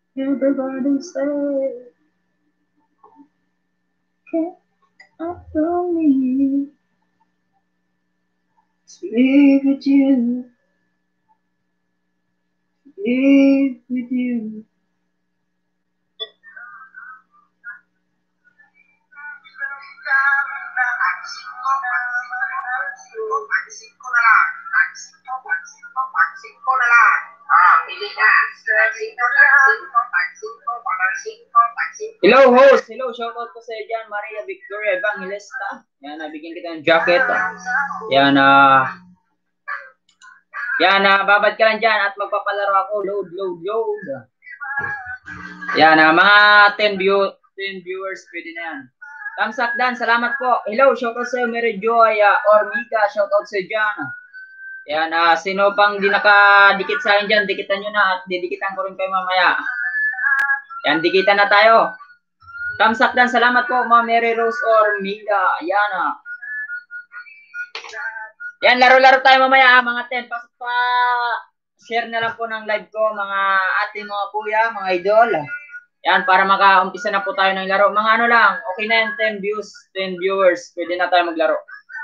Everybody say, get up on me. To live with you. Live with you. Hello host, hello, shoutout ko sa iyo dyan, Maria Victoria Evangelista. Yan, nabigyan kita ng jacket. Yan, babad ka lang dyan at magpapalaro ako. Load. Yan, mga 10 viewers, pwede na yan. Thumbs up dan, salamat po. Hello, shoutout sa iyo, Mary Joy Ormiga, shoutout sa iyo dyan. Yan, sino pang di nakadikit sa akin dyan, dikitan nyo na at didikitan ko rin kayo mamaya. Yan, dikitan na tayo. Thumbs up dan, salamat po, Ma'am Mary Rose Ormiga. Yan, Yan, laro-laro tayo mamaya, mga 10. Share na lang po ng live ko, mga ating mga kuya, mga idol. Yan, para makaumpisa na po tayo ng laro. Mga ano lang, okay na yan, 10 views, 10 viewers. Pwede na tayo maglaro.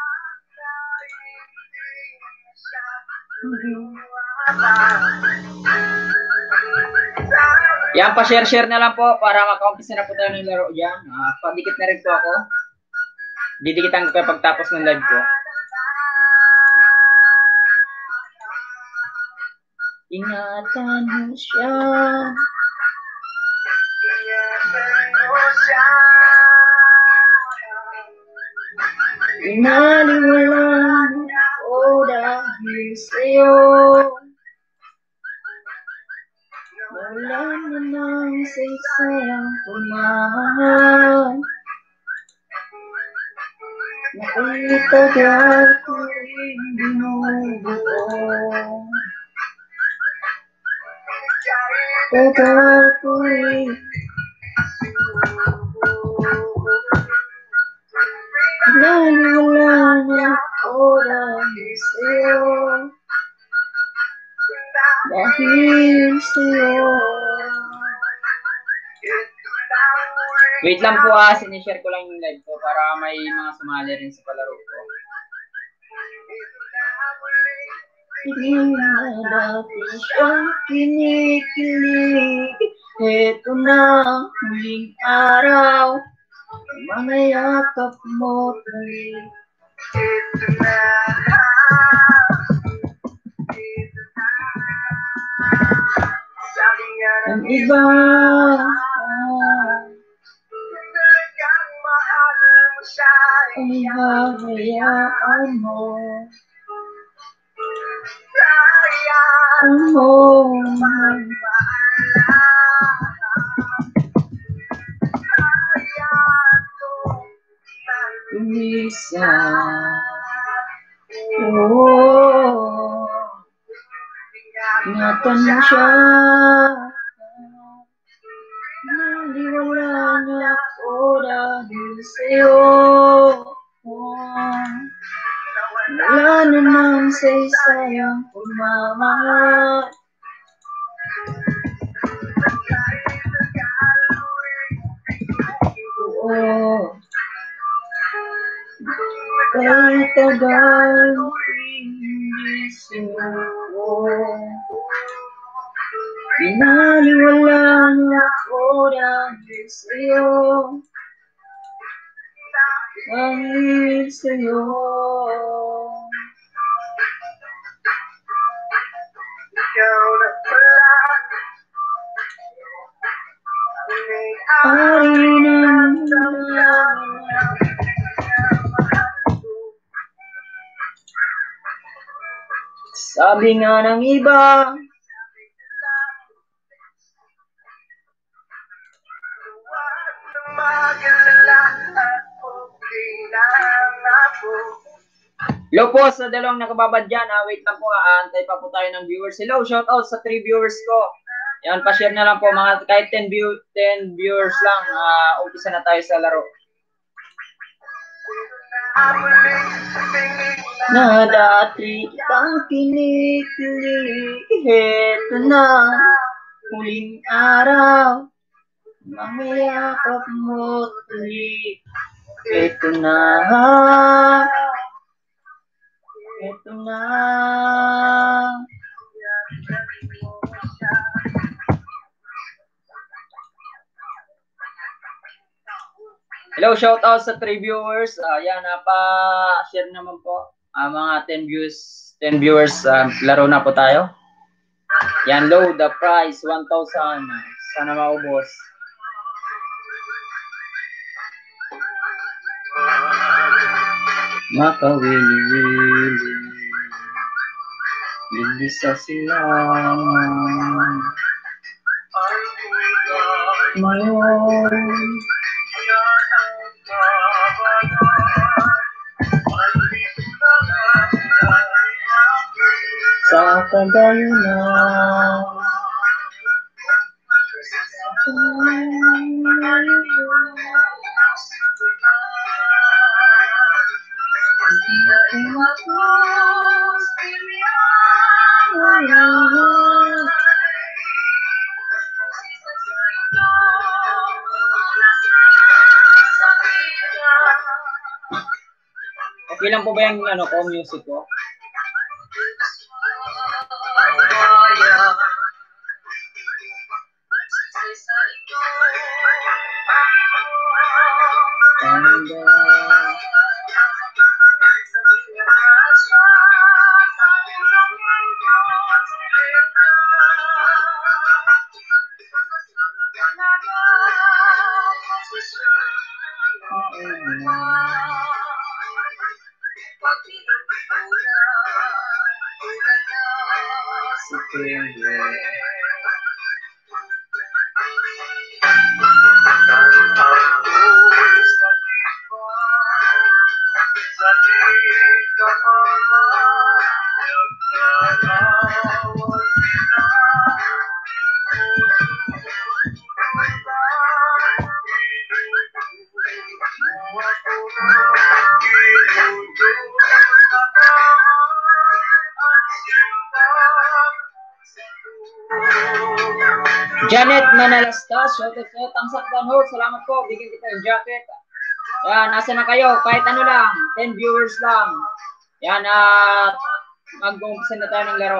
Yan, pa-share na lang po para makaumpisa na po tayo ng laro. Yan, padikit na rin po ako. Didikitan ko kayo pagtapos ng live ko. Ingatan mo siya. Inaliwala ko dahil sa'yo. Wala namang saysayang pumahal. Nakitagal ko rin binubuo. Tagal ko rin naliwala na ako dahil sa'yo. Dahil sa'yo. Wait lang po sinishare ko lang yung live ko para may mga sumali rin sa palaro ko. Hindi na dati siyang kinikilig. Ito na ang huling araw. Mga yakap mo tuloy. Ito na. Ang iba ay hahayaan mo. Umisa. Ingatan mo siya. Naliwala na ako dahil sa'yo. Wala namang saysayang pumamahal. Kahit tagal hindi sa'yo. Pinaliwala na ako dahil sa'yo. Dahil sa'yo. Ikaw na pala ari ng sabi nga ng iba, hello po sa dalawang nakababad dyan. Wait lang po, antay pa po tayo ng viewers. Hello, shout out sa 3 viewers ko. Yan, pa-share na lang po mga kahit 10 viewers lang. Umpisa na tayo sa laro. Na dati kitang kinikilig, heto na huling araw, mamiyakap mo tuloy. Ito na, ito na. Hello, shout out sa 3 viewers. Yan, napa-share naman po. Mga 10 viewers, laro na po tayo. Yan, low the price, 1,000. Sana maubos. Makawili-wili, hindi sa silangan. Ngayon, sa kagayunan, okay lang po ba yung music ko? Janet Manalastas, shout out sa'yo, Tamsak Danho, salamat po, bigyan kita yung jacket. Yan, nasa na kayo, kahit ano lang, 10 viewers lang. Yan, mag-umpisa na tayo ng laro.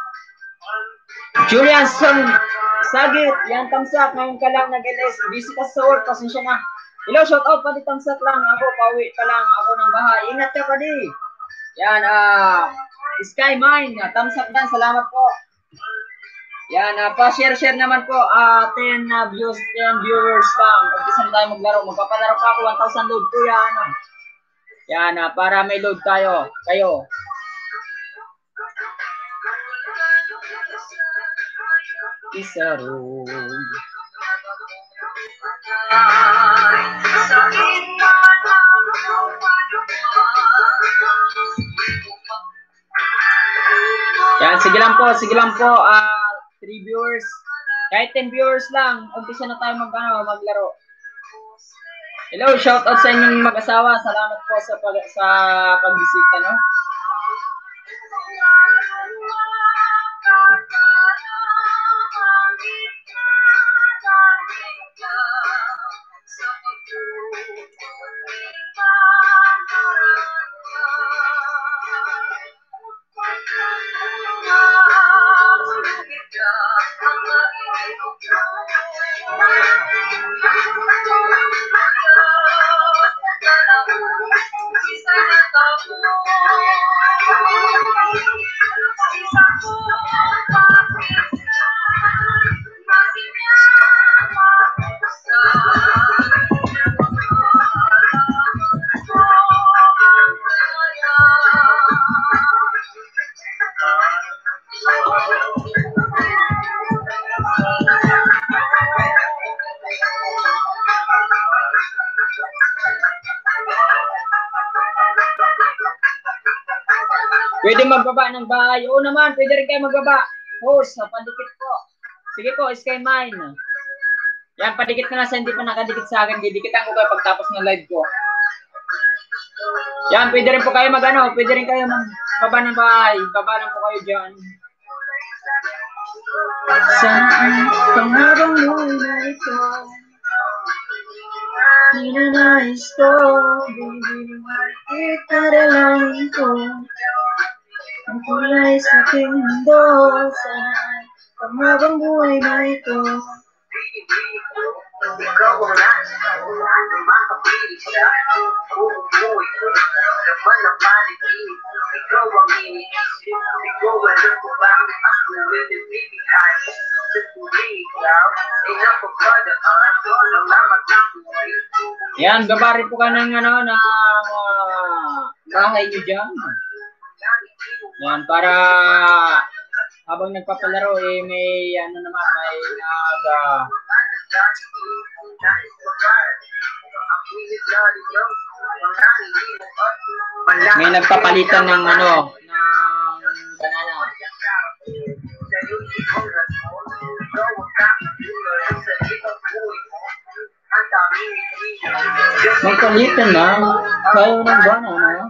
Julian Sagit, yan Tamsak, ngayon ka lang nag-LS, busy ka sa work, pasensya na. Hello, shout out pati Tamsak lang, ako, pauwi pa lang ako ng bahay. Ingat ka pa di. Yan, Sky Mine, Tamsak Dan, salamat po. Yan, pa-share naman po, 10 viewers lang. Umpisa na tayo maglaro. Magpapalaro pa ako, 1,000 load po yan. Yan, para may load tayo, kayo. Isarog. Yan, sige lang po, 3 viewers. Kahit 10 viewers lang, umpisa na tayo maglaro. Hello, shout out sa inyong mag-asawa. Salamat po sa pagbisita, no? Pwede magbaba ng bahay. Oo naman, pwede rin kayo magbaba. Host, pandikit po. Sige po, Sky Mine. Yan, padikit ko na sa hindi pa nakadikit sa akin. Didikitan ko kayo pagtapos ng live ko. Yan, pwede rin po kayo pwede rin kayo magbaba ng bahay. Baba lang po kayo dyan. Saan pangabang buhay na ito? Ninanais ko, bumibigit na dalangin ko. Ang kulay sa aking mundo, saan pangabang buhay na ito? Ikaw ang nasa makapilit siya. Buhay ko naman ang panitin. Ikaw ang iniisip. Ikaw ang nagpapang ako nilibigay. Sa tuloy ikaw ay napapadaan. Walang namatakoy. Yan, gabari po ka ng bahay nyo dyan. Yan, para habang nagpapalaro may may may nagpapalitan ng ng banana. May palitan na kayo ng banana.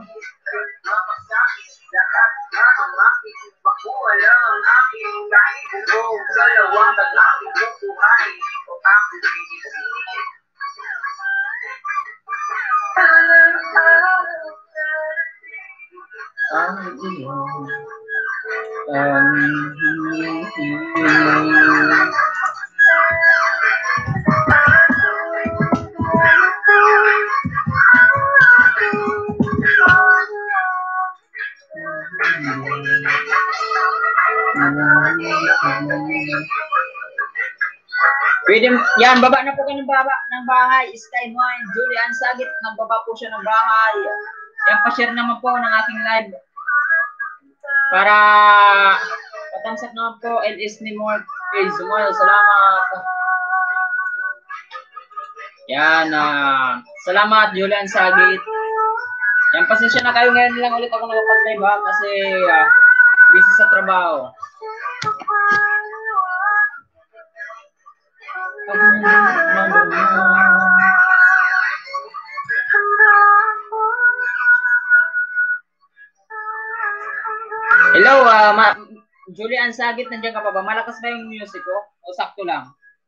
Pwede, yan, baba na po kayo ng bahay. Sky Wine, Julian Sagit, nagbaba po siya ng bahay. Yan, pa-share naman po ng aking live. Para patamsak naman po, LS ni Mort. Salamat. Yan, salamat Julian Sagit. Yan, pasensya na kayo, ngayon lang ulit ako nakapag-live kasi busy sa trabaho. Hello, Julian Sagit, nandiyan ka pa ba? Malakas ba yung music ko? O sakto lang?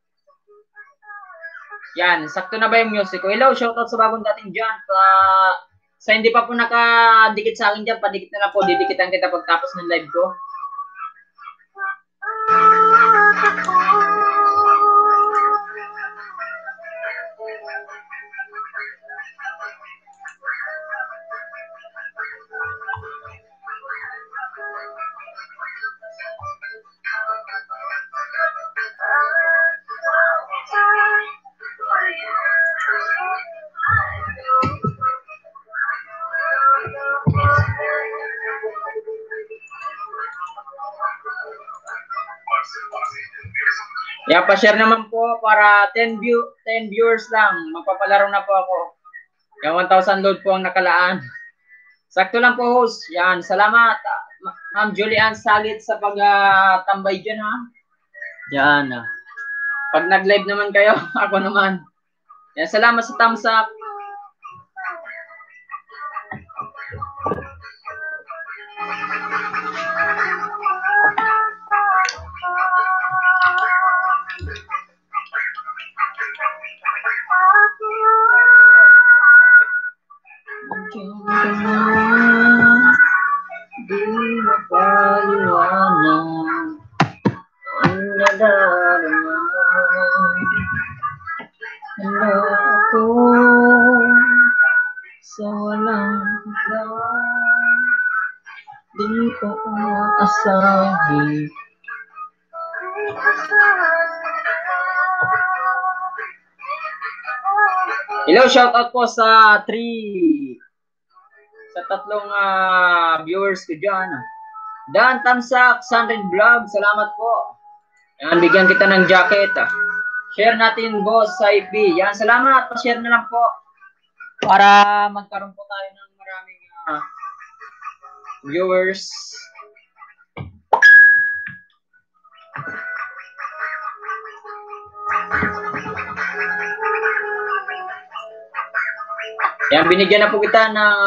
Yan, sakto na ba yung music ko? Hello, shoutout sa bagong dating dyan. Sa hindi pa po nakadikit sa akin dyan, padikit na lang po. Didikitan kita pagtapos ng live ko. Yeah, pa-share naman po para 10 viewers lang. Magpapalaro na po ako. Yung 1,000 load po ang nakalaan. Sakto lang po, host. Yan, salamat. Ma'am Julian Sagit sa pag-tambay dyan, ha. Yan. Pag nag-live naman kayo, ako naman. Yan, salamat sa thumbs up. Di mapaliwanag ang nadarama. Hello ako sa walang hanggan, di ko umaasahin. Hello, shoutout po sa tatlong viewers ko dyan. Dan Tamsak, Sunred Vlog, salamat po. Yan, bigyan kita ng jacket. Share natin, boss, sa FB. Yan, salamat. Pa-share na lang po. Para magkaroon po tayo ng maraming viewers. Yan, binigyan na po kita ng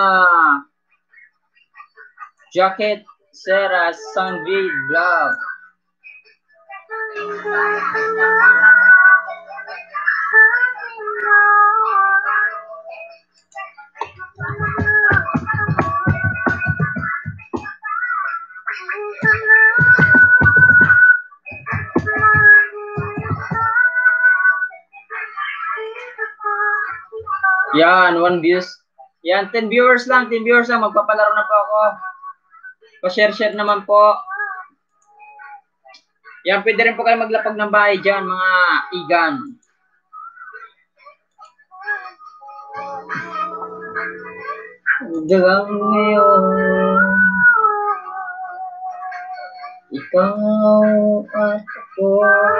jacket, Sir Sunred Vlog. Yan, 1 views. Yan, 10 viewers lang. 10 viewers lang. Magpapalaro na po ako. Pa-share naman po. Yan, pwede rin po kayo maglapag ng bahay dyan, mga igan. Hanggang ngayon, ikaw at ako.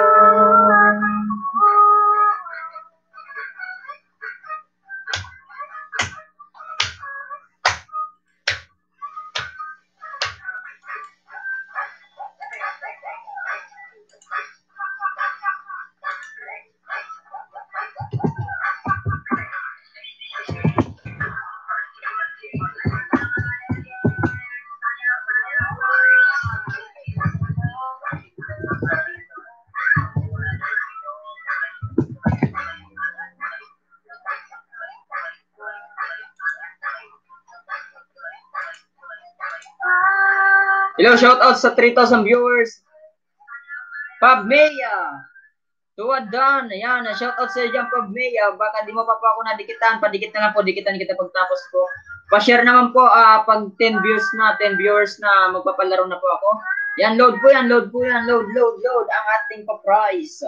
Hello, shout out sa 3,000 viewers. Pab Mea. Tuwad Dan. Ayan, shout out sa iyo dyan, Pab Mea. Baka di mo pa po ako nadikitan. Padikit na lang po, dikitan kita pagtapos ko. Pa-share naman po, pag 10 views na, 10 viewers na, magpapalaro na po ako. Yan, load po yan, load po yan, load ang ating pa-prize.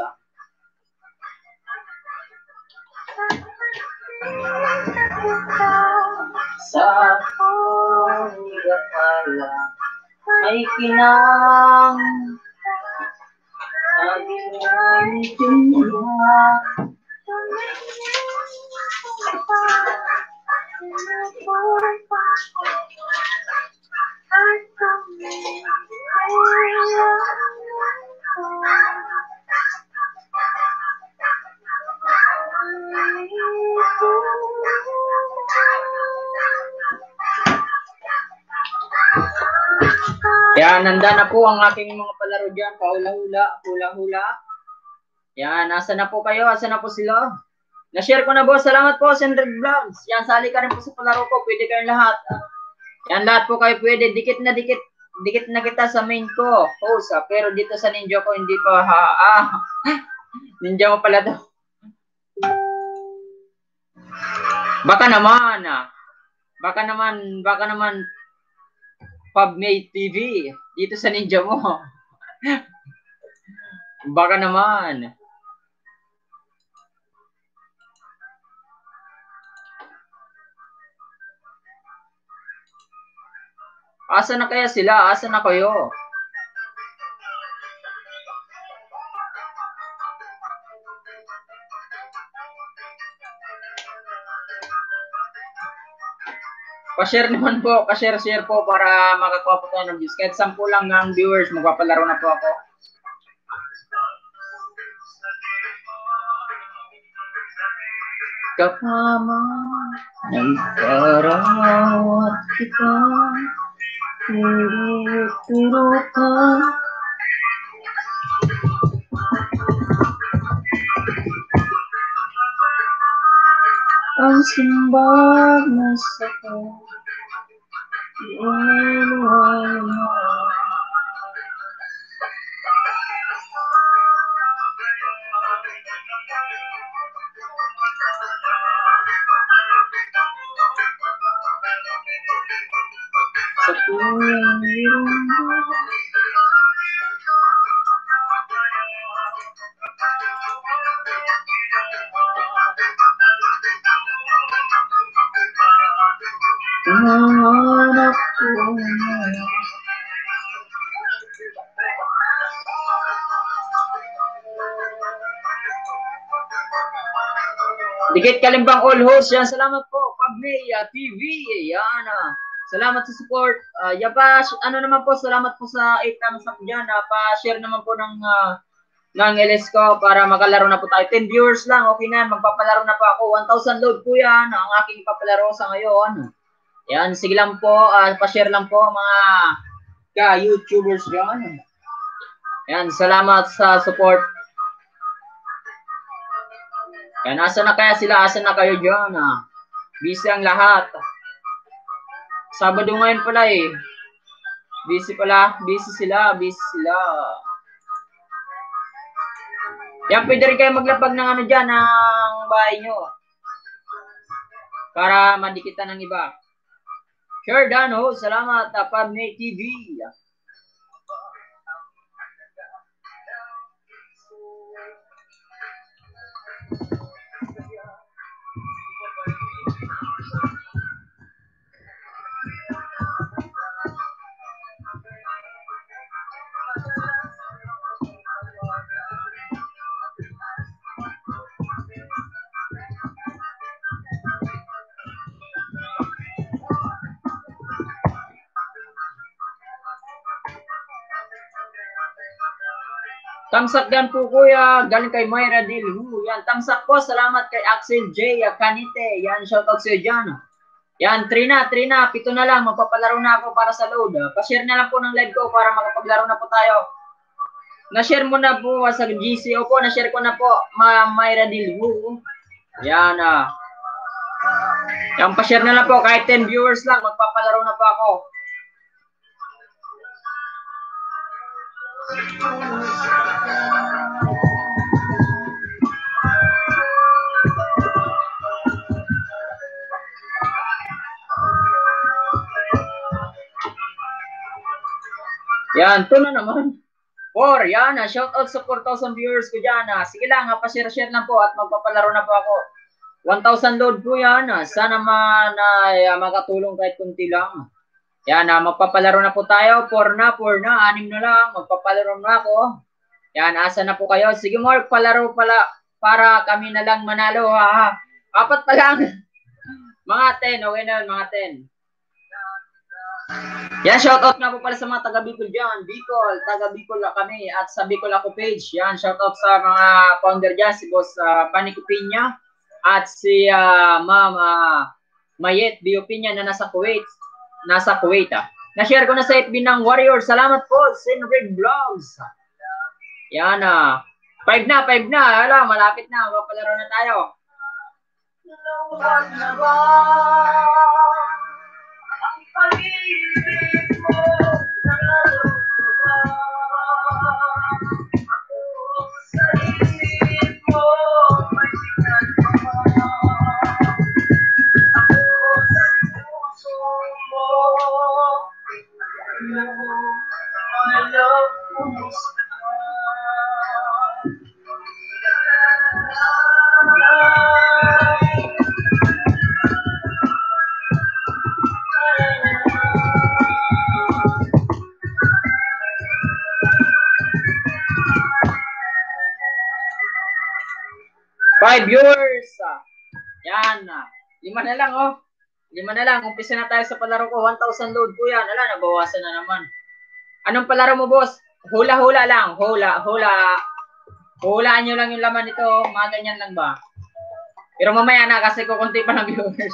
Sa akong gakala ay kinang Yan, nanda na po ang aking mga palaro dyan. Hula-hula. Yan, nasa na po kayo? Asa na po sila? Na-share ko na po. Salamat po, Sendred Vlogs. Yan, sali ka rin po sa palaro ko. Pwede kayong lahat. Yan, lahat po kayo pwede. Dikit na kita sa main ko. Pero dito sa ninja ko, hindi pa. Ninja mo pala to. Baka naman PubMate TV dito sa ninja mo. Baka naman. Asa na kaya sila? Asa na kayo? Pa-share naman po, pa-share po para makakuha po tayo ng views. Kahit 10 lang ng viewers, magpapalaro na po ako. Kapama ng parawat kita, turo ka. Ang simbag na saka, iwaluhay mo. Sa tuyang lirong hanap ko na. Dikit Kalimbang all hosts. Yan, salamat po. PubMate TV. Yan. Salamat sa support. Yan pa, naman po, salamat po sa 8 thumbs up dyan. Pa-share naman po ng LS ko para makalaro na po tayo. 10 viewers lang. Okay na. Magpapalaro na po ako. 1,000 load po yan. Ang aking papalaro sa ngayon. Yan, sige lang po, pa-share lang po mga ka-YouTubers yan. Yan, salamat sa support. Yan, asa na kaya sila? Asa na kayo dyan? Busy ang lahat. Sabado ngayon pala eh. Busy pala. Busy sila. Yan, pwede rin kayo maglapag ng ano dyan, ng bahay nyo. Para madikitan ng iba. Sure, Dano. Salamat. Pabnay TV. Tamsak yan po kuya, galing kay Myra Dilhu. Yan, tamsak po, salamat kay Axel J. Canite. Yan, shoutout sa'yo dyan. Yan, Trina, 7 na lang, magpapalaro na ako para sa load. Pa-share na lang po ng live ko para makapaglaro na po tayo. Na-share mo na po sa GC. Opo, na-share ko na po, Myra Dilhu. Yan, Yan, pa-share na lang po, kahit 10 viewers lang, magpapalaro na po ako. Yan, ito na naman. 4, yan, shoutout sa 4,000 viewers ko dyan. Sige lang, pa-share lang po at magpapalaro na po ako. 1,000 load po yan. Sana makatulong kahit kunti lang. Yan, magpapalaro na po tayo. 4 na, 6 na lang. Magpapalaro na ako. Yan, asa na po kayo? Sige Mark, palaro pala para kami na lang manalo. 4 pa lang. Mga 10, okay na yun, mga 10. Yan, shoutout nga po pala sa mga taga Bicol dyan. Bicol, taga Bicol kami at sa Bicol ako page. Yan, shoutout sa mga founder dyan, si Boss Panico Piña at si Ma'am Mayet Biopinya na nasa Kuwait. Na-share ko na sa FB ng Warrior. Salamat po, Sinrig Vlogs. Yan, 5 na. Alam, malapit na. Magpalaro na tayo. Five viewers. Yan. 5 na lang, 5 na lang. Umpisa na tayo sa palaro ko. 1,000 load po yan. Ala, nabawasan na naman. Anong palaro mo, boss? Hula-hula lang. Hulaan nyo lang yung laman nito. Mga ganyan lang ba? Pero mamaya na kasi kukunti pa ng viewers.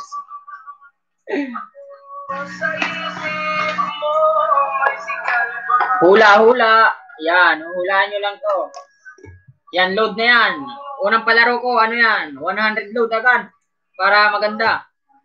Hula-hula. Yan. Hulaan nyo lang to. Yan, load na yan. Unang palaro ko, ano yan? 100 load agad. Para maganda.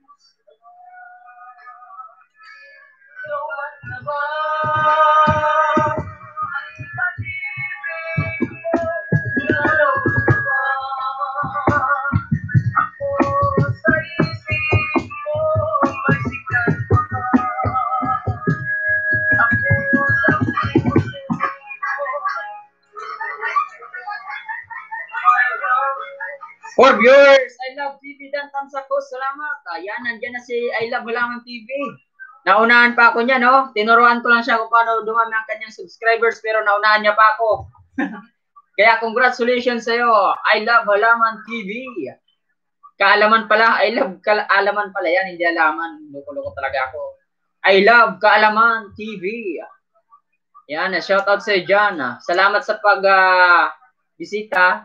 For viewers, I Love TV dan tamsak ko. Salamat. Ayan, nandiyan na si I Love Halaman TV. Naunahan pa ako niya, no? Tinuruan ko lang siya kung paano dumami ang kanyang subscribers pero naunahan niya pa ako. Kaya congratulations sa'yo. I Love Halaman TV. Kaalaman pala. I Love Kaalaman pala yan. Hindi alaman. Loko-loko talaga ako. I Love Kaalaman TV. Yan, shoutout sa'yo dyan. Salamat sa pag-bisita.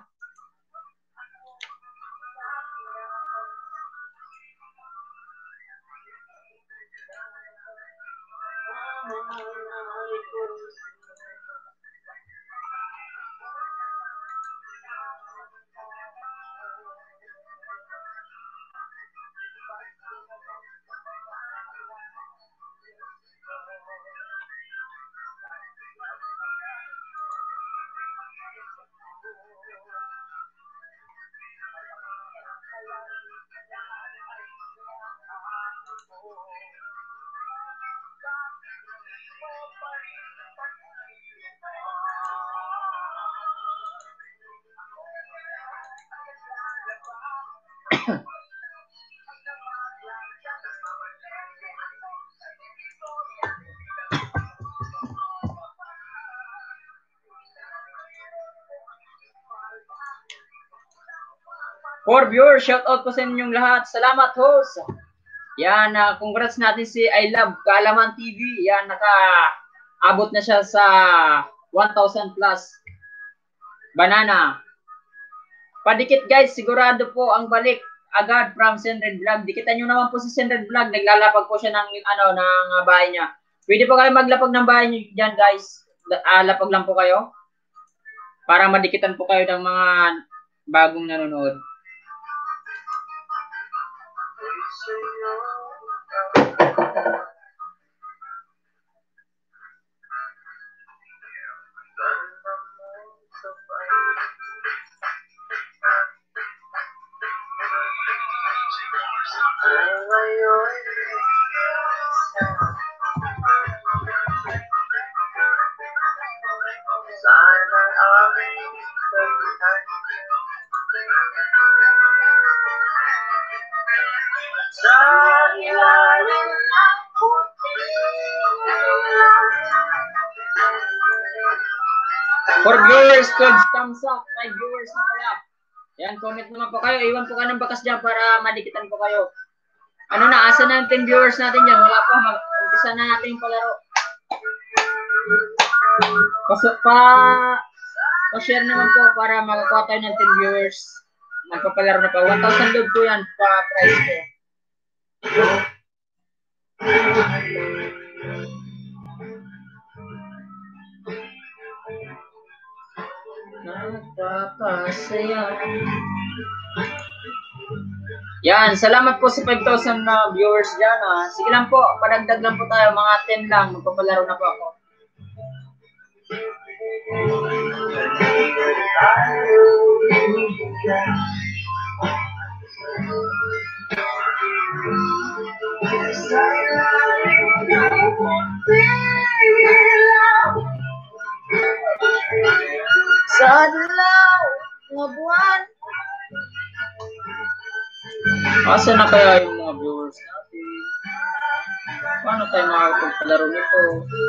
For viewers, shout out po sa inyong lahat. Salamat, host. Yan, congrats natin si I Love Kaalaman TV. Yan, naka-abot na siya sa 1,000 plus. Banana. Padikit guys, sigurado po ang balik agad from Senred Vlog. Dikitan nyo naman po si Senred Vlog. Naglalapag po siya ng, ng bahay niya. Pwede po kayo maglapag ng bahay niyo dyan guys. Lapag lang po kayo. Para madikitan po kayo ng mga bagong nanonood. For viewers, 12 thumbs up. 5 viewers na pala. Yan, comment naman po kayo. Iwan po kayo ng bakas dyan para madikitan po kayo. Ano na, asa na yung 10 viewers natin dyan? Wala po, mag-umpisa na natin yung palaro. Pa-share naman po para makakuha tayo ng 10 viewers. Magpapalaro na pa. 1,000 load po yan pa-price ko. Nagpapasaya. Yan, salamat po sa 5,000 na viewers dyan. Sige lang po, padagdag lang po tayo. Mga 10 lang, magpapalaro na po ako. Sa dilaw na buwan. Asa na kaya yung mga viewers natin? Paano tayo makakapagpalaro nito?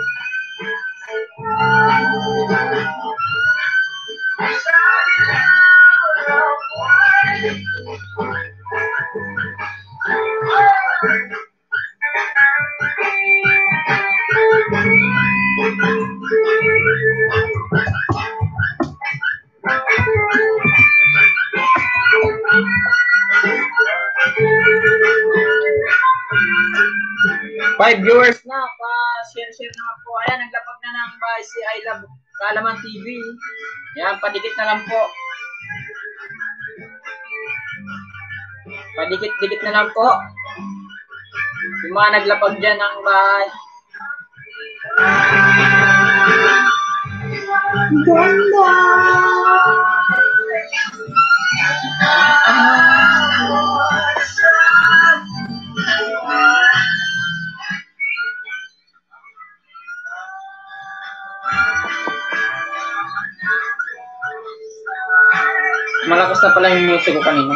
Five viewers na, pa-share naman po. Ayan, naglapag na ng bahay si I Love Kaalaman TV. Ayan, padikit na lang po. Padikit-dikit na lang po. Yung mga naglapag dyan ng bahay. Ganda! Malakas na pala yung music ko kanina.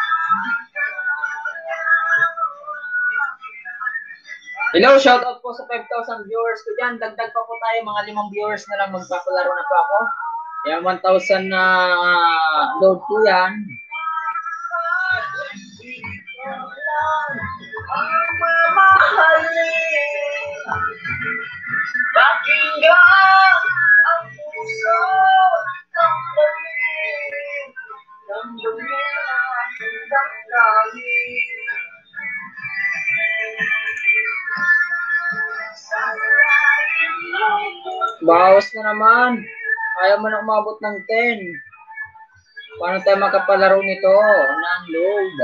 Hello, shoutout po sa 5,000 viewers ko dyan. Dagdag pa po tayo, mga 5 viewers na lang magpapalaro na po ako. Yan, 1,000 na load po yan. Pakinggan ang puso ng lamig ng lumilapit ng langit. Bawas na naman. Ayaw mo na umabot ng 10. Paano tayo makapalaro nito? Ng load.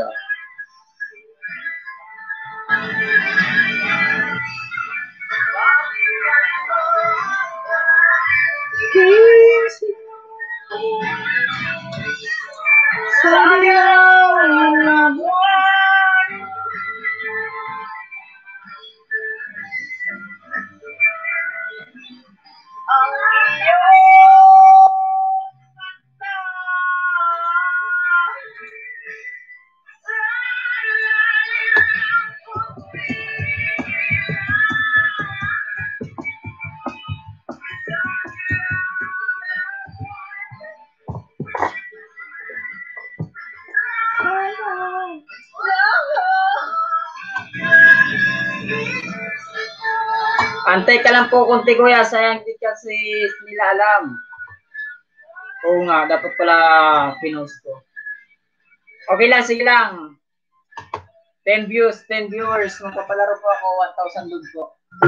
Antay ka lang po konti kuya, sayang di kasi nila alam. Oo nga, dapat pala pinost ko. Okay lang, sige lang. 10 views, 10 viewers. Magpapalaro po ako, 1,000 load po.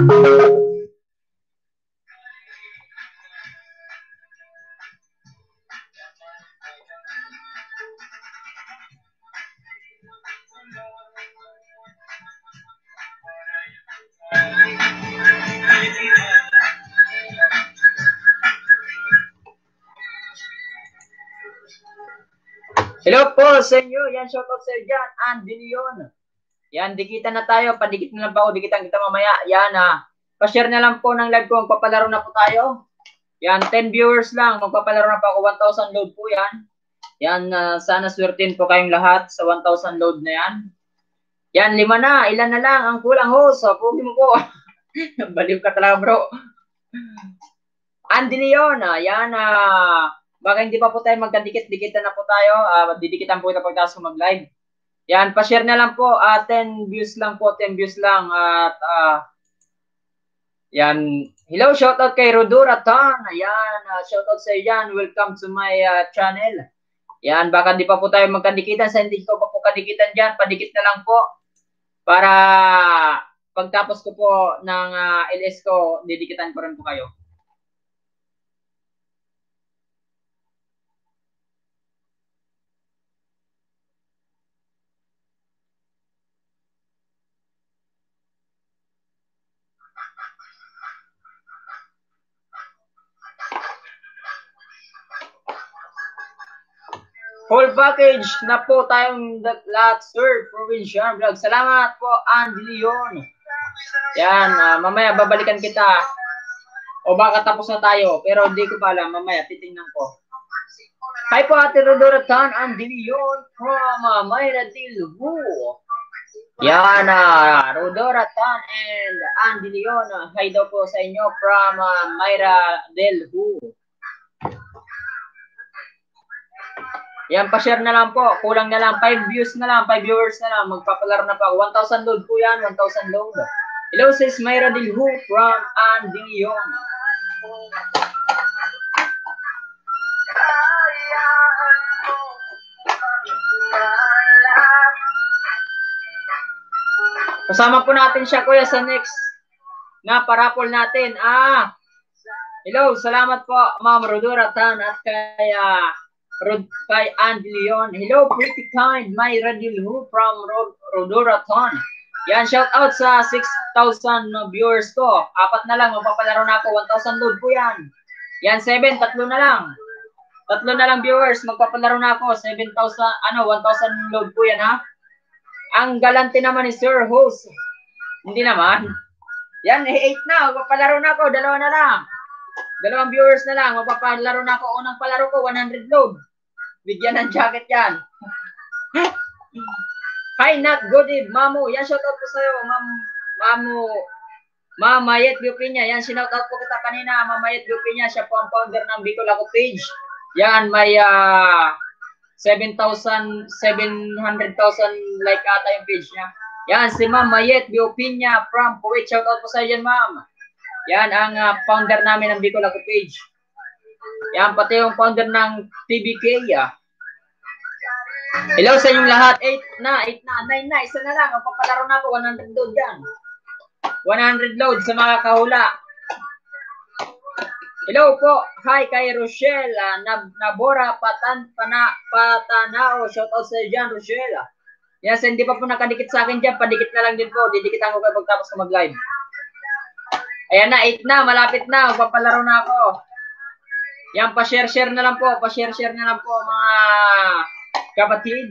Hello po sa inyo. Yan, shoutout sa inyo dyan. Andy Leon. Yan, dikitan na tayo. Padikit na lang pa ako. Dikitan kita mamaya. Yan, pa-share na lang po ng live ko. Magpapalaro na po tayo. Yan, 10 viewers lang. Magpapalaro na po ako. 1,000 load po yan. Yan, sana swertin po kayong lahat sa 1,000 load na yan. Yan, 5 na. Ilan na lang ang kulang host. So, pugi mo po. Baliw ka talaga, bro. Andy Leon. Yan, baka hindi pa po tayo magkadikit-dikitan na po tayo. Didikitan po ito pagkatapos ko mag-live. Yan, pa-share na lang po. 10 views lang po. 10 views lang. At, yan. Hello, shoutout kay Rodora Tan. Yan, shoutout sa iyo yan. Welcome to my channel. Yan, baka di pa po tayo magkadikitan. Sa hindi ko pa po kadikitan dyan, padikit na lang po. Para pagtapos ko po ng LS ko, didikitan ko rin po kayo. Whole package na po tayong lahat, sir. Provincial Vlog. Salamat po, Andy Leon. Yan, mamaya babalikan kita. O baka tapos na tayo. Pero hindi ko pa alam. Mamaya, titingnan ko. Hi po, Ate Rodora Tan, Andy Leon from Mayra del Hu. Yan, Rodora Tan and Andy Leon. Hi daw po sa inyo from Mayra del Hu. Yan, pa-share na lang po. Kulang na lang. 5 views na lang. 5 viewers na lang. Magpapalaro na pa. 1,000 load po yan. 1,000 load. Hello, sis Mayra del Hu from Andy Leon. Kasama po natin siya, kuya, sa next na parapol natin. Hello, salamat po, Ma'am Rodora Tan at kay Andy Leon. Hello, pretty kind, Mayra del Hu from Rodora Tan. Yan, shout out sa 6,000 viewers ko. 4 na lang, magpapalaro na ako. 1,000 load po yan. Yan, 7, 3 na lang. 3 na lang viewers, magpapalaro na ako. 7,000, 1,000 load po yan, ha? Ang galante naman ni Sir Host. Hindi naman. Yan, 8 na, magpapalaro na ako. 2 na lang. 2 viewers na lang, magpapalaro na ako. Unang palaro ko, 100 load. Bigyan ng jacket yan. Hi, Nat Godib, Mamu. Yan, shoutout po sa'yo, Mamu. Ma'am Mayet Biupinya. Yan, sinoutout po kita kanina. Ma'am Mayet Biupinya. Siya po ang founder ng Bicol Ako page. Yan, may 700,000 like ata yung page niya. Yan, si Ma'am Mayet Biupinya from Kuwait. Shoutout po sa'yo yan, ma'am. Yan, ang founder namin ng Bicol Ako page. Yan, pati yung founder ng TBK. Hello sa inyong lahat. 8 na, 9 na, isa na lang. Magpapalaro na ako, 100 load yan. 100 load sa mga kahula. Hello po. Hi kay Rochelle. Nabora Patanao. Shout out sa dyan, Rochelle. Yes, hindi pa po nakadikit sa akin dyan. Padikit na lang din po. Didikitan ko kayo pagtapos ko mag-live. Ayan na, 8 na. Malapit na. Magpapalaro na ako. Yan, pa-share-share na lang po. Pa-share-share na lang po mga kapatid.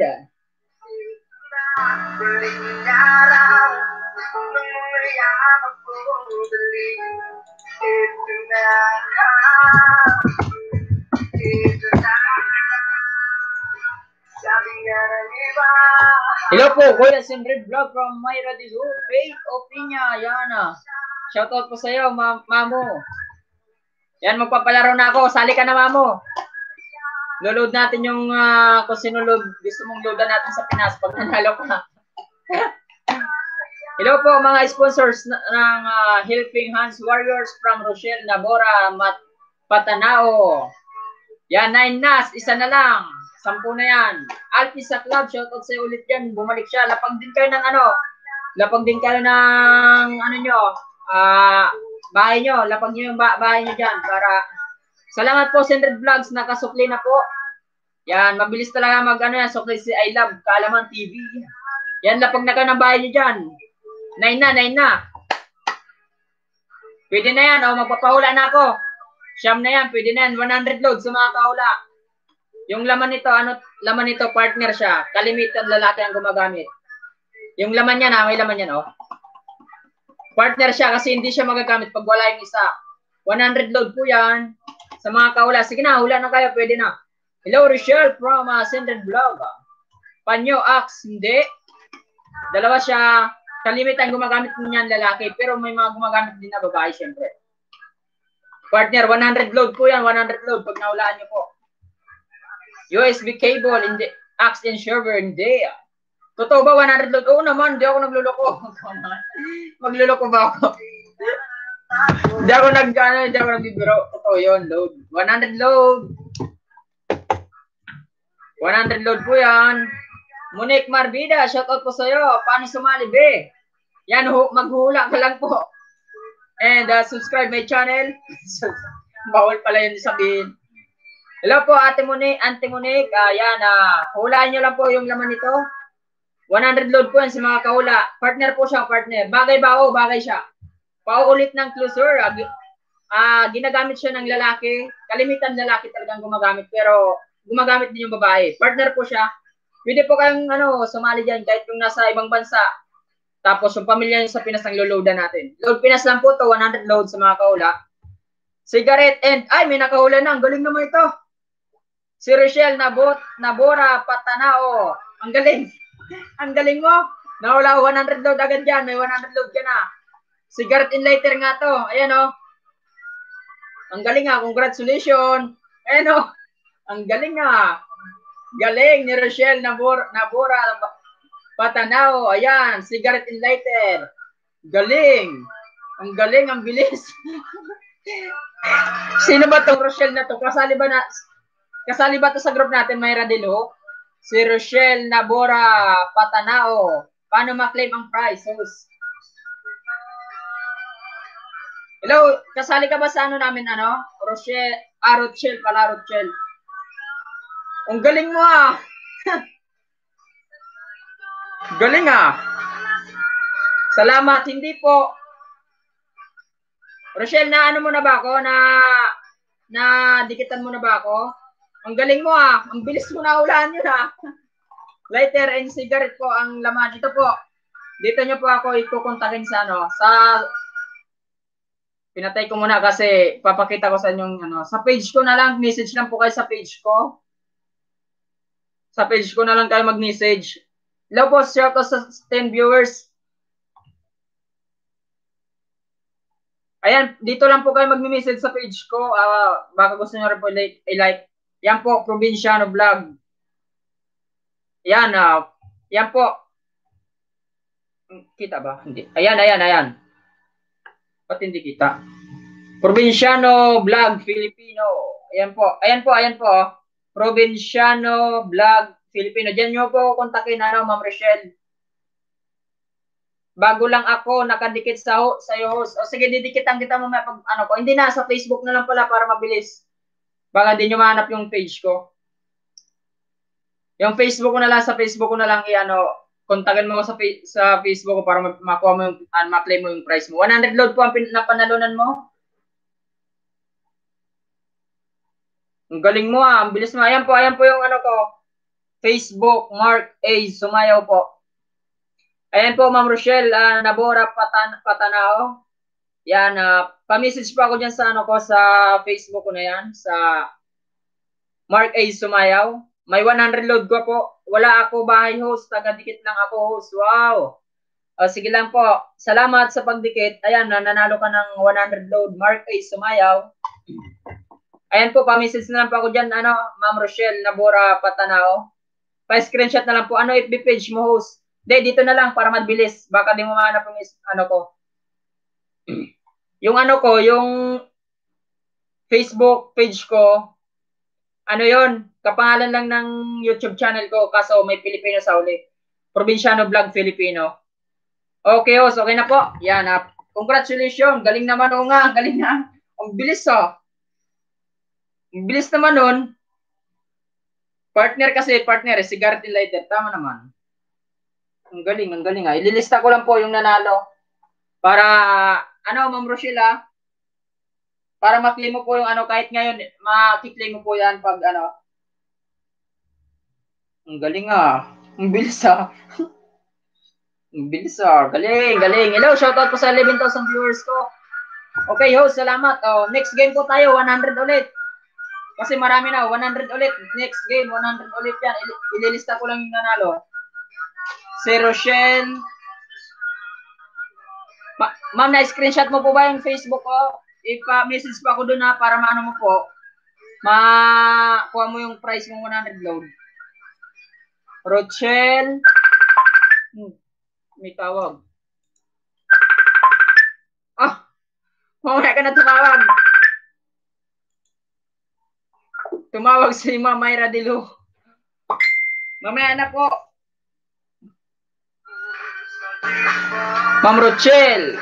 Hello po, Kuya Sindred Vlog from Mayra del Hu, Faith Opinya. Yan, shoutout po sa iyo, Mamo. Yan, magpapalaro na ako. Sali ka na, Mamo. Load natin yung kung sino gusto mong loadan natin sa Pinas pag nanalo ka. Hello po mga sponsors ng Helping Hands Warriors from Rochelle, Nabora, Patanao. Yan, 9 nas, isa na lang. 10 na yan. Alpi sa club, shoutout sa'yo ulit yan. Bumalik siya. Lapag din kayo ng lapag din kayo ng nyo, bahay nyo. Lapag nyo yung bahay nyo dyan para salamat po, Sendred Vlogs, nakasukli na po. Yan, mabilis talaga yan, sukli si I Love Kaalaman TV. Yan, lapag na kayo ng bahay nyo dyan. 9 na. Pwede na yan, magpapahula na ako. Siyam na yan, pwede na yan. 100 load sa mga kahula. Yung laman nito, laman nito, partner siya. Kalimitan lalaki ang gumagamit. Yung laman niya may laman yan, Partner siya kasi hindi siya magagamit pag wala yung isa. 100 load po yan. Sa mga kahula. Sige na, hula na kayo, pwede na. Hello, Rochelle from Sendred Vlog. Panyo, Axe, hindi. Dalawa siya. Kalimitan gumagamit niyan lalaki, pero may mga gumagamit din na babae, syempre. Partner, 100 load po yan, 100 load pag nahulaan nyo po. USB cable, hindi. Axe and server, hindi. Totoo ba 100 load? Oo naman, hindi ako nagluloko. Magluloko ba ako? Hindi ako nagbibiro. Totoo yun, load. 100 load. 100 load po yan. Monique Marbida, shoutout po sa'yo. Paano sumali, be? Yan, maghuhula ka lang po. And subscribe my channel. Bawal pala yun sabihin. Hello po, Ate Monique. Yan, hulaan nyo lang po yung laman nito. 100 load po yan sa mga kahula. Partner po siya, partner. Bagay ba o bagay siya? Pauulit ng closer. Ginagamit siya ng lalaki. Kalimitan lalaki talagang gumagamit. Pero gumagamit din yung babae. Partner po siya. Pwede po kayong sumali dyan kahit yung nasa ibang bansa. Tapos yung pamilya nyo sa Pinas ang loloadan natin. Load Pinas lang po to, 100 load sa mga kahula. Cigarette and, may nakahula na. Ang galing naman ito. Si Rochelle Nabora Patanao. Ang galing. Ang galing mo. Nahula 100 load agad dyan. May 100 load ka na. Cigarette and lighter nga to. Ayan Ang galing Congratulations. Ayan Ang galing Galing ni Rochelle Nabora Patanao. Ayan. Cigarette and lighter. Galing. Ang galing. Ang bilis. Sino ba tong Rochelle na to? Kasali ba to sa group natin, Mayra Dilo? Si Rochelle Nabora Patanao. Paano ma-claim ang prize? Hello, kasali ka ba sa namin, Rochelle pala, Rochelle. Ang galing mo Galing Salamat, hindi po. Rochelle, na mo na ba ako? Na dikitan mo na ba ako? Ang galing mo Ang bilis mo na hulaan yun Lighter and cigarette po ang laman. Dito po. Dito nyo po ako ikukontakin sa pinatay ko muna kasi papakita ko sa inyo sa page ko na lang. Message lang po kayo sa page ko. Sa page ko na lang kayo mag-message. Hello po, share ko sa 10 viewers. Ayan, dito lang po kayo mag-message sa page ko. Baka gusto nyo rin po i-like. Yan po, Provinciano Vlog. Yan, yan po. Kita ba? Hindi. Ayan. Ba't hindi kita? Provinciano Vlog Filipino. Ayan po. Provinciano Vlog Filipino. Diyan nyo po kontakin Ma'am Rochelle. Bago lang ako nakadikit sa host. O sige, didikitan kita mamaya pag ko. Hindi na, sa Facebook na lang pala para mabilis. Baka di nyo mahanap yung page ko. Yung Facebook ko na lang, sa Facebook ko na lang kontakin mo sa Facebook ko para makuha mo yung ma-claim mo yung price mo. 100 load po ang napanalunan mo. Ang galing mo ang bilis mo. Ayan po yung ko. Facebook, Mark A. Sumayaw po. Ayan po, Ma'am Rochelle, Nabora Patanao. Yan, pa-message pa ako dyan sa sa Facebook ko na yan, sa Mark A. Sumayaw. May 100 load ko po. Wala ako bahay host, taga-dikit lang ako host. Wow. Sige lang po. Salamat sa pagdikit. Ayan, nanalo ka ng 100 load. Mark A. Sumayaw. Ayan po, pa-message na lang po ako dyan, Ma'am Rochelle Nabora Patanao. Pa-screenshot na lang po. FB page mo, host? Dito na lang para mabilis. Baka di mo mahanap yung ano ko. Yung ano ko, yung Facebook page ko, ano yon, kapangalan lang ng YouTube channel ko, kaso may Pilipino sa uli. Probinsyano Vlog Filipino. Okay, host, okay na po. Yan, congratulations. Galing naman, o nga, galing na. Ang bilis, oh. Ang bilis naman nun. Partner, si Garrett Lighter. Tama naman. Ang galing, ah. Ililista ko lang po yung nanalo. Para, Ma'am Rochelle, para maklim mo po yung ano, kahit ngayon, makiklim mo po yan pag ano. Ang galing, ah. Ang bilis, ah. Ang bilis, ah. Galing. Hello, shoutout po sa 11,000 viewers ko. Okay, host, salamat. Oh, next game po tayo, 100 ulit. Kasi marami na, 100 ulit. Next game, 100 ulit yan. Ililista ko lang yung nanalo. Si Rochelle. Ma'am, na-screenshot mo po ba yung Facebook ko? Ipa-message pa ako doon para maano mo po. Makuha mo yung price ng 100 load. Rochelle. May tawag. Mamaya ka na tumawag. Tumawag si Ma'am Myra Dilo. Mamaya na po. Ma'am Rochelle.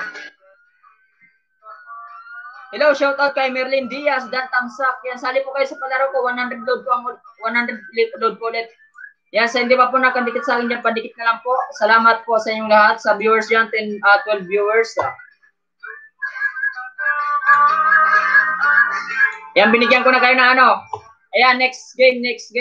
Hello, shout out kay Merlin Diaz, Dan Tamsak. Yan, sali po kayo sa palaro ko. 100 load po, 100 load po ulit. Yan, sa hindi pa po nakandikit sa akin dyan, pandikit na lang po. Salamat po sa inyong lahat. Sa viewers dyan, 12 viewers. Yan, binigyan ko na kayo ng ano. Ayan, next game. Next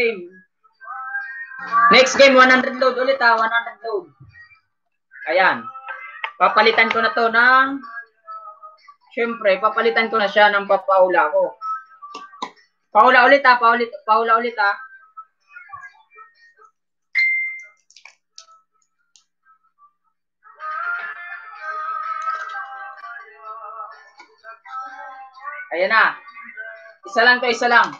game, 100 load ulit, 100 load. Ayan. Papalitan ko na to ng, syempre, papalitan ko na siya ng papaula ko. Paula ulit, paula ulit. Ayan na. Isa lang.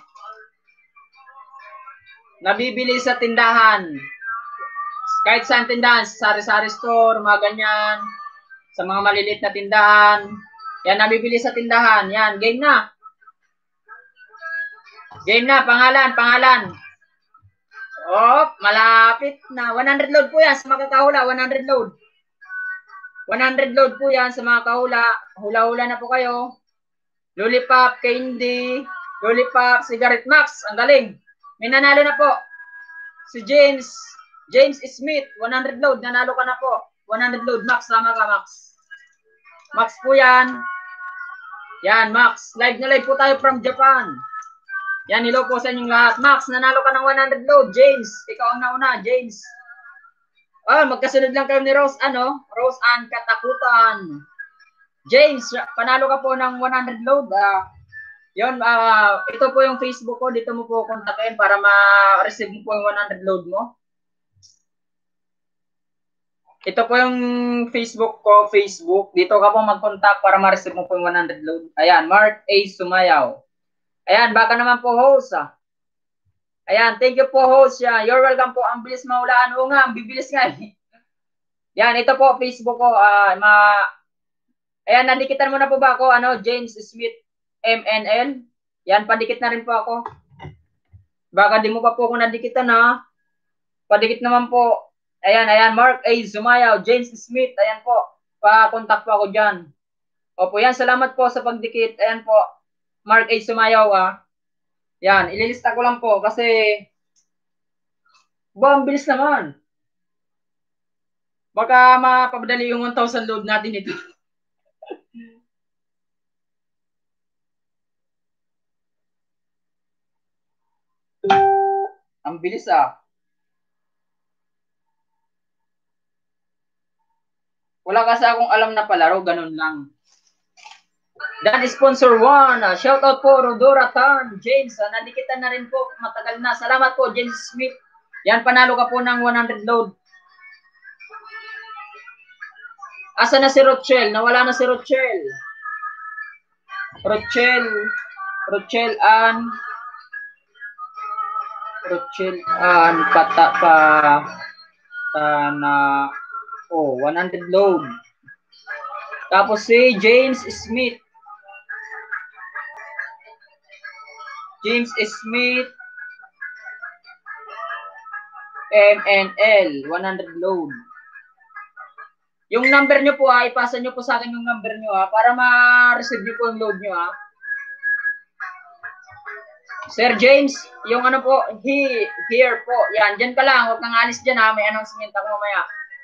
Nabibili sa tindahan. Kahit saan tindahan, sa sari-sari store, mga ganyan. Sa mga maliliit na tindahan. Yan, nabibili sa tindahan. Yan, game na. Pangalan. Oh, malapit na. 100 load po yan sa mga kahula. 100 load. 100 load po yan sa mga kahula. Hula-hula na po kayo. Lollipop, Candy, Lollipop, Cigarette Max. Ang galing. May nanalo na po. Si James Smith, 100 load. Nanalo ka na po. 100 load. Max, tama ka, Max. Max po yan. Yan, Max. Live na live po tayo from Japan. Yan, hello po sa inyong lahat. Max, nanalo ka ng 100 load. James, ikaw ang nauna, James. Magkasunod lang kayo ni Rose, Rose Ann Katakutan. James, panalo ka po ng 100 load. Ito po yung Facebook ko. Dito mo po kontakin para ma-receive mo po yung 100 load mo. Ito po yung Facebook ko, Facebook. Dito ka po mag-contact para ma-receive mo po yung 100 load. Ayan, Mark A. Sumayaw. Ayan, baka naman po host. Ayan, thank you po host. You're welcome po. Ang bilis maulaan. Oo nga, ang bibilis nga. Yan, ito po Facebook ko. Ayan, nadikitan mo na po ba ako? James Smith MNL. Yan, padikit na rin po ako. Baka di mo pa po ako nadikitan ha. Padikit naman po. Ayan, Mark A. Zumayaw, James Smith. Ayan po, pa-contact po ako dyan. Opo, yan, salamat po sa pagdikit. Ayan po, Mark A. Zumayaw Yan, ililista ko lang po kasi ang bilis naman. Baka mapapadali yung 1,000 load natin ito. Ang bilis Wala kasi akong alam na palaro, ganun lang. Dan sponsor 1, shout out po Rodora Tan, James, nadikitan na rin po, matagal na. Salamat po James Smith. Yan, panalo ka po ng 100 load. Asa na si Rochelle? Nawala na si Rochelle. Rochelle Ann Patana. Oh, 100 load. Tapos si James Smith. James Smith. MNL. 100 load. Yung number nyo po ipasa nyo po sa akin yung number nyo para ma-receive nyo po yung load nyo Sir James, yung ano po, here po. Yan, dyan ka lang. Huwag kang alis dyan may announcement ako mamaya.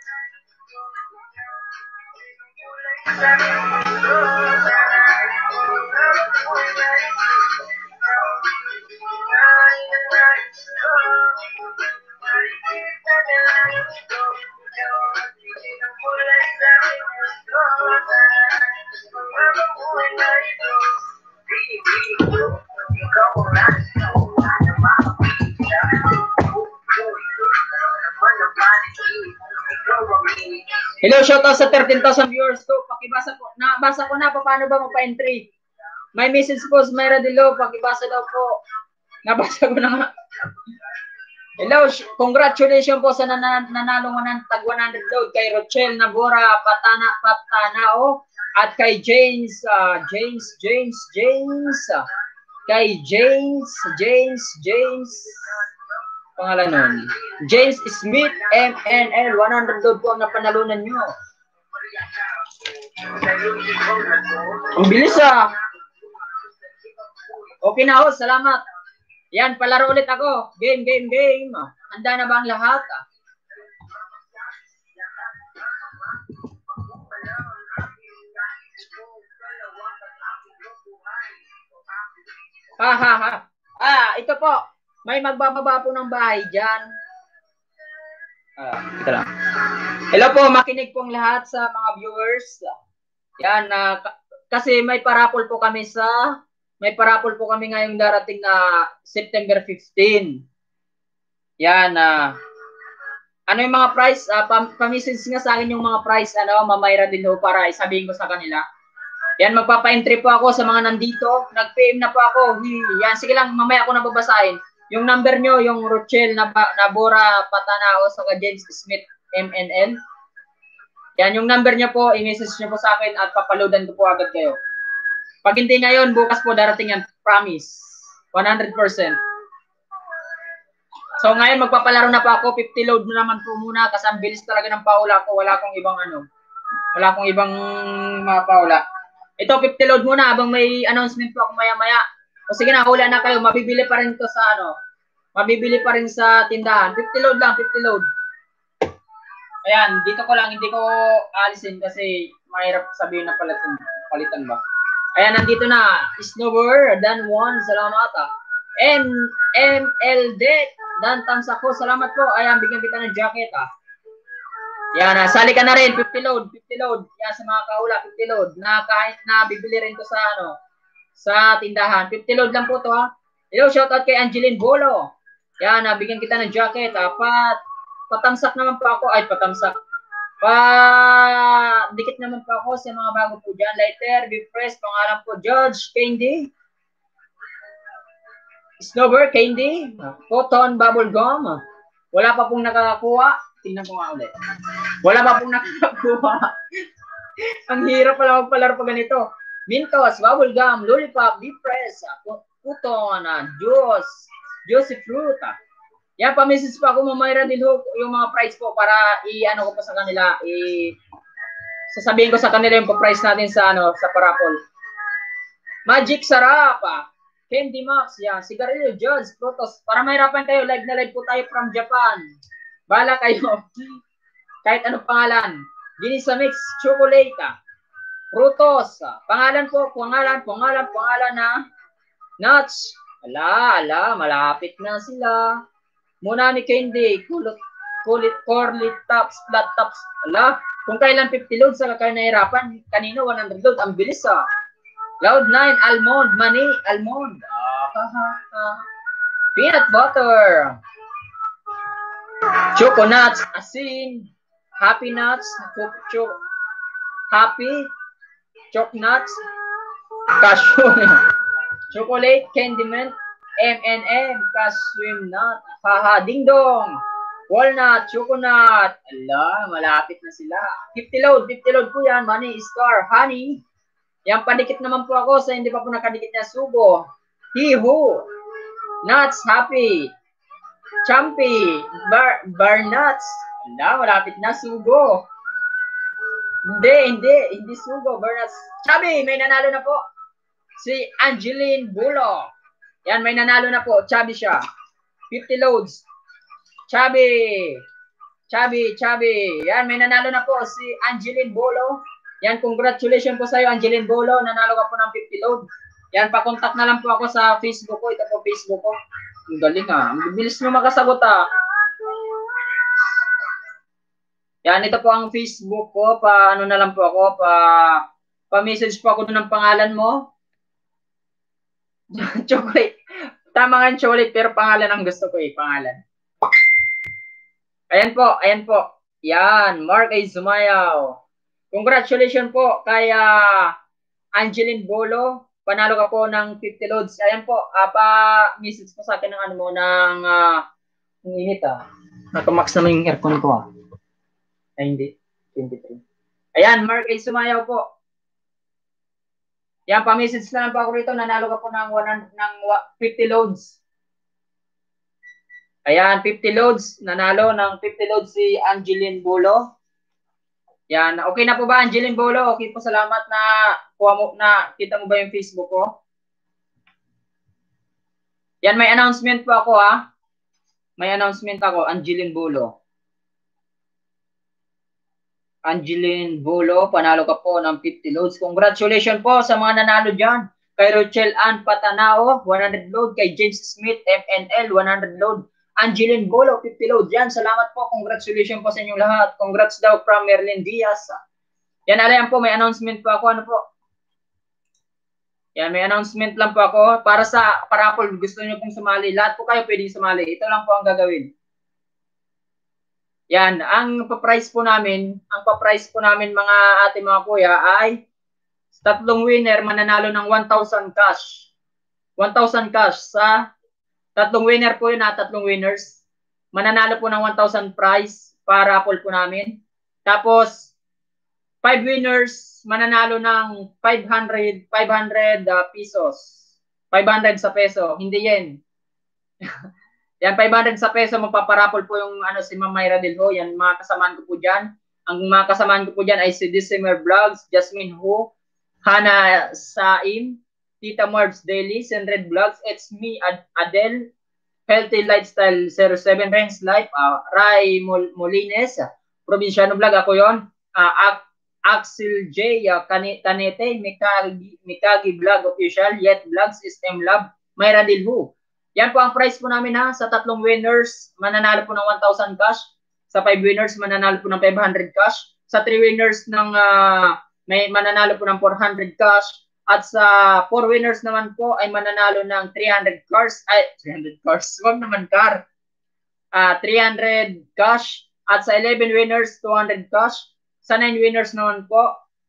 Hello, shoutout sa 13,000 viewers ko. Pakibasa po. Nabasa ko na paano ba magpa-entry. May message po sa Mayra Dilo. Pakibasa daw po. Nabasa ko na nga. Hello, congratulations po sa nanalo ng tag 100 load kay Rochelle Nagora Patanao at kay James kay James pangalan nun. James Smith MNL 100 load po ang napanalunan nyo. Ang bilis Okay na ho, salamat. Yan, palaro ulit ako. Game. Handa na ba ang lahat? Ito po. May magbababa po ng bahay dyan. Ito lang. Hello po, makinig pong lahat sa mga viewers. Yan, kasi may parapol po kami ngayong darating na September 15. Yan, ano yung mga price? Pamisins nga sa akin yung mga price, mamayra din ho para isabihin ko sa kanila. Yan, magpapa-entry po ako sa mga nandito. Nag-PM na po ako. Yan, sige lang, mamaya ako nababasahin. Yung number nyo, yung Rochelle Nabora Patanao sa James Smith MNL. Yan, yung number nyo po, i-message nyo po sa akin at papaloadan ko po agad kayo. Pag hindi ngayon, bukas po darating yan. Promise. 100%. So ngayon, magpapalaro na po ako. 50 load na naman po muna kasi ang bilis talaga ng paula ko. Wala akong ibang mga paula. Ito, 50 load muna habang may announcement po ako maya-maya. O sige na, hula na kayo. Mabibili pa rin ito sa mabibili pa rin sa tindahan. 50 load lang, 50 load. Ayan, dito ko lang, hindi ko alisin kasi mahirap sabihin na palitan ba. Ayan, nandito na. Snowboard, Dan 1, salamat MLD, Dan thumbs ako, salamat po. Ayan, bigyan kita ng jacket Yan, sali ka na rin, 50 load. Yan, sa mga kahula, 50 load. Na kahit na bibili rin to sa tindahan. 50 load lang po to Hello, shoutout kay Angeline Bolo. Yan, bigyan kita ng jacket patamsak naman po ako. Dikit naman po ako sa mga bago po dyan. Lighter, be fresh, pangalan po Judge Candy. Snowbird Candy. Cotton Bubble Gum. Wala pa pong nakakakuha. Tingnan ko nga ulit. Wala pa pong nakakakuha. Ang hirap pala magpalaro pa ganito. Mintos, Bubble Gum, Lollipop, be fresh, Cotton, Juicy Fruit. Yan, pa-message pa ako, mamayra din yung mga price po para i-ano ko pa sa kanila, sasabihin ko sa kanila yung price natin sa parapol. Magic Sarap, Candy Max, yan, Cigarillo, Judge, Protos, para mahirapan kayo, live na live po tayo from Japan. Bala kayo, kahit anong pangalan. Ginisa Mix, Chocolate, Protos, pangalan na Nuts. Ala, malapit na sila. Muna ni Candy, Corlit Tops, Flat Tops. Ala, kung kailan 50 loads sa kayo nahirapan, kanina 100 load, ang bilis Cloud 9, Almond, Money, Almond. Peanut Butter. Choco Nuts, Asin, Happy Nuts, Happy, Choc Nuts, Cashew, Chocolate, Candy Mint, M&M, Cashew Nut, Ding Dong, Walnut, coconut. Ala, malapit na sila. 50 load po yan. Money, star, honey. Yan, padikit naman po ako sa hindi pa po nakadikit na sugo. Hiho. Nuts, happy. Chumpy. Bar nuts. Ala, malapit na sugo. Hindi sugo. Bar nuts. Chubby, may nanalo na po. Si Angeline Bulo. Yan, may nanalo na po. Chubby siya. 50 loads. Chubby. Yan, may nanalo na po si Angeline Bolo. Yan, congratulations po sa iyo, Angeline Bolo. Nanalo ka po ng 50 load. Yan, pakontak na lang po ako sa Facebook ko. Ito po Facebook ko. Ang galing ah. Ang bilis mo makasagot ah. Yan, ito po ang Facebook ko. Ano na lang po ako. Pa-message po ako doon ng pangalan mo. Chocolate. Tama nga chocolate, pero pangalan ang gusto ko eh. Pangalan. Ayan po. Yan, Mark A. Zumayaw. Congratulations po kay Angeline Bolo. Panalo ka po ng 50 loads. Ayan po, pa-message po sa akin ng ano mo, ng init ah. Nakamax naman yung aircon ko ah. Ay, hindi. 23. Ayan, Mark A. Zumayaw po. Yan, pa-message na lang po ako rito. Nanalo ka po ng 50 loads. Ayan, 50 loads. Nanalo ng 50 loads si Angeline Bolo. Yan, okay na po ba Angeline Bolo? Okay po, salamat na kita mo ba yung Facebook ko? Yan, may announcement po ako ha. May announcement ako, Angeline Bolo. Angeline Bolo, panalo ka po ng 50 loads. Congratulations po sa mga nanalo dyan. Kay Rochelle Ann Patanao, 100 load. Kay James Smith, MNL, 100 load. Angeline Bolo, 50 load. Yan, salamat po. Congratulations po sa inyong lahat. Congrats daw from Merlin Diaz. Yan, alayan po, may announcement po ako. Ano po? Yan, may announcement lang po ako. Para sa parapol, gusto nyo pong sumali. Lahat po kayo pwedeng sumali. Ito lang po ang gagawin. Yan, ang pa-price po namin mga ating mga kuya ay tatlong winner mananalo ng 1,000 cash. 1,000 cash sa tatlong winner po yun tatlong winners. Mananalo po ng 1,000 prize para raffle po namin. Tapos 5 winners mananalo ng 500 pesos. 500 sa peso, hindi yen. Yan, 500 sa peso, magpaparapol po yung si Ma'am Mayra Delho. Yan, mga kasamaan ko po dyan. Ang mga kasamaan ko po dyan ay si December Vlogs, Jasmine Ho, Hana Saim, Tita Marbs Daily, Sendred Vlogs, It's Me, Adele, Healthy Lifestyle 07, Ren's Life, Ray Molines, Provinciano Vlog, ako yon. Axel J, Tanete, Mikagi Vlog Official, Yet Vlogs, SM Lab, Mayra Delho. Yan po ang price po namin ha. Sa tatlong winners, mananalo po ng 1,000 cash. Sa 5 winners, mananalo po ng 500 cash. Sa 3 winners, may mananalo po ng 400 cash. At sa 4 winners naman po, ay mananalo ng 300 cars. Ay, 300 cars. Huwag naman car. 300 cash. At sa 11 winners, 200 cash. Sa 9 winners naman po,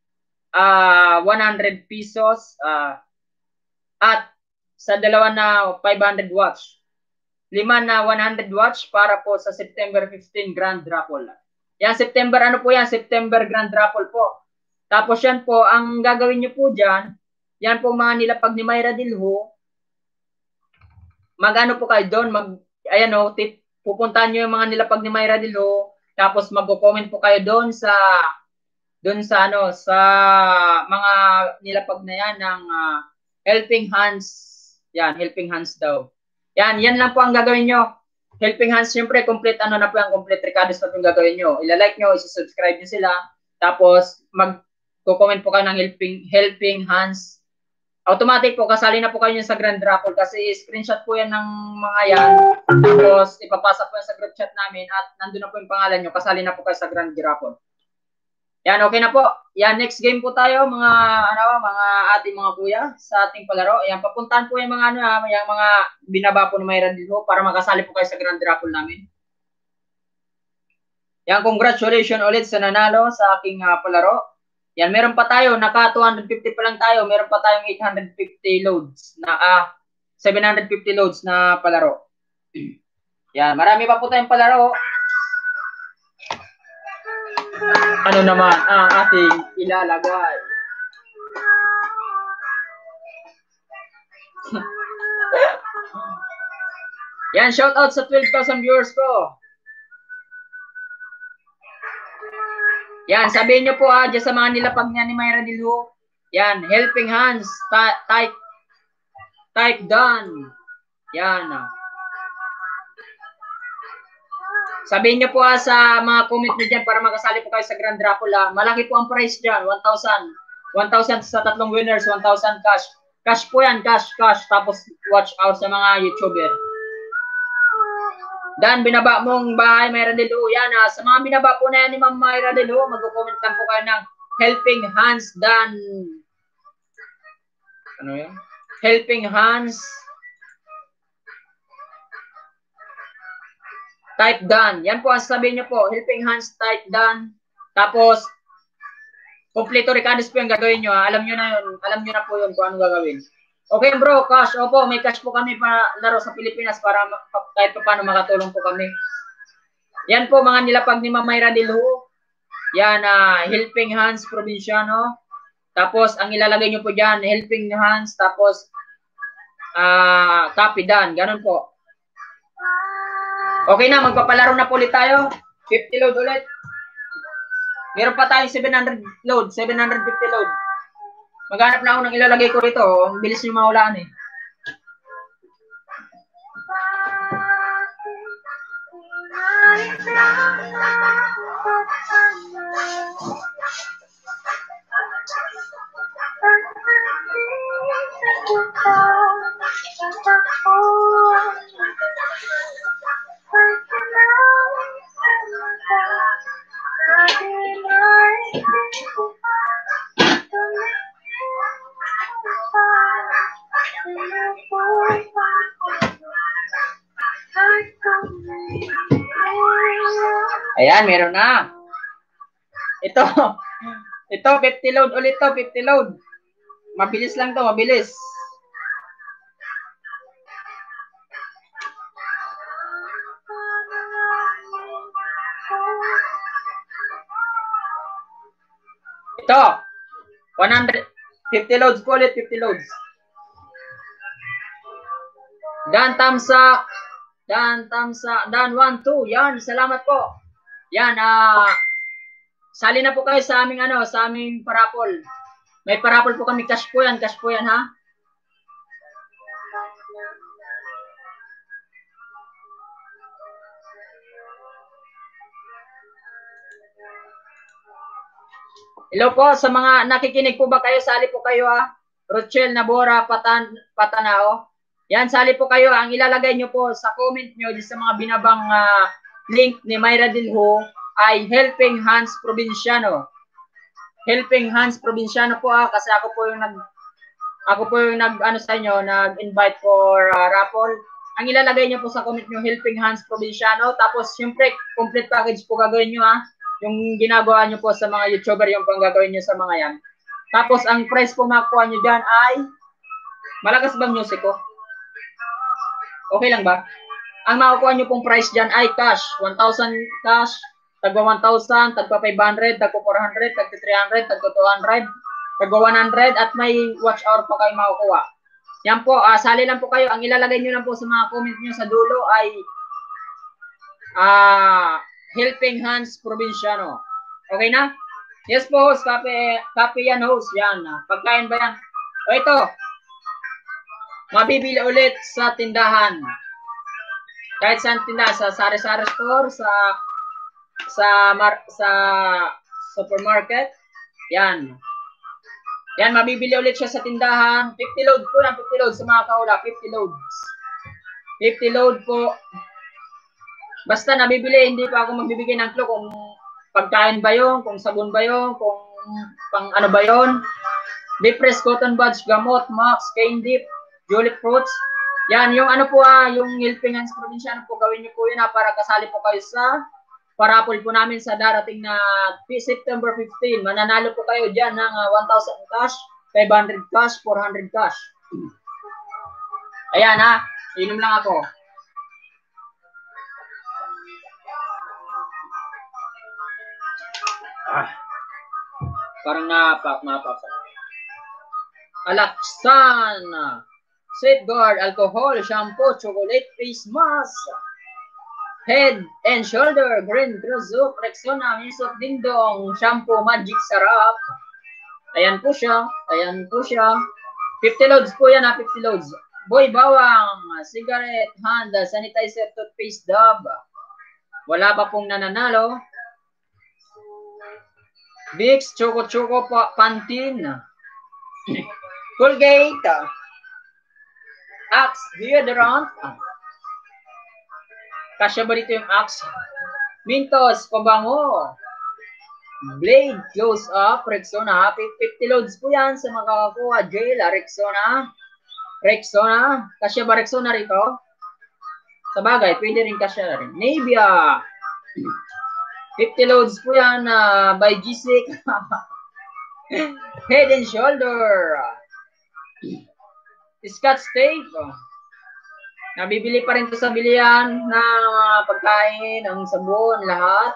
100 pesos. At sa dalawa na 500 watts. 5 na 100 watts para po sa September 15 Grand Raffle. Yan, September September Grand Raffle po. Tapos yan po, ang gagawin nyo po dyan, yan po mga nilapag ni Mayra Delho, mag-ano po kayo doon, pupuntahan nyo yung mga nilapag ni Mayra Delho, tapos mag-comment po kayo doon sa mga nilapag na yan ng Helping Hands. Yan, Helping Hands daw. Yan lang po ang gagawin nyo. Helping Hands, syempre, complete complete recados na po yung gagawin nyo. Ilalike nyo, isi-subscribe nyo sila. Tapos, mag-comment po kayo ng Helping Hands. Automatic po, kasali na po kayo sa Grand Raffle kasi screenshot po yan ng mga yan. Tapos, ipapasa po yan sa group chat namin at nandun na po yung pangalan nyo. Kasali na po kayo sa Grand Raffle. Yan, okay na po. Yan, next game po tayo, mga ating mga kuya sa ating palaro. Yan, papuntahan po yung mga binaba po ni Mayra Delho para makasali po kayo sa Grand Raffle namin. Yan, congratulations ulit sa nanalo sa aking palaro. Yan, meron pa tayo, naka 250 pa lang tayo, meron pa tayong 850 loads na 750 loads na palaro. Yan, marami pa po tayong palaro. ano naman ang ating ilalagay. Yan, shout out sa 12,000 viewers ko. Yan, sabihin nyo po dyan sa mga nilapag niya ni Myra Dilu. Yan, helping hands, type done. Yan. Sabihin nyo po sa mga comment nyo dyan para makasali po kayo sa Grand Raffle. Malaki po ang price dyan, 1,000. 1,000 sa tatlong winners, 1,000 cash. Cash po yan, cash. Tapos watch out sa mga YouTuber. Dan, binaba mong bahay, Myra Dilu. Yan, sa mga binaba po na yan ni Ma'am Myra Dilu, mag-comment lang po kayo ng helping hands, Dan. Ano yan? Helping hands. Type done. Yan po ang sabihin niyo po. Helping hands, type done. Tapos, kompleto recados po yung gagawin nyo. Alam nyo na yun. Alam nyo na po yun kung anong gagawin. Okay bro, cash. Opo, may cash po kami para laro sa Pilipinas para kahit pa paano makatulong po kami. Yan po mga nilapag ni Ma'am Myra Dilu. Yan, helping hands probinsyano. Tapos, ang ilalagay nyo po dyan, helping hands. Tapos, copy done. Ganun po. Okay na, magpapalaro na po ulit tayo. 50 load ulit. Meron pa tayong 700 load, 750 load. Maghanap na ako ng ilalagay ko rito. Ang bilis nyo mahulaan eh. Ayan, meron na. Ito 50 load ulit to, 50 load. Mabilis lang to, mabilis. Ito, 150 loads po ulit, 50 loads. Dan thumbs up. Dan 1, 2. Yan, salamat po. Yan, sali na po kayo sa aming sa aming parapol. May parapol po kami, cash po yan ha. Hello po sa mga nakikinig po ba kayo, sali po kayo ha. Rochelle Nabora Patanao. Yan, sali po kayo. Ang ilalagay nyo po sa comment nyo sa mga binabang link ni Myra Dilu ay Helping Hands Provinciano. Helping Hands Provinciano po kasi ako po yung nag sa inyo, nag-invite for raffle. Ang ilalagay nyo po sa comment nyo, Helping Hands Provinciano. Tapos, syempre, complete package po gagawin nyo Yung ginagawa nyo po sa mga YouTuber, yung pang gagawin nyo sa mga yan. Tapos, ang price po makuha nyo dyan ay, malakas bang music ko? Okay lang ba? Ang makukuha nyo pong price dyan ay cash. 1,000 cash, tagwa 1,000, tagwa 500, tagwa 400, tagwa 300, tagwa 200, tagwa 100, at may watch hour pa kayo makukuha. Yan po, sali lang po kayo. Ang ilalagay nyo lang po sa mga comment nyo sa dulo ay Helping Hands Provinciano. Okay na? Yes po, host. Copy yan, host. Yan. Pagkain ba yan? O ito. Mabibili ulit sa tindahan. Kahit saan tindahan, sa sari-sari store, sa supermarket. Yan. Yan, mabibili ulit siya sa tindahan. 50 load po lang, 50 load sa mga kaula. 50 loads. 50 load po. Basta nabibili, hindi pa ako magbibigay ng clue kung pagkain ba yun, kung sabon ba yun, kung pang ano ba yun. Deep press, cotton buds, gamot, max, cane dip, julep fruits. Yan, yung yung Helping Hands Provinciano po, gawin niyo po yun para kasali po kayo sa parapol po namin sa darating na September 15. Mananalo po kayo dyan ng 1,000 cash, 500 cash, 400 cash. Ayan inom lang ako. Parang napak. Alaksan, Safeguard, alcohol, shampoo, chocolate, face mask, Head and Shoulder, Green Cruzo, Rexona, Misok Dingdong, shampoo, Magic Sarap. Ayan po siya. 50 loads po yan, 50 loads. Boy Bawang, cigarette, hand, sanitizer, toothpaste, dab. Wala pa pong nananalo. Vicks, Choco, Pantene. Colgate, Axe, deodorant. Kasya ba dito yung Axe? Mintos, pabango. Blade, close up, Rexona. 50 loads po yan sa makakakuha. Jail, Rexona. Kasya ba Rexona rito? Sa bagay, pwede rin kasya rin. Navia. 50 loads po yan by G6. Head and Shoulder. Scotch tape. Nabibili pa rin to sa bilihan na pagkain, ang sabon, lahat.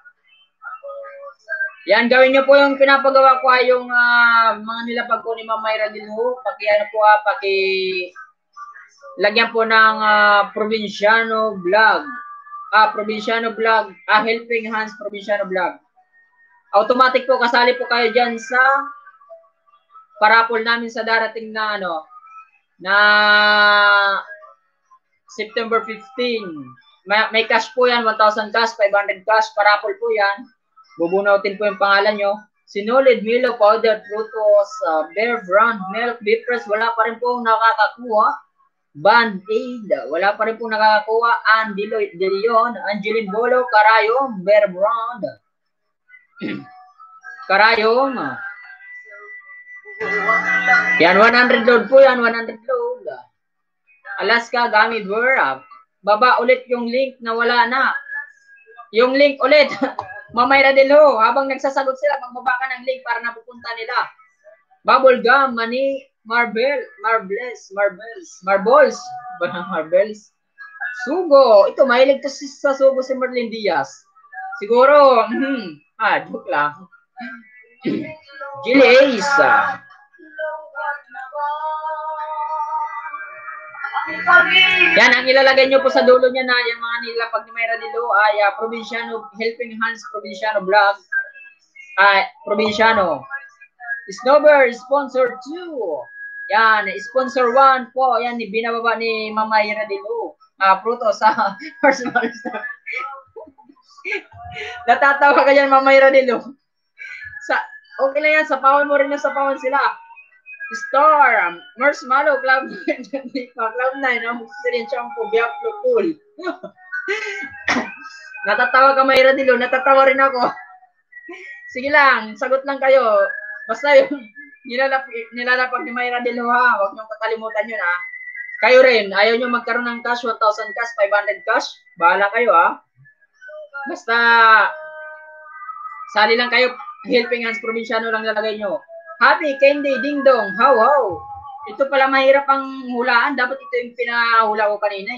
Yan, gawin nyo po yung pinapagawa ko yung mga nilapag ko ni Ma'am Myra Dilho. Lagyan po ng Provinciano Vlog. Helping Hands Provinciano Vlog. Automatic po, kasali po kayo dyan sa parapol namin sa darating na na September 15. May cash po yan, 1,000 cash, 500 cash, parapol po yan. Bubunutin po yung pangalan nyo. Sinulid, Milo, Powder, Frutos, Bear Brand, Milk, Beefres, wala pa rin po nakakakuha. Band-Aid, wala pa rin po nakakakuha. Andy De Leon, Angeline Bolo, Karayong, Bear Brand. Karayong. Yan, 100 load po yan, 100 load. Alaska, Gummy Bear. Baba ulit yung link na wala na. Yung link ulit. Ma'am Myra Dilho, habang nagsasagot sila, magbaba ka ng link para napupunta nila. Bubble Gum, Money, Marbles. Sugo. Ito, mahilig to sa sugo si Merlin Diaz. Siguro, joke lang. Gilly Ace. Yan, ang ilalagay nyo po sa dulo niya na yung mga nilapag ni Myra Dilho ay Provinciano, Helping Hands Provinciano Vlog. Provinciano. Snowbird, sponsor 2. Yan, sponsor 1 po. Yan, binababa ni Ma'am Myra Dilho. Pruto sa personal store. Natatawa ka dyan, Ma'am Myra Dilho. Okay lang yan, sapawan mo rin yung sapawan sila. Star, Marshmallow, Cloud 9, Cloud 9, Australian Shampoo, Biaplo Cool. Natatawa ka, Myra Dilho, natatawa rin ako. Sige lang, sagot lang kayo. Basta yung nilalapag ni Myra Dilho, huwag niyong kakalimutan yun, Kayo rin, ayaw nyo magkaroon ng cash, 1,000 cash, 500 cash, bahala kayo, Basta, sali lang kayo, Helping Hands Provinciano lang lalagay nyo. Happy Candy Ding Dong, how. Ito pala mahirap ang hulaan. Dapat ito yung pinahula ko kanina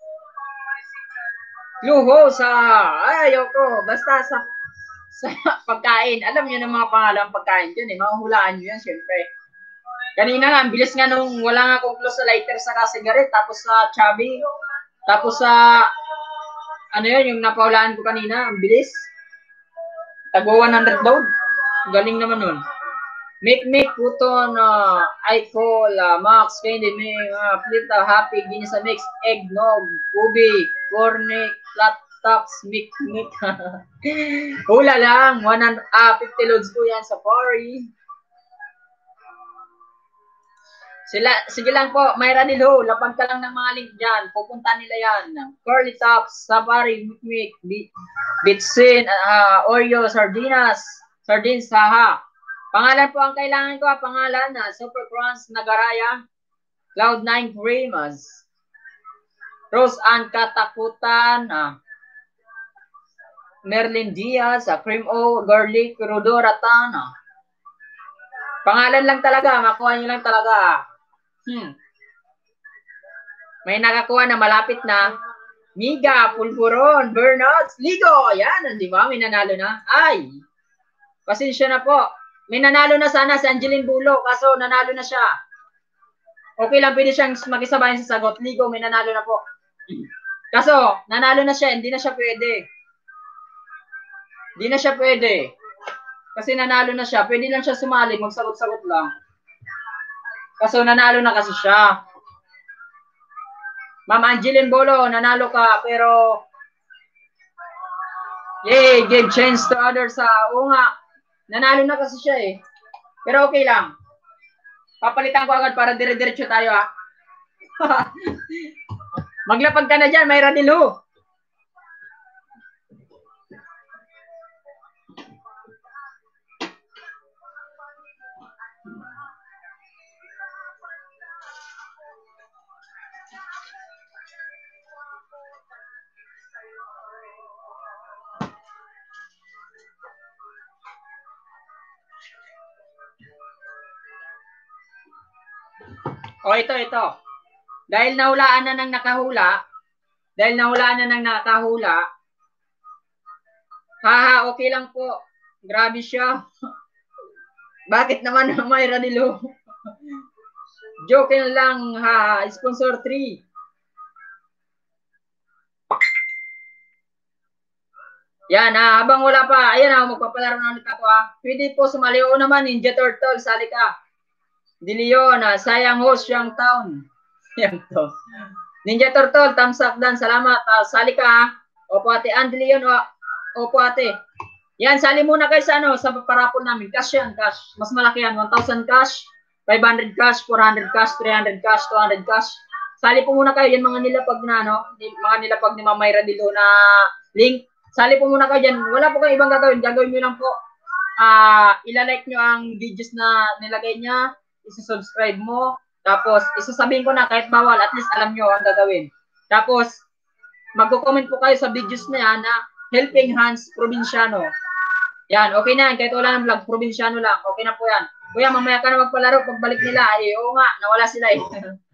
Luho sa, ayoko. Basta sa pagkain. Alam niyo ng mga pangalang pagkain dyan Mahuhulaan nyo yan, syempre. Kanina nga, ang bilis nga nung wala nga akong close sa lighter sa cigarette. Tapos sa chubby. Tapos sa, yung napahulaan ko kanina. Ang bilis. Tago 100 load. Galing naman nun. Make, Puton, Icol, Max, Candy, Plita, Happy, Ginisa Mix, Eggnog, Ubi, Cornic, Flat Tops, Mick. Hula lang, 50 loads po yan sa Pari. Sige lang po, Myra Dilho, lapag ka lang ng mga link dyan. Pupunta nila yan. Curly Tops, Safari, Mick, Bitsin, Oreo, Sardines, Saha. Pangalan po ang kailangan ko, pangalan Super Crunch Nagaraya, Cloud9 Cremas, Rose Ann Katakutan, Merlin Diaz, Cream O, Garlic, Rodora Tana. Pangalan lang talaga, makuha nyo lang talaga. May nakakuha na malapit na. Miga, Pulburon, Burnouts, Ligo. Yan, di ba? May nanalo na. Ay! Pasensya na po. May nanalo na sana si Angeline Bulo, kaso nanalo na siya. Okay lang, pwede siyang makisabay sa sagot. Ligo, may nanalo na po. Kaso, nanalo na siya, hindi na siya pwede. Hindi na siya pwede. Kasi nanalo na siya, pwede lang siya sumali, magsagot-sagot lang. Kaso nanalo na kasi siya. Ma'am Angeline Bolo, nanalo ka, pero yay, give chance to others. Oo nga, nanalo na kasi siya eh. Pero okay lang. Papalitan ko agad para dire-diretso tayo ha. Maglapag ka na dyan, may Radilo. O ito. Dahil nahulaan na ng nakahula, haha, okay lang po. Grabe siya. Bakit naman may Radilo? Joke lang ha, sponsor 3. Yan habang wala pa, ayan magpapalaro na ulit ako ha. Pwede po sumali. Oo naman, Ninja Turtle, sali ka. De Leon, sayang host yung town. Yan to. Ninja Turtle, thumbs up dan, salamat. Sali ka ha. Opo ate, De Leon, opo ate. Yan, sali muna kayo sa sa parapol namin. Cash yan, cash. Mas malaki yan, 1,000 cash, 500 cash, 400 cash, 300 cash, 200 cash. Sali po muna kayo, yan mga nilapag na, mga nilapag ni Ma'am Mayra Dilo na link. Sali po muna kayo dyan. Wala po kayong ibang gagawin. Gagawin nyo lang po. Ilalike nyo ang videos na nilagay niya. Isa-subscribe mo. Tapos, isasabihin ko na kahit bawal, at least alam nyo ang gagawin. Tapos, magko-comment po kayo sa videos na yan na Helping Hands Provinciano. Yan, okay na yan. Kahit wala ng vlog, Provinciano lang. Okay na po yan. Kuya, mamaya ka na magpalaro. Pagbalik nila, oo nga, nawala sila eh.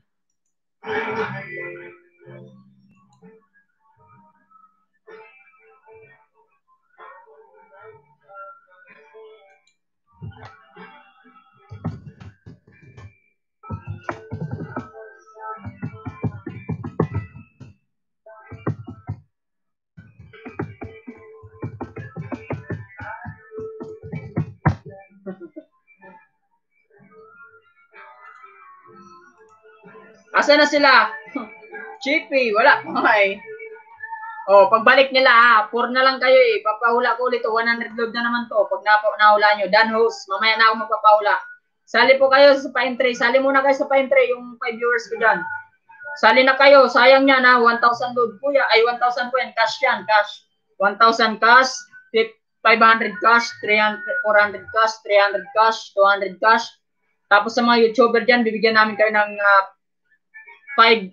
Asa na sila? Chippy, wala pa eh. Pagbalik nila pur na lang kayo eh. Papahula ko ulit 100 load na naman to. Pag nahula nyo, Dan host, mamaya na ako magpapahula. Sali po kayo sa Pine Tree. Sali muna kayo sa Pine Tree, yung 5 viewers ko dyan. Sali na kayo, sayang yan 1,000 load po yan. Ay, 1,000 po yan, cash yan, cash. 1,000 cash, 500 cash, 300, 400 cash, 300 cash, 200 cash. Tapos sa mga YouTuber dyan, bibigyan namin kayo ng 500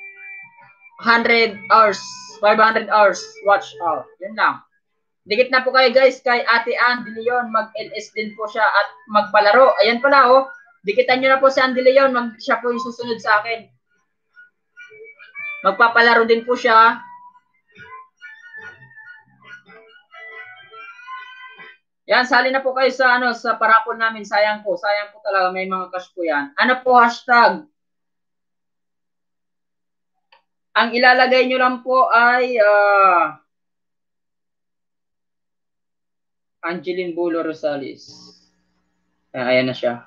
hours. 500 hours watch hour. Yan lang. Dikit na po kayo guys kay Ate Ann De Leon. Mag-LS din po siya at magpalaro. Ayan pala Dikitan nyo na po si Ann De Leon. Siya po yung susunod sa akin. Magpapalaro din po siya. Yan, sali na po kayo sa sa parapol namin. Sayang po talaga, may mga cash po yan. Ano po hashtag? Ang ilalagay nyo lang po ay Angeline Bulo Rosales. Ayan na siya.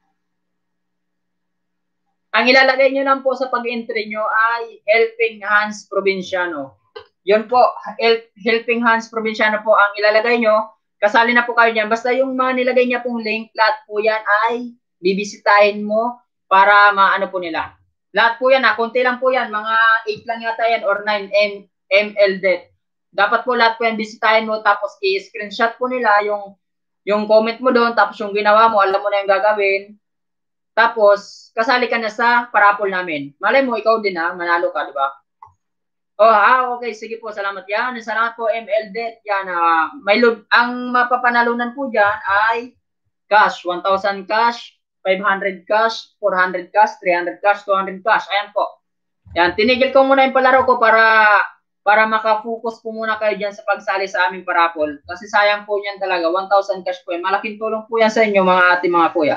Ang ilalagay nyo lang po sa pag-entry nyo ay Helping Hands Provinciano. Yun po, Helping Hands Provinciano po ang ilalagay nyo. Kasali na po kayo dyan. Basta yung mga nilagay niya pong link, lahat po yan ay bibisitahin mo para maano po nila. Lahat po yan konti lang po yan. Mga 8 lang yata yan or 9 ml det. Dapat po lahat po yan bisitahin mo tapos i-screenshot po nila yung comment mo doon tapos yung ginawa mo, alam mo na yung gagawin. Tapos, kasali ka na sa parapol namin. Malay mo, ikaw din manalo ka, di ba? Okay, sige po, salamat yan. Salamat po, ML Det. Yan, may load. Ang mapapanalunan po dyan ay cash, 1,000 cash, 500 cash, 400 cash, 300 cash, 200 cash. Ayan po. Yan, tinigil ko muna yung palaro ko para para makafocus po muna kayo dyan sa pagsali sa aming parapol. Kasi sayang po yan talaga, 1,000 cash po yan. Malaking tulong po yan sa inyo mga ate, mga kuya.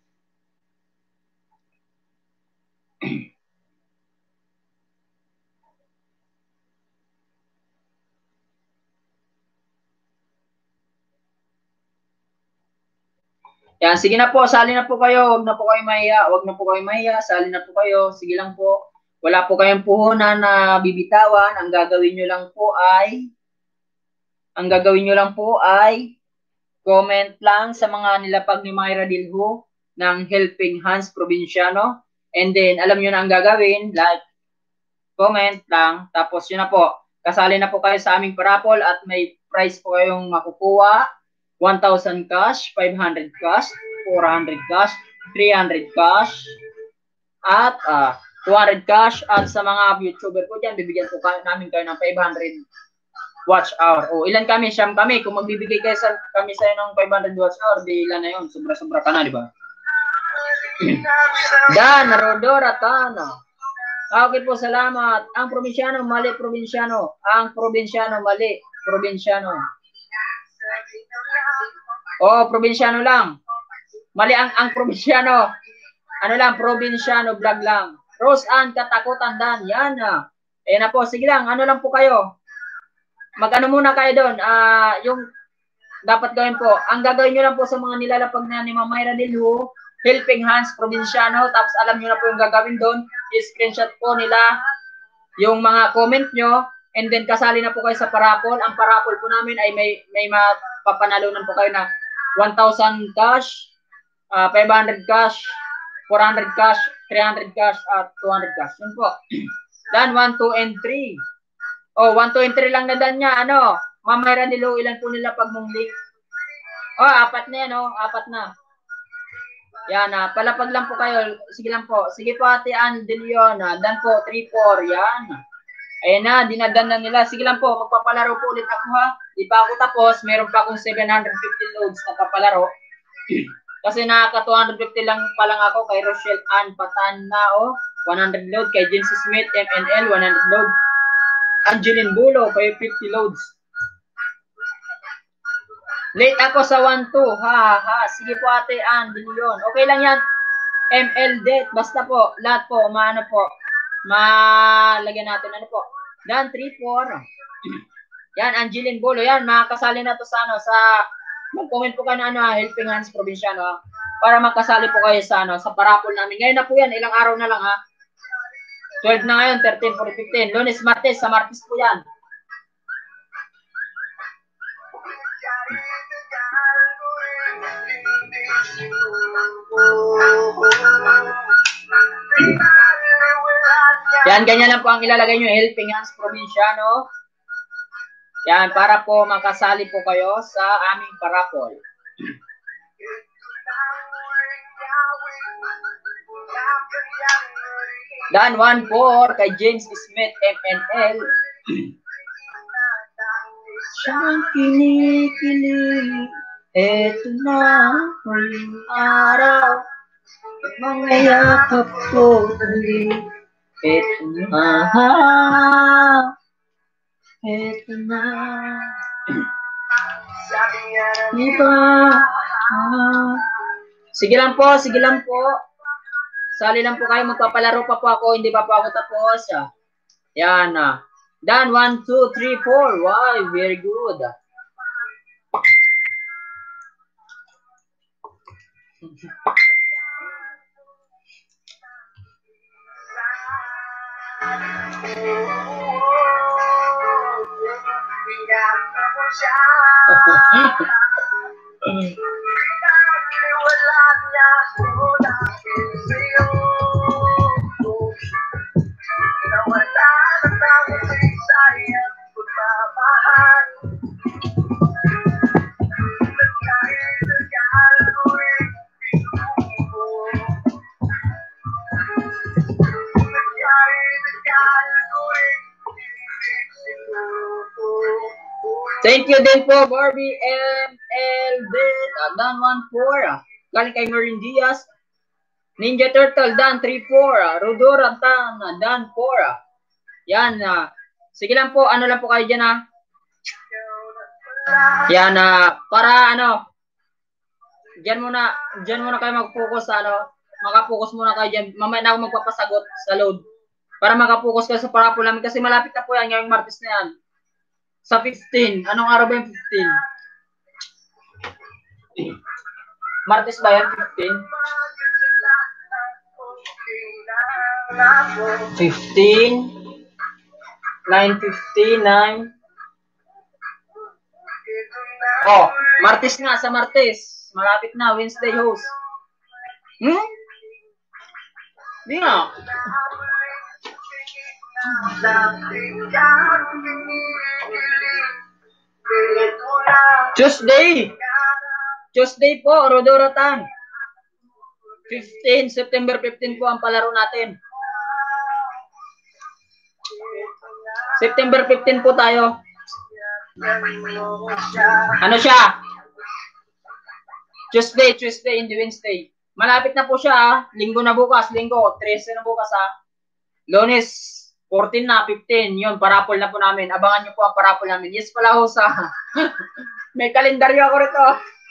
Yan, sige na po, sali na po kayo. Huwag na po kayo mahiya. Huwag na po kayo mahiya. Sali na po kayo. Sige lang po. Wala po kayong puhunan na bibitawan. Ang gagawin nyo lang po ay comment lang sa mga nilapag ni Myra Dilho ng Helping Hands Provinciano. And then, alam nyo na ang gagawin. Like, comment lang. Tapos yun na po. Kasali na po kayo sa aming parapol at may prize po kayong makukuha. 1,000 cash, 500 cash, 400 cash, 300 cash, at 200 cash. At sa mga YouTuber po dyan, bibigyan po namin kayo ng 500 watch hour. O ilan kami? Siyam kami. Kung magbibigay kayo kami sa'yo ng 500 watch hour, di ilan na yun? Sobra-sobra ka na, di ba? Dan, Rodora, Tana. Okay po, salamat. Ang probinsyano, mali, probinsyano. Ang probinsyano, mali, probinsyano. Oh, probinsyano lang. Mali ang probinsyano. Ano lang, probinsyano vlog lang. Rose Ann, katakutan Dan. Yan na. Ayan na po. Sige lang, ano lang po kayo. Mag-ano muna kayo doon. Yung dapat gawin po. Ang gagawin nyo lang po sa mga nilalapag na ni Ma'am Myra Dilho, Helping Hands Provinciano. Tapos alam nyo na po yung gagawin doon. I-screenshot po nila yung mga comment nyo. And then kasali na po kayo sa parapol. Ang parapol po namin ay may mapapanalunan po kayo na 1,000 cash, 500 cash, 400 cash, 300 cash, at 200 cash. Yun po. Dan, 1, 2, and 3. Oh, 1, 2, and 3 lang na dan niya. Ano? Ma'am Myra Dilho, ilan po nila pag mong link? Oh, 4 na yan, oh. 4 na. Yan, palapag lang po kayo. Sige lang po. Sige po, Ate Ann De Leon. Dan po, 3, 4. Yan. Ayan na, dinadan na nila. Sige lang po, magpapalaro po ulit ako ha. Di pa ako tapos, meron pa akong 750 loads na papalaro. Kasi nakaka 250 lang pa lang ako kay Rochelle Ann Patanao, 100 load. Kay Jency Smith, MNL, 100 load. Angeline Bulo, kay 50 loads. Late ako sa 1-2. Sige po, Ate Ann, din yun. Okay lang yan. ML date, basta po, lahat po, maano po. Malagyan natin, ano po. Dan, 3-4. Yan, Angeline Bulo. Yan, makakasali na to sa, mag-comment po kayo na, Helping Hands Provinciano, para makasali po kayo sa, sa parapol namin. Ngayon na po yan, ilang araw na lang, 12 na ngayon, 13, 14, 15. Lunes, Martes, sa Martes po yan. Yan, ganyan lang po ang ilalagay nyo, Helping Hands Provinciano. Yan, para po makasali po kayo sa aming parapol. Dan, 1-4 kay James Smith, MNL. Siyang kinikilig, eto na huling araw, mga yakap ko ulit, eto na, eto na, iba, sige lang po, sali lang po kayo, magpapalaro pa po ako, hindi pa po ako tapos, yan, Dan, 1, 2, 3, 4. Wow, very good. Thank you din po, Barbie MLD. Dan 1-4. Galing kay Marin Diaz. Ninja Turtle, Dan 3-4. Rodora Tan, Dan 4. Yan. Sige lang po, ano lang po kayo dyan ha. Yan para diyan muna kayo mag-focus sa maka-focus muna kayo diyan. Mamaya na ako magpapasagot sa load. Para maka-focus kayo sa parapol namin kasi malapit na po yan ngayong Martes na yan. Sa 15. Anong araw ba yung 15? Martes ba yan? 15? 9:59. Oh, Martes nga, sa Martes. Malapit na, Wednesday host. Hindi nga. Tuesday po, Rodoratan. 15, September 15 po ang palaro natin. September 15 po tayo. Ano siya? Tuesday, hindi Wednesday. Malapit na po siya, linggo na bukas, 13 na bukas Lunes, 14 na, 15, yun, parapol na po namin. Abangan nyo po ang parapol namin. Yes pala ho sa, may kalendaryo ako rito.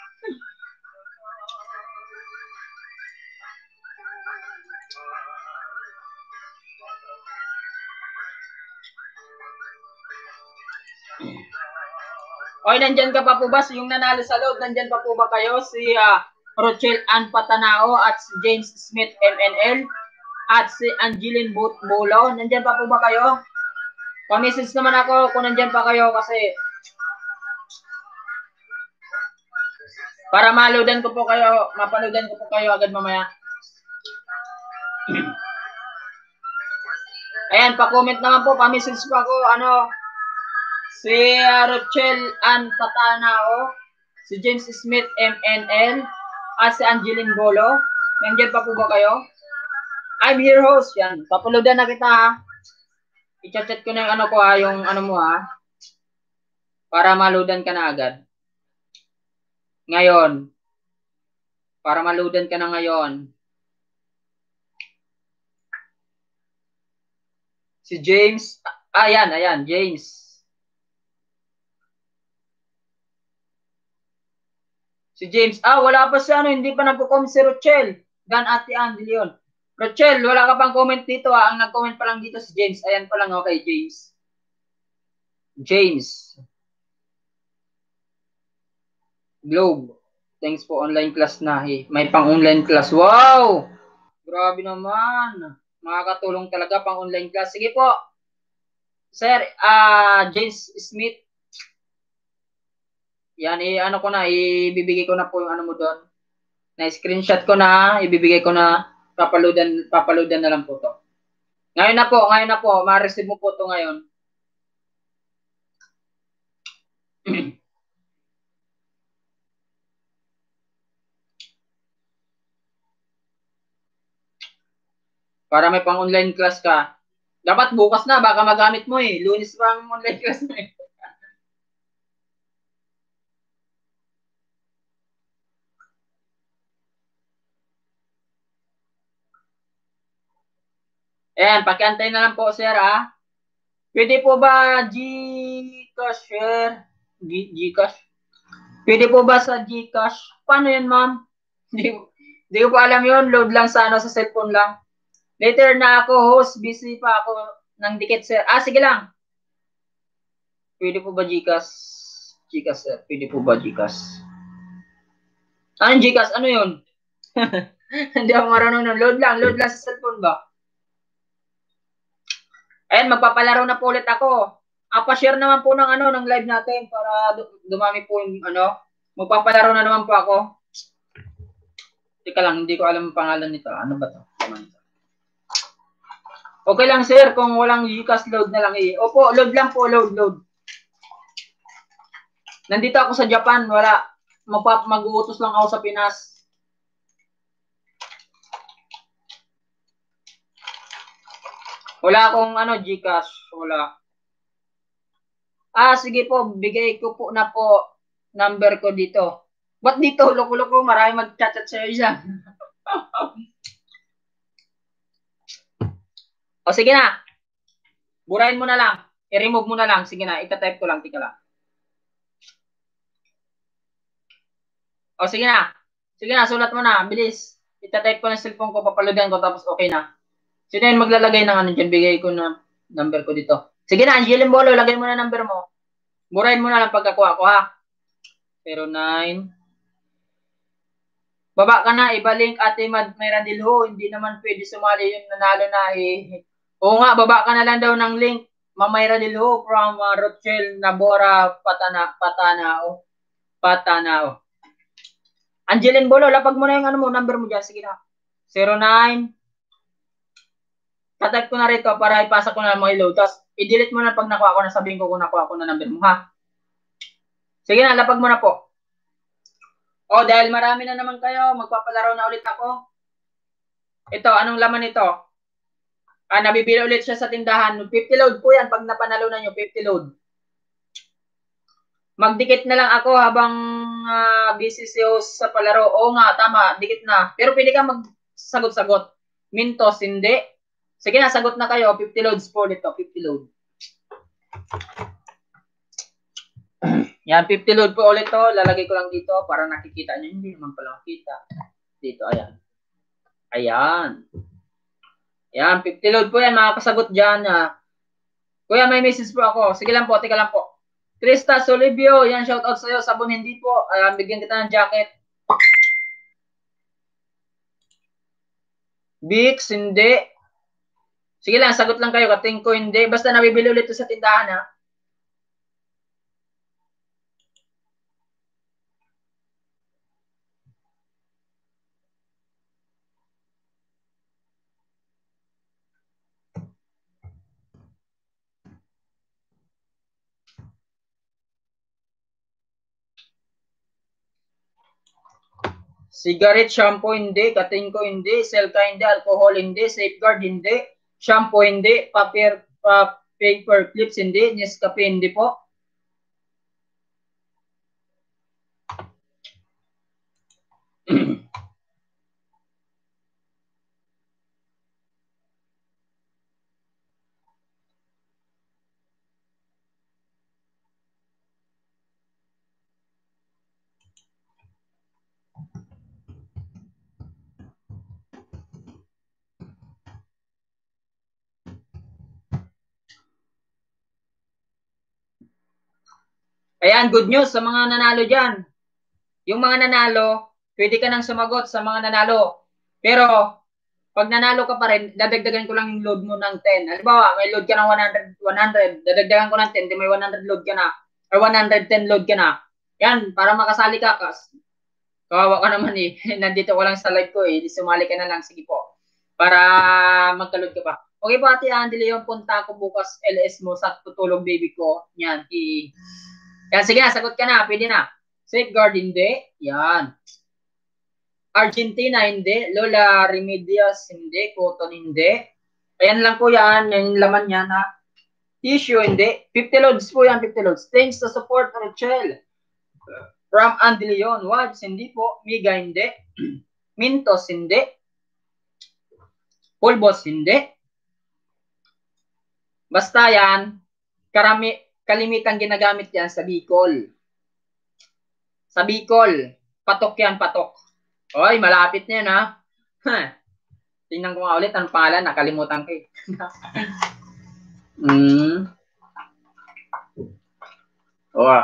Oy, nandyan ka pa po ba? Yung nanalo sa load, nandyan pa po ba kayo? Si Rochelle Ann Patanao at si James Smith MNL at si Angeline Bolo. Nandyan pa po ba kayo? Pa-message naman ako kung nandyan pa kayo kasi para mapaloadan ko po kayo agad mamaya. Ayan, pa-comment naman po, pa-message pa ako, si Rochelle Ann Patanao, si James Smith MNL, at si Angeline Bolo. Nandiyan pa po ba kayo? I'm here host. Yan, papaloadan na kita ha. I-chat ko na yung mo para maloadan ka na agad. Ngayon. Para maloadan ka na ngayon. Si James. Ayan, James. Si James. Wala pa siya, hindi pa nagko-comment si Rochelle. Dan Ate Ann, yun. Rochelle, wala ka pang comment dito Ang nag-comment pa lang dito si James. Ayan pa lang, okay, James. James. Globe. Thanks po, online class na. May pang-online class. Wow! Grabe naman. Makakatulong talaga pang-online class. Sige po. Sir, James Smith. Yan, ibibigay ko na po yung mo doon. Na-screenshot ko na, ibibigay ko na, papaloadan na lang po to. Ngayon na po, ma-receive mo po to ngayon. Para may pang-online class ka. Dapat bukas na, baka magamit mo Lunes pa ang online class mo Ayan, pakiantay na lang po, sir, Pwede po ba Gcash, sir? Gcash? Pwede po ba sa Gcash? Paano yan, ma'am? Hindi ko pa alam yun. Load lang sa cellphone lang. Later na ako, host. Busy pa ako ng dikit, sir. Sige lang. Pwede po ba Gcash? Gcash, sir. Pwede po ba Gcash? Anong Gcash? Ano yun? Hindi ako marunong nun. Load lang sa cellphone ba? Ayan, magpapalaro na po ulit ako. Pa-share naman po ng live natin para dumami po yung magpapalaro na naman po ako. Teka lang, hindi ko alam ang pangalan nito. Ano ba to? Okay lang, sir, kung walang Gcash, load na lang Opo, load lang po, load. Nandito ako sa Japan, wala. Mag-uutos lang ako sa Pinas. Wala akong Gcash, wala. Sige po, bigay ko po na po number ko dito. Ba't dito? Loko-loko, marami mag-chat sa'yo dyan. Sige na. Burahin mo na lang. I-remove mo na lang. Sige na, ita-type ko lang. Tika lang. O, sige na. Sige na, sulat mo na. Bilis. Ita-type ko ng cellphone ko, papalugan ko, tapos okay na. Sino yung maglalagay ng ano dyan? Bigay ko na number ko dito. Sige na, Angeline Bolo, lagay mo na number mo. Murahin mo na lang pagkakuha ko, ha? 09. Baba ka na, ibalink Ate Mayra Dilho. Hindi naman pwede sumali yung nanalo na eh. Oo nga, baba ka na lang daw ng link. Mamayra Dilho from Rochelle Nabora, Patanao. Angeline Bolo, lapag mo na yung ano mo, number mo dyan. Sige na. 09. Tatype ko na rito para ipasa ko na mga load. Tapos, i-delete mo na pag nakuha ko na, sabihin ko kung nakuha ko na number mo, ha? Sige na, lapag mo na po. O, dahil marami na naman kayo, magpapalaro na ulit ako. Ito, anong laman ito? Nabibili ulit siya sa tindahan. 50 load po yan pag napanalo na nyo, 50 load. Magdikit na lang ako habang busy si host sa palaro. Oo nga, tama, dikit na. Pero pwede ka magsagot-sagot. Mintos, hindi. Sige na, sagot na kayo. 50 loads po dito, 50 load. Yan, 50 load po ulit to. Lalagay ko lang dito para nakikita nyo. Hindi naman pala makita. Dito, ayan. Ayan. Ayan, 50 load po yan. Makakasagot dyan. Kuya, may message po ako. Sige lang po, tika lang po. Krista Solibio, yan, shoutout sa'yo. Sabon hindi po. Bigyan kita ng jacket. Bix, hindi. Sige lang, sagot lang kayo. Kating ko, hindi. Basta nabibili ulit ito sa tindahan, ha. Cigarette, shampoo, hindi. Kating ko, hindi. Selka, hindi. Alcohol, hindi. Safeguard, hindi. Shampoo, hindi. Paper clips, hindi. Nescafe, hindi po. Ayan, good news sa mga nanalo dyan. Yung mga nanalo, pwede ka nang sumagot sa mga nanalo. Pero, pag nanalo ka pa rin, dadagdagan ko lang yung load mo ng 10. Halimbawa, may load ka ng 100, dadagdagan ko ng 10, di may 100 load ka na, or 110 load ka na. Yan, para makasali ka. Kawawa ka naman eh. Nandito ko lang sa live ko eh. Sumali ka na lang, sige po. Para magka-load ka pa. Okay po, Ate Andy Leon, punta ako bukas LS mo sa tutulog baby ko. Yan, yan, sige na, sagot ka na, pwede na. Safeguard, hindi. Yan. Argentina, hindi. Lola Remedios, hindi. Cotton, hindi. Ayan lang po yan. Yung laman yan, ha. Tissue, hindi. 50 loads po yan, 50 loads. Thanks to support, Rochelle. From Andy Leon. Wads, hindi po. Miga, hindi. Mintos, hindi. Pulbos, hindi. Basta yan, kalimitan ginagamit yan sa Bicol. Sa Bicol, patok yan, patok. Oy, malapit na yan, ha? Tingnan ko nga ulit ang pangalan, nakalimutan ko eh. Oh,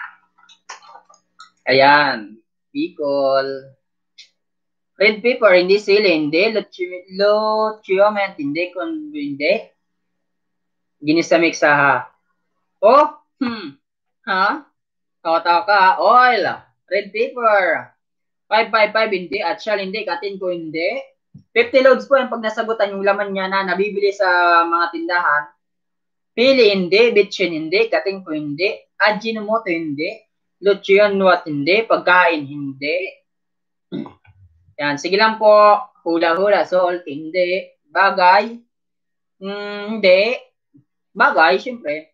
ayan, Bicol. Red pepper, hindi sili, hindi. Luchioment, hindi. Hindi. Ginisa mixa, ha? Oh, ha? Tawa-tawa ka, oil, red pepper. 555, hindi. At shall, hindi. Katin ko, hindi. 50 loads po yung pag nasagutan yung laman niya na nabibili sa mga tindahan. Pili, hindi. Bitchin, hindi. Katin ko, hindi. Ajinomoto, hindi. Luchion, what, hindi. Pagkain, hindi. Yan. Sige lang po. Hula-hula, salt, hindi. Bagay, hindi. Bagay, syempre.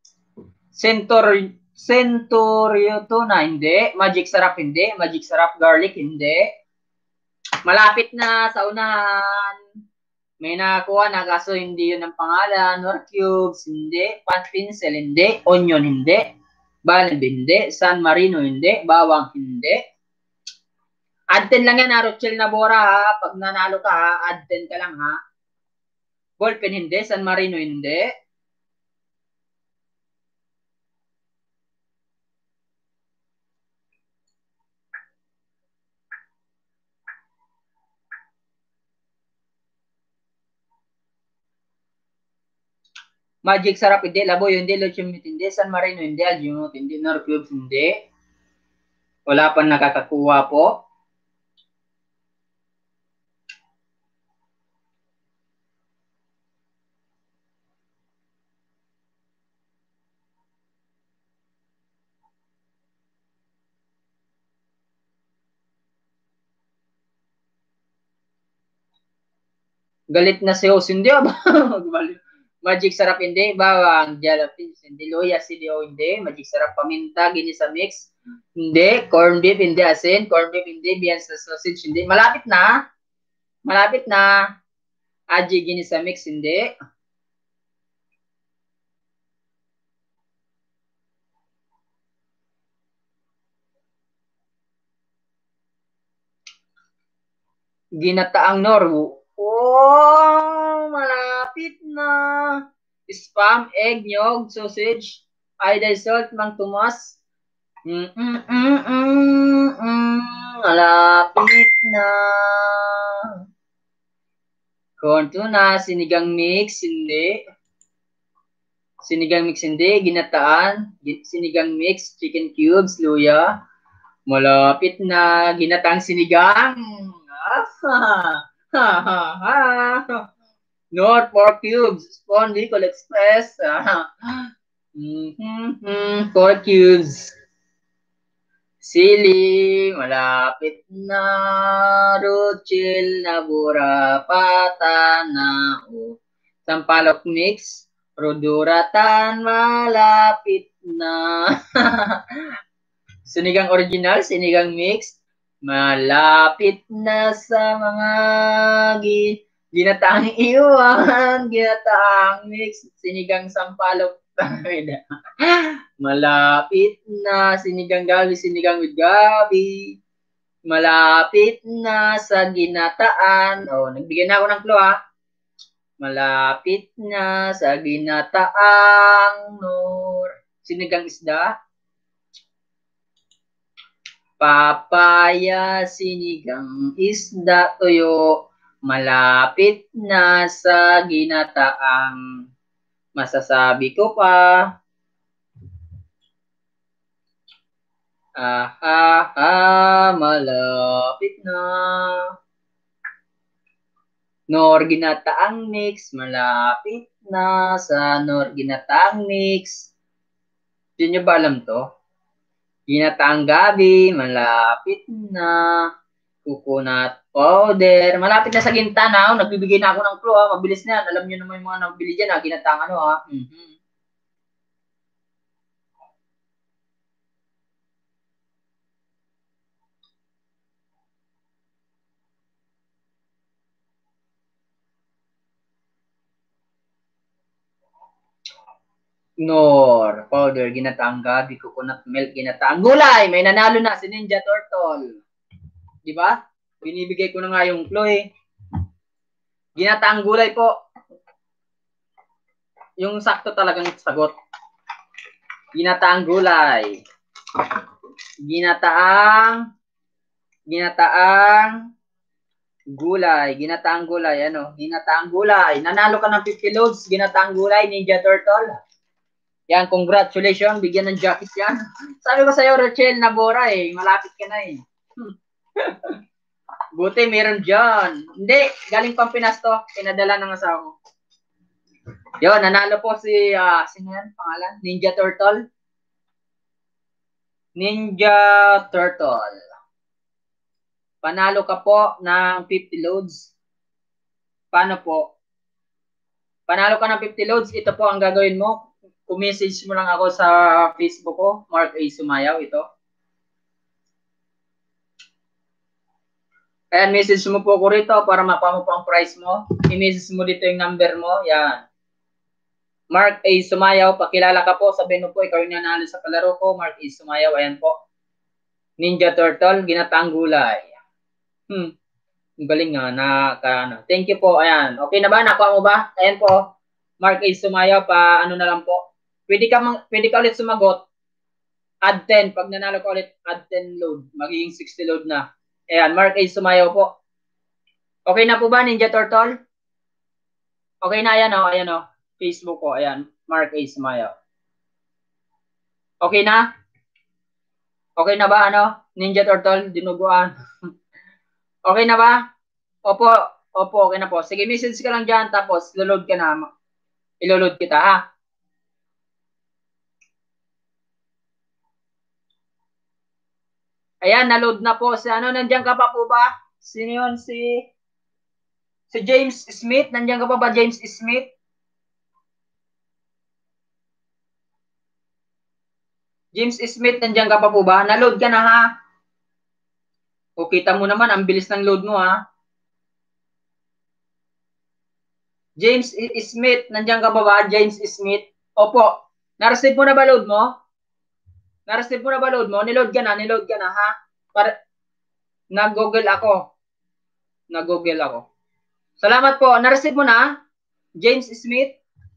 Centurio tuna, hindi. Magic sarap, hindi. Magic sarap garlic, hindi. Malapit na sa unahan. May nakakuha na kaso hindi yun ang pangalan. Nor cubes, hindi. Pan pencil, hindi. Onion, hindi. Balib, hindi. San Marino, hindi. Bawang, hindi. Add 10 lang yan ha, Rochelle Nabora ha. Pag nanalo ka ha, add 10 ka lang ha. Ballpen, hindi. San Marino, hindi. Magic Sarap, hindi. Laboy, hindi. Luchimit, hindi. San Marino, hindi. Aljumot, hindi. Nor cubes, hindi. Wala pa nakakakuha po. Galit na si Host, hindi ba? Magic Sarap, hindi. Bawang, jalapins, hindi. Luya, silio, hindi. Magic Sarap, paminta, ginisa mix, hindi. Corn beef, hindi. Asin, corn beef, hindi. Biyansa sausage, hindi. Malapit na. Malapit na. Aji, ginisa mix, hindi. Ginataang Norwo. Oh, malapit na. Spam, egg, nyog, sausage, iodized salt, Mang Tomas. Malapit na. Corn tuna, sinigang mix, hindi. Sinigang mix, hindi. Ginataan, sinigang mix, chicken cubes, luya. Malapit na. Ginataang sinigang. North pork cubes, Spawn Bicol Express. 4 cubes. Sili, malapit na. Rochil, Nabura, Patanao. Sampalok mix, Roduratan, malapit na. Sinigang original, sinigang mix, malapit na sa mga ginataang iwan, ginataang mix, sinigang sampalok. Malapit na, sinigang gabi, sinigang with gabi. Malapit na sa ginataan. Oh, nagbigay na ako ng clue ha. Malapit na sa ginataang nor. Sinigang isda. Papaya, sinigang isda, tuyo. Malapit na sa ginataang. Masasabi ko pa. Malapit na. Nor ginataang mix, malapit na sa nor ginataang mix. Hindi nyo ba alam to? Ginataang gabi, malapit na. Coconut powder, malapit na sa Gintana. Nagbibigay na ako ng clue ha. Mabilis na yan. Alam nyo naman yung mga nabili dyan ha. Ginataang ano ha. Nor, powder, ginataang gabi, coconut milk, ginataang gulay. May nanalo na si Ninja Turtle. Di ba? Binibigay ko na nga yung clue. Ginataang gulay po. Yung sakto talagang sagot. Ginataang gulay. Ginataang gulay. Ginataang gulay. Ano? Ginataang gulay. Nanalo ka ng 50 loads. Ginataang gulay, Ninja Turtle. Yan, congratulations. Bigyan ng jacket yan. Sabi ko sa'yo, Rochelle Nabora eh. Malapit ka na eh. Buti, meron dyan. Hindi, galing Pampinas to. Pinadala ng asawa ko. Yun, nanalo po si, sino yan? Pangalan? Ninja Turtle. Ninja Turtle. Panalo ka po ng 50 loads. Paano po? Panalo ka ng 50 loads. Ito po ang gagawin mo. Kung-message mo lang ako sa Facebook ko. Mark A. Sumayaw. Ito. Ayan, message mo po ko rito para makuha mo po ang price mo. I-message mo dito yung number mo. Yan. Mark A. Sumayaw, pakilala ka po. Sabihin mo po, ikaw yung nanalo sa palaro ko. Mark A. Sumayaw, ayan po. Ninja Turtle, ginataang gulay. Ang galing nga. Thank you po, ayan. Okay na ba? Nakuha mo ba? Ayan po. Mark A. Sumayaw, ano na lang po. Pwede ka ulit sumagot. Add 10. Pag nanalo ka ulit, add 10 load. Magiging 60 load na. Ayan, Mark A. Sumayaw po. Okay na po ba, Ninja Turtle? Okay na, ayan o. Facebook ko, ayan. Mark A. Sumayaw. Okay na? Okay na ba, Ninja Turtle, dinuguan? Okay na ba? Opo, okay na po. Sige, message ka lang dyan, tapos iloload ka na. Iloload kita, ha? Ayan, naload na po. Nandiyan ka pa po ba? Sino yun? Si James Smith. Nandiyan ka pa ba, James Smith? James Smith, nandiyan ka pa po ba? Naload ka na, ha? O, kita mo naman, ang bilis ng load mo, ha? James Smith, nandiyan ka pa ba? James Smith? Opo. Na-receive mo na ba load mo? Na-receive mo na ba load mo? Niload ka na, ha? Nag-google ako. Salamat po. Na-receive mo na? James Smith?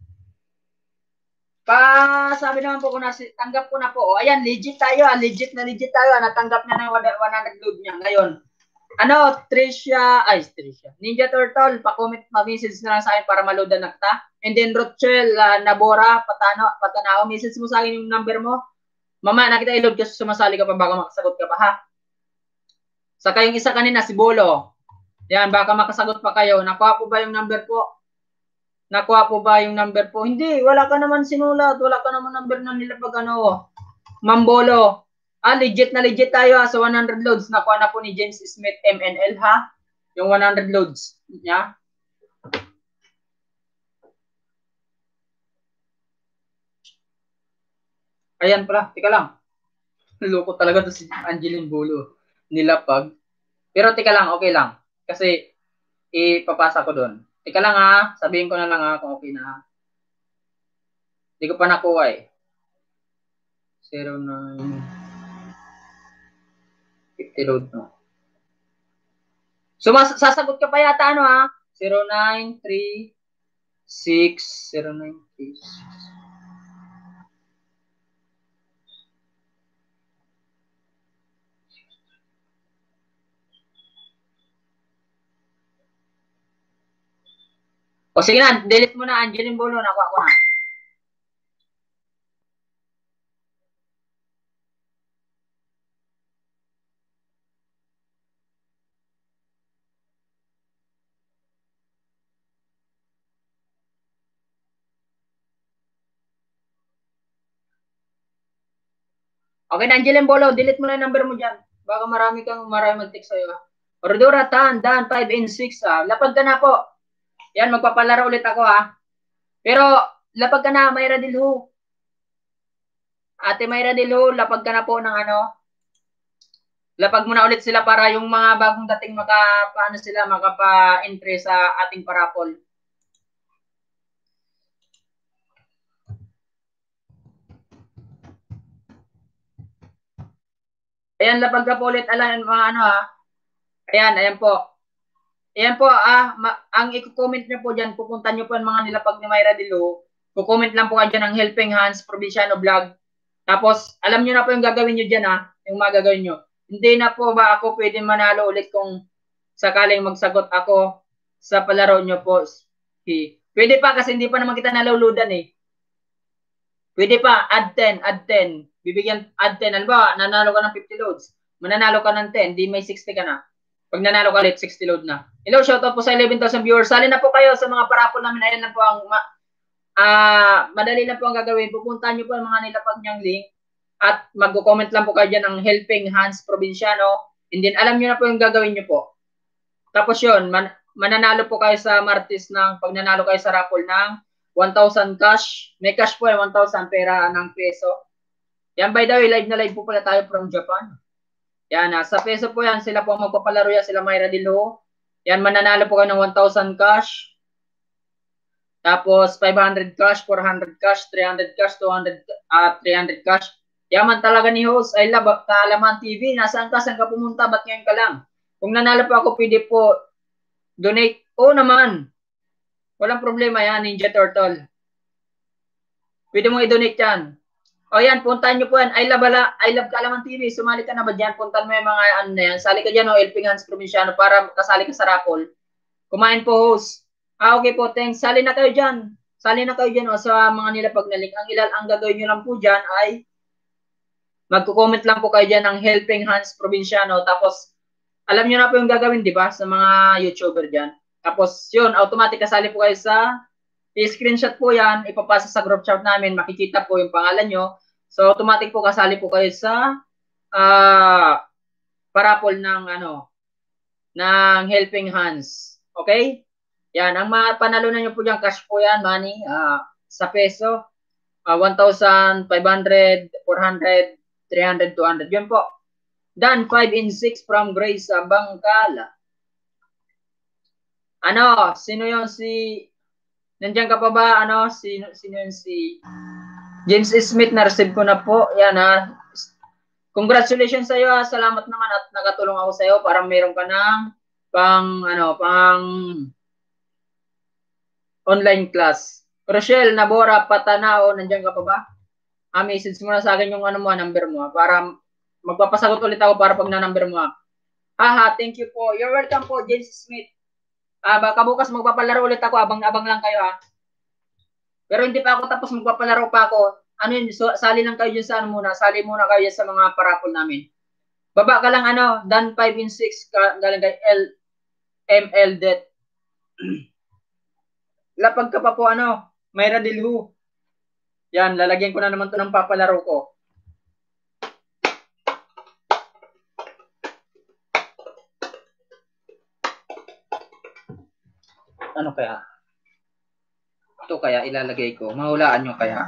Sabi naman po ko na, tanggap ko na po. O, ayan, legit tayo. Legit tayo. Natanggap na ng 100 load niya. Ngayon, Tricia. Ninja Turtle, pa-comment, ma-message na lang sa akin para maloadan na kita. And then, Rochelle, Nabora, Patanao, message mo sa akin yung number mo. Mama, nakita i-load kasi sumasali ka pa, baka makasagot ka pa, ha? Saka yung isa kanina, si Bolo. Yan, baka makasagot pa kayo. Nakuha po ba yung number po? Hindi, wala ka naman sinulat. Wala ka naman number na nila pag Mambolo. Legit tayo, ha? So 100 loads. Nakuha na po ni James Smith MNL, ha? Yung 100 loads niya. Ayan pala, tika lang. Loko talaga to si Angeline Bolo. Nilapag. Pero tika lang, okay lang. Kasi ipapasa ko doon. Tika lang, ha. Sabihin ko na lang, ha, kung okay na, ha. Hindi ko pa nakuha, 09. 50 load, no. So, sasagot ka pa yata, ha. 0936. 0936. O sige na, delete mo na, Angeline Bolo, nakuha ko na. Okay na, Angeline Bolo, delete mo na yung number mo dyan. Baka marami mag-text sa'yo, ha. Ordura, Dan, 5 and 6, ha. Lapag ka na po. Yan, magpapalaro ulit ako, ha. Pero, lapag ka na, Mayra Dilho. Ate Mayra Dilho, lapag ka na po ng lapag mo na ulit sila para yung mga bagong dating makapa-entry sa ating parapol. Ayan, lapag ka po ulit, mga ha. Ayan po. Ayan po, ang i-comment nyo po dyan, pupunta nyo po ang mga nilapag ni Mayra Dilho. Kukomment lang po kayo dyan ng Helping Hands Provinciano Vlog. Tapos, alam nyo na po yung gagawin nyo dyan, ha. Yung mga gagawin nyo. Hindi na po ba ako pwede manalo ulit kung sakaling magsagot ako sa palaro nyo po? Pwede pa kasi hindi pa naman kita naluludan, Pwede pa, add 10. Bibigyan, add 10. Halimbawa, nanalo ka ng 50 loads. Mananalo ka ng 10, di may 60 ka na. Pag nanalo ka ulit, 60 load na. Hello, shoutout po sa 11,000 viewers. Sali na po kayo sa mga parapol namin. Ayan na po ang madali na po ang gagawin. Pupuntahan nyo po ang mga nilapag niyang link at mag-comment lang po kayo dyan ng Helping Hands Provinciano. And then, alam nyo na po yung gagawin nyo po. Tapos yun, mananalo po kayo sa Martes pag nanalo kayo sa raffle ng 1,000 cash. May cash po 1,000 pera ng peso. Yan, by the way, live na live po pala tayo from Japan. Yan, sa peso po yan, sila po ang magpapalaro yan, sila Myra Dilo. Yan, mananalo po kayo ng 1,000 cash. Tapos 500 cash, 400 cash, 300 cash, 200, 300 cash. Yaman talaga ni host. I love Kaalaman TV. Nasaan ka? Saan ka pumunta? Ba't ngayon ka lang? Kung nanalo po ako, pwede po donate. Oo naman. Walang problema yan, Ninja Turtle. Pwede mo i-donate yan. O yan, puntahan nyo po yan. I love Kaalaman TV. Sumali ka na ba dyan? Puntahan mo yung mga ano na yan. Sali ka dyan o Helping Hands Provinciano para kasali ka sa raffle. Kumain po, host. Okay po, thanks. Sali na kayo dyan. Sali na kayo dyan o, sa mga nilapag na link. Ang gagawin nyo lang po dyan ay magko-comment lang po kayo dyan ng Helping Hands Provinciano. Tapos, alam nyo na po yung gagawin, di ba? Sa mga YouTuber dyan. Tapos, yun, automatic kasali po kayo sa i-screenshot po yan, ipapasa sa group chat namin, makikita po yung pangalan nyo. So, automatic po kasali po kayo sa parapol ng ng Helping Hands. Okay? Yan, ang panalunan nyo po dyan, cash po yan, money, sa peso, 1,500, 400, 300, 200. Yun po. Dan, 5 in 6 from Grace Bangkala. Sino yung nandiyan ka pa ba? Sino yung si James Smith, na-receive ko na po. Yan Congratulations sa iyo. Salamat naman at nakatulong ako sa iyo para meron ka ng pang online class. Rochelle Nabora Patanao, nandiyan ka pa ba? Message mo na sa akin yung number mo para magpapasagot ulit ako para pag na-number mo. Thank you po. You're welcome po, James Smith. Baka bukas magpapalaro ulit ako, abang-abang lang kayo Pero hindi pa ako tapos, magpapalaro pa ako. Sali lang kayo dyan sa muna. Sali muna kayo sa mga parapol namin. Baba ka lang Dan 5 in 6 galing kay ML Det. Lapag ka pa po Myra Dilhu. Yan, lalagyan ko na naman to ng papalaro ko. Ano kaya? Ito kaya ilalagay ko. Mahulaan nyo kaya.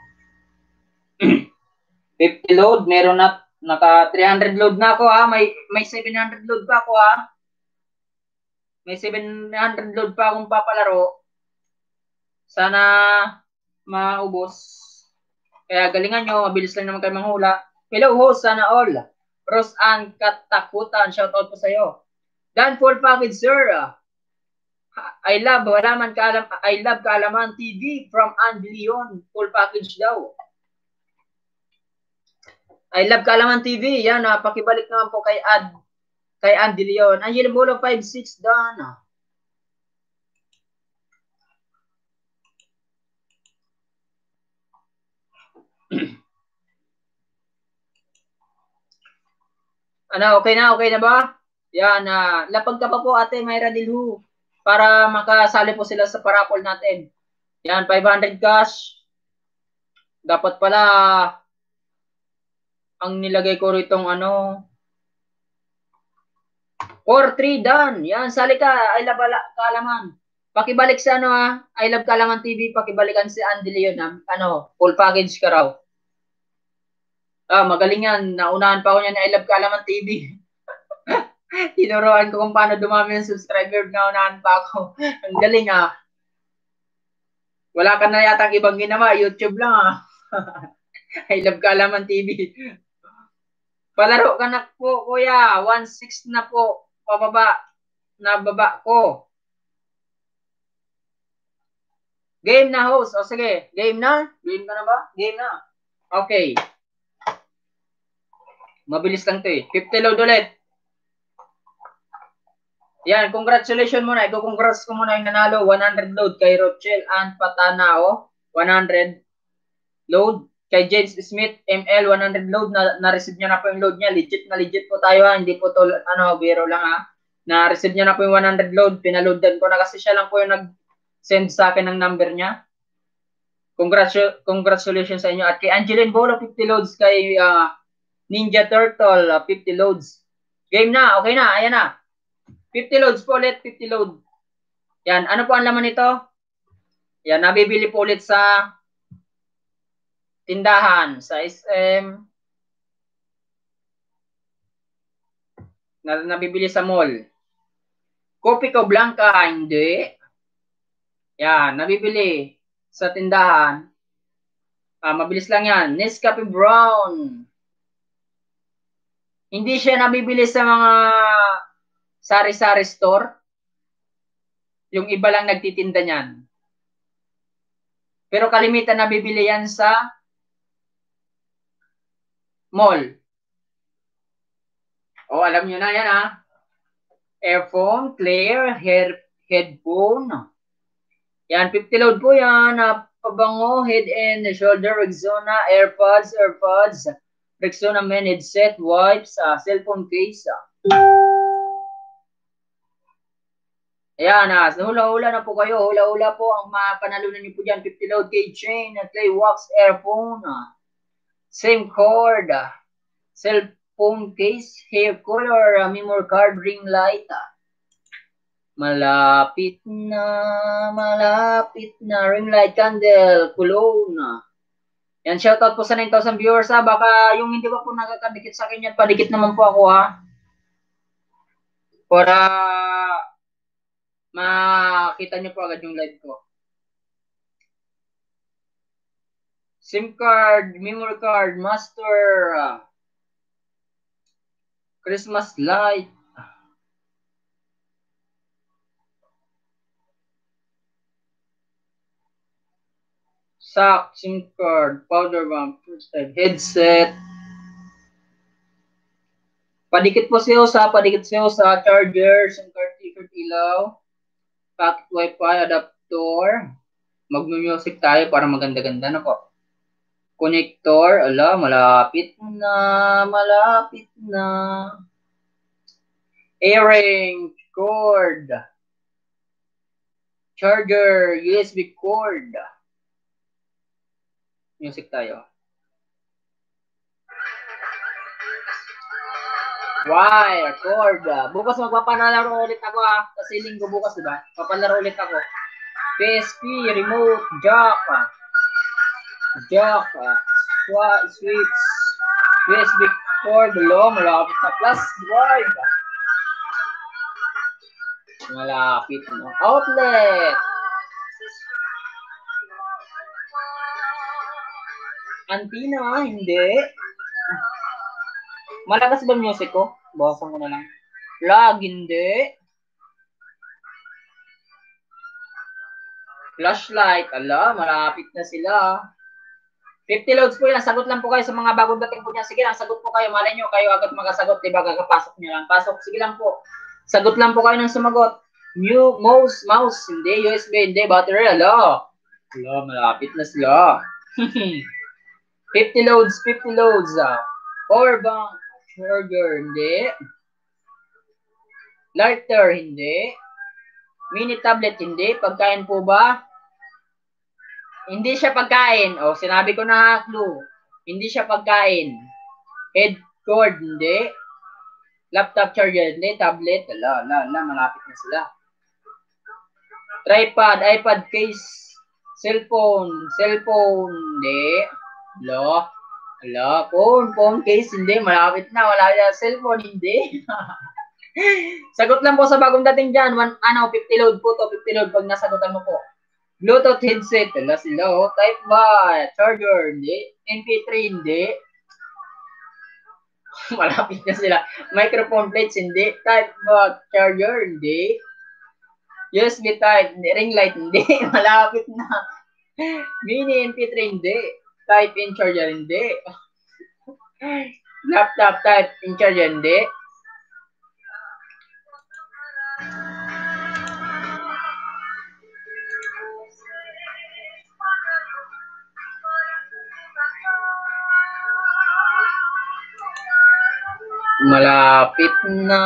50 load, meron na naka 300 load na ako may 700 load pa ako May 700 load pa akong papalaro. Sana maubos. Kaya galingan nyo, mabilis lang naman kayo manghula. Hello host, sana all. Rose Ann Katakutan, shout out po sa iyo. Dan full package sir. I love Kaalaman TV from Andy Leon. Full package daw. I love Kaalaman TV. Yan, pakibalik naman po kay Andy Leon. Angel Bolo 5-6 Dan. Okay na ba? Yan, lapag ka pa po ate Myra Dilhu para makasali po sila sa parapol natin. Yan, 500 cash. Dapat pala ang nilagay ko ritong 4-3 Dan. Yan, sali ka. I love Kaalaman. Pakibalik sa I love Kaalaman TV, pakibalikan si Andy Leon full package ka raw. Magaling yan. Naunahan pa ako niyan, I love Kaalaman TV. Tinuruan ko kung paano dumami yung subscriber, naunahan pa ako. Ang galing Wala ka na yatang ibang ginawa, YouTube lang I love Kaalaman TV. Palaro ka na po, kuya. 1-6 na po. Pababa. Nababa ko. Game na, host. O sige, game na? Game ka na ba? Game na. Okay. Mabilis lang to 50 load ulit. Yan, congratulations muna. Congrats ko muna yung nanalo. 100 load kay Rochelle and Patanao. 100 load. Kay James Smith, ML, 100 load. Na-receive niya na po yung load niya. Legit po tayo Hindi po to, biro lang Na-receive niya na po yung 100 load. Pinaloadan ko na kasi siya lang po yung nag-send sa akin ng number niya. Congratulations sa inyo. At kay Angeline Bolo, 50 loads. Kay Ninja Turtle, 50 loads. Game na. Okay na. Ayan na. 50 loads po ulit. 50 load. Yan. Ano po ang laman nito? Yan. Nabibili po ulit sa tindahan. Sa SM. na nabibili sa mall. Copico Blanca, hindi. Yan, nabibili sa tindahan. Mabilis lang yan. Nescafe Brown. Hindi siya nabibili sa mga sari-sari store. Yung iba lang nagtitinda niyan. Pero kalimitan nabibili yan sa mall. O, alam nyo na yan, ha? Earphone, clear, headphone. Yan, 50 load po yan. Pabango, head and shoulder, Rexona, AirPods, Rexona men headset, wipes, cellphone case. Ayan, hula-hula na po kayo. Hula-hula po ang mapanalunan niyo po dyan. 50 load, keychain, clay wax, earphone, same cord, cellphone case, hair color, memory card, ring light. Malapit na, ring light, candle, cologne. Yan, shoutout po sa 9,000 viewers, ha. Baka yung hindi pa po nakakadikit sa akin yan, padikit naman po ako, ha. Para makita nyo po agad yung live ko. SIM card, memory card, master, Christmas light. Sock, SIM card, powder bank, first time, headset. Padikit po siya sa charger, SIM card, ticket, ilaw, pocket wifi, adapter. Mag-music tayo para maganda-ganda na po. Connector, malapit na. Earring, cord. Charger, USB cord. Music tayo. Wire, cord. Bukas magpapanalaro ulit ako, ha. Kasi linggo bukas, diba? Papalaro ulit ako. PSP, remote, jack, switch, USB cord, malapit na plus drive. Malapit na. Outlet. Antenna, hindi. Malakas ba music ko? Bawasan ko na lang. Plug, hindi. Flashlight, malapit na sila. 50 loads po yan. Sagot lang po kayo sa mga bagong dating po niya. Sige lang, sagot po kayo. Malay nyo, kayo agad makasagot. Diba, kakapasok nyo lang. Pasok, sige lang po. Sagot lang po kayo ng sumagot. Mouse, hindi. USB, hindi. Battery, malapit na sila. 50 loads. Power bank, charger, hindi. Lighter, hindi. Mini tablet, hindi. Pagkain po ba? Hindi siya pagkain. Sinabi ko na clue. Hindi siya pagkain. Head cord, hindi. Laptop charger, hindi. Tablet, malapit na sila. Tripod, iPad case, cellphone, hindi. Phone case, hindi. Malapit na. Wala na. Cellphone, hindi. Sagot lang po sa bagong dating dyan. 50 load po to. 50 load pag nasagutan mo po. Bluetooth headset, sila. Type ba? Charger, hindi. MP3, hindi. Malapit na sila. Microphone plates, hindi. Type ba? Charger, hindi. USB type, hindi. Ring light, hindi. Malapit na. Mini MP3, hindi. Type in charger, hindi. Laptop type in charger, hindi. Malapit na.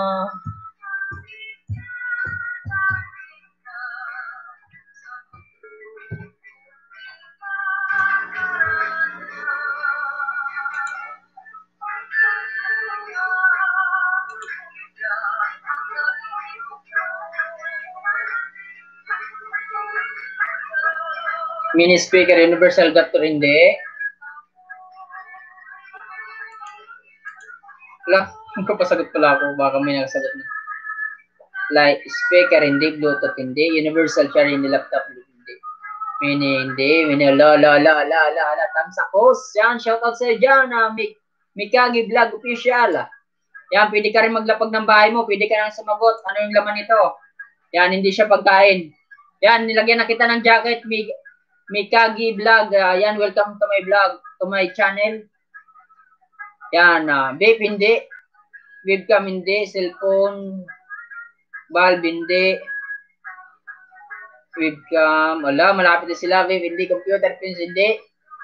Mini speaker, universal adapter, hindi. Ang kapasagot pala ako, baka may nagsagot na. Like, speaker, hindi. Bluetooth, hindi. Universal charger, hindi. Laptop, hindi. Hindi. La. Thumbs up, host. Yan, shoutout sa'yo dyan. Mikagi Vlog Official. Yan, pwede ka rin maglapag ng bahay mo. Pwede ka nang sumagot. Ano yung laman nito? Yan, hindi siya pagkain. Yan, nilagyan na kita ng jacket. Mikagi Vlog. Yan, welcome to my vlog. To my channel. Yan, vape, hindi. Webcam, hindi. Cellphone, bulb, hindi. Webcam, malapit na sila. Vape, hindi. Computer, pins, hindi.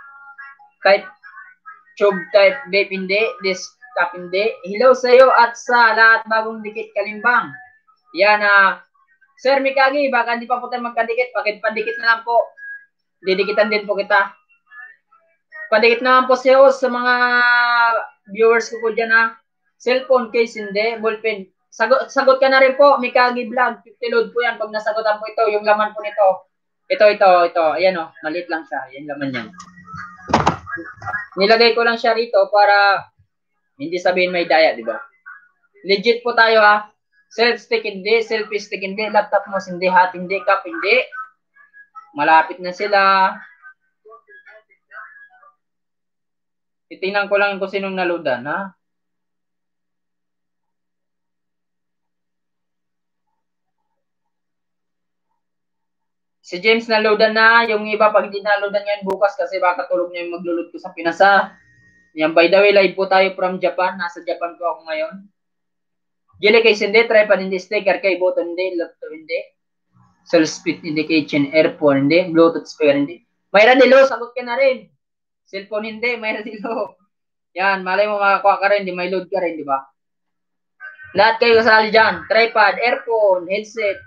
Tube type, vape, hindi. Desktop, hindi. Hello sa iyo at sa lahat bagong dikit kalimbang. Yan, Sir Mikagi, baka hindi pa po tayo magkadikit. Padikit na lang po. Didikitan din po kita. Padikit naman po siya sa mga viewers ko po dyan, Cellphone case, hindi. Ballpen. Sagot ka na rin po, Mikagi Vlog. 50 load po yan pag nasagotan po ito. Yung laman po nito. Ito. Ayan maliit lang siya. Yan laman yan. Nilagay ko lang siya rito para hindi sabihin may daya, di ba? Legit po tayo, Self-stick, hindi. Selfie stick, hindi. Laptop mo, hindi. Hat, hindi. Cup, hindi. Malapit na sila. Titingnan ko lang kung sinong naludan, Si James naloadan na. Yung iba, pag hindi naloadan yan bukas kasi baka tulog niya yung maglulod ko sa Pinasa. Yan, by the way, live po tayo from Japan. Nasa Japan po ako ngayon. Jelly case, hindi. Tripod, hindi. Sticker, kay button, hindi. Laptop, hindi. Self-speed indication, earphone, hindi. Bluetooth speaker, hindi. Mayra Dilo, sagot ka na rin. Cellphone, hindi. Mayra Dilo. Yan, malay mo makakuha ka rin. Di may load ka rin, di ba? Lahat kayo kasali dyan. Tripod, earphone, headset.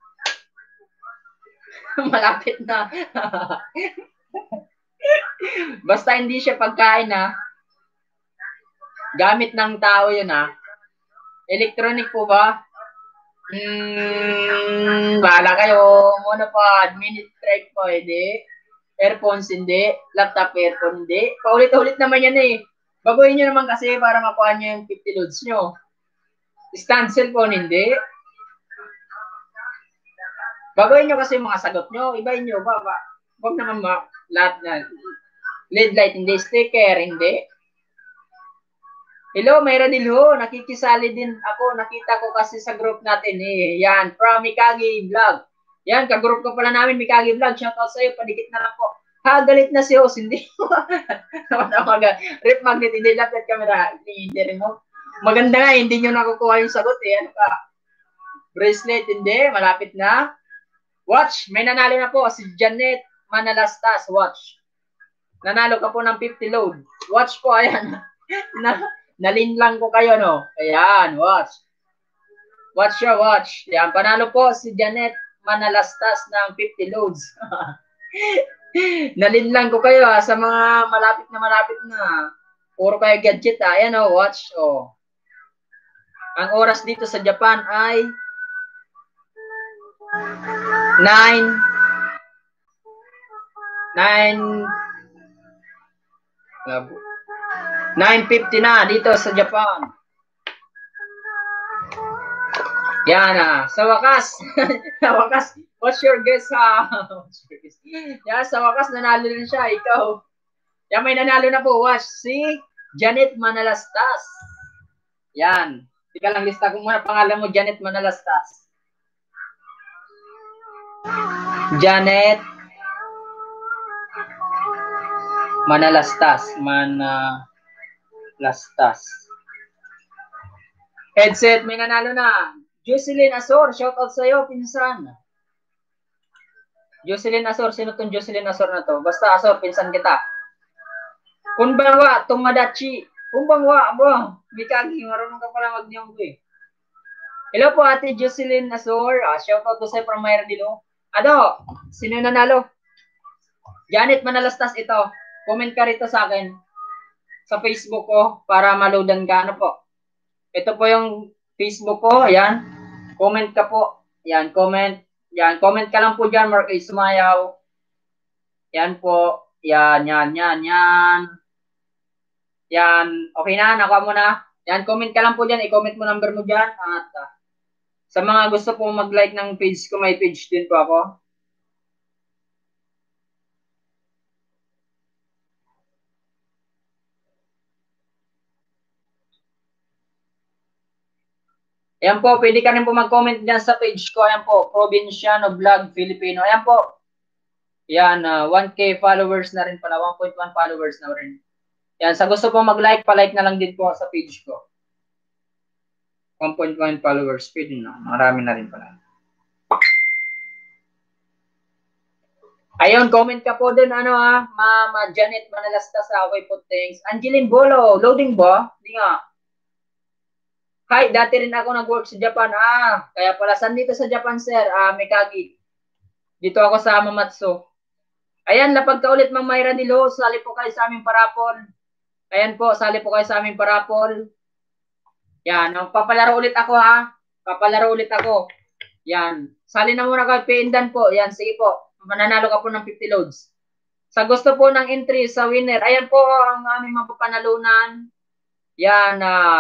Malapit na. Basta hindi siya pagkain, Gamit ng tao yun, Electronic po ba? Bahala kayo. Monopod, minute trip po, hindi. Earphones, hindi. Laptop, earphone, hindi. Paulit-ulit naman yan, Baguhin nyo naman kasi para makuha nyo yung 50 loads nyo. Stand cellphone, hindi. Baguhin nyo kasi mga sagot nyo. Ibahin nyo, Huwag naman lahat na. LED light, hindi. Sticker, hindi. Hello, Mayra Dilho. Nakikisali din ako. Nakita ko kasi sa group natin, Yan, from Mikagi Vlog. Yan, kagroup ko pala namin, Mikagi Vlog. Shoutout sa'yo. Padikit na lang po. Galit na si host. Hindi. Rip magnet, hindi. Laptop camera. Hindi rin mo. Maganda nga, hindi nyo nakukuha yung sagot, Ano ka? Bracelet, hindi. Malapit na. Watch, may nanalo na po si Janet Manalastas. Watch. Nanalo ka po ng 50 load. Watch po, ayan. Nalinlang ko kayo, no? Ayan, watch. Watch siya, watch. Ayan, panalo po si Janet Manalastas ng 50 loads. Nalinlang ko kayo, sa mga malapit na. Puro kayo gadget, Ayan, watch, Ang oras dito sa Japan ay 9:50 na dito sa Japan. Yan sa wakas. What's your guess, Yan, sa wakas nanalo rin siya, ikaw. Yan, may nanalo na po. Watch, si Janet Manalastas. Yan. Tika lang, lista ko muna pangalan mo, Janet Manalastas. Janet Manalastas. Headset, may nanalo na. Jocelyn Asor, shoutout sa'yo, pinsan. Jocelyn Asor, sino tong Jocelyn Asor na to? Basta Asor, pinsan kita. Kunbanwa, Tomadachi. Kunbanwa, Mikagi, marunong ka pala mag-niyong ko, Hello po, Ate Jocelyn Asor. Shoutout to sa'yo from Mayra Dilo. Sino nanalo? Janet Manalastas ito. Comment ka rito sa akin sa Facebook ko para maloadan ka. Ano po? Ito po yung Facebook ko. Ayan. Comment ka po. Ayan, comment. Yan, comment ka lang po dyan. Mark A. Sumayaw. Yan po. Yan. Yan. Okay na. Nakuha mo na. Yan, comment ka lang po dyan. I-comment mo number mo dyan. At sa mga gusto po mag-like ng page ko, may page din po ako. Ayan po, pwede ka rin po mag-comment dyan sa page ko. Ayan po, Provinciano Vlog Filipino. Ayan po. Yan, 1K followers na rin pala. 1.1 followers na rin. Yan, sa gusto po mag-like, pa-like na lang din po sa page ko. 1.1 followers. Pwede na. Marami na rin pala. Ayun, comment ka po din, Mama Janet Manalastas, okay po, thanks. Angeline Bolo, loading ba? Hindi nga. Hi, dati rin ako nag-work sa Japan. Kaya pala, saan dito sa Japan, sir? Mikagi. Dito ako sa Mamatsu. Ayan, lapag ka ulit, Ma'am Mayra Nilo. Sali po kayo sa aming parapol. Ayan po, sali po kayo sa aming parapol. Yan, papalaro ulit ako, Papalaro ulit ako. Yan. Sali na muna kayo, Pindan po. Yan, sige po. Mananalo ka po ng 50 loads. Sa gusto po ng entry sa winner, ayan po ang aming mapapanalunan. Yan,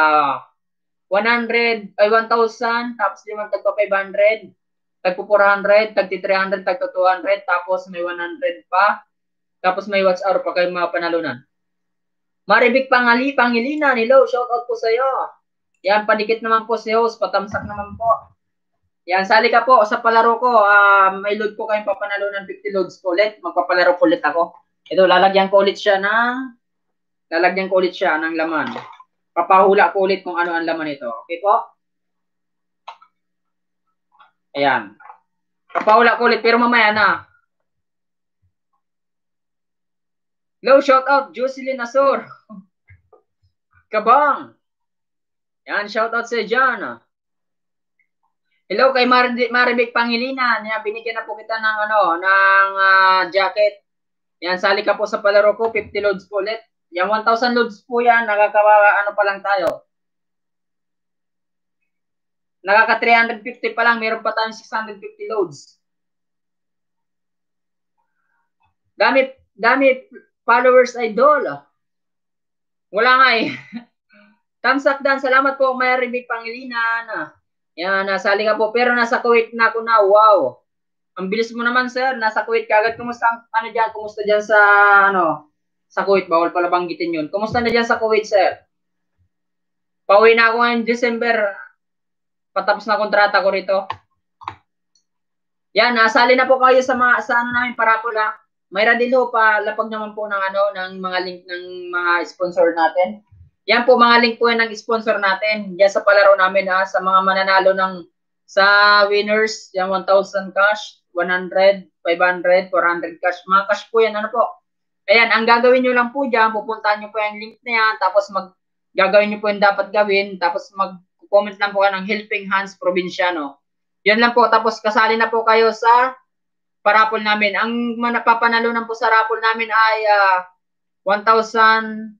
1,000, tapos 5 tagpa 500, tagpo 400, tagti 300, tagto 200, tapos may 100 pa, tapos may watch hour pa kayo mga panalunan. Maribik Pangilinan, hello, shout out po sa iyo. Yan, padikit naman po si host, patamsak naman po. Yan, sali ka po sa palaro ko, may load po kayong papanalunan 50 loads po ulit, magpapalaro po ulit ako. Ito, lalagyan ko ulit siya ng laman. Papahula ko ulit kung ano ang laman ito. Okay po? Ayan. Papahula ko ulit, pero mamaya na. Hello, shout out, Jocelyn Asor. Kabang. Yan, shout out sa John. Hello kay Maribik Pangilinan. Yan, binigyan na po kita ng jacket. Yan, sali ka po sa palaro ko, 50 loads po ulit. Yan, 1,000 loads po yan. Pa lang tayo. Nakaka 350 pa lang. Meron pa tayong 650 loads. Dami followers, idol. Wala nga eh. Thumbs up dan. Salamat po, Maribik Pangilinan. Yan, nasali ka po. Pero nasa Kuwait na ako na. Wow. Ang bilis mo naman, sir. Nasa Kuwait ka agad. Kumusta dyan sa, sa Kuwait? Bawal pala banggitin yun. Kumusta na dyan sa Kuwait, sir? Pauwi na ako ngayong December. Patapos na kontrata ko rito. Yan, nasali na po kayo sa namin parapula. Mayra Dilo pa lapag naman po ng mga link ng mga sponsor natin. Yan po mga link po yan ng sponsor natin. Diyan sa palaro namin sa mga mananalo sa winners, yan 1,000 cash, 100, 500, 400 cash. Mga cash po yan, po. Ayan, ang gagawin nyo lang po diyan, pupuntahan nyo po yung link na yan, tapos gagawin nyo po yung dapat gawin, tapos mag-comment lang po kayo ng Helping Hands Provinciano. Yan lang po, tapos kasali na po kayo sa parapol namin. Ang napapanalunan po sa rapol namin ay 1,000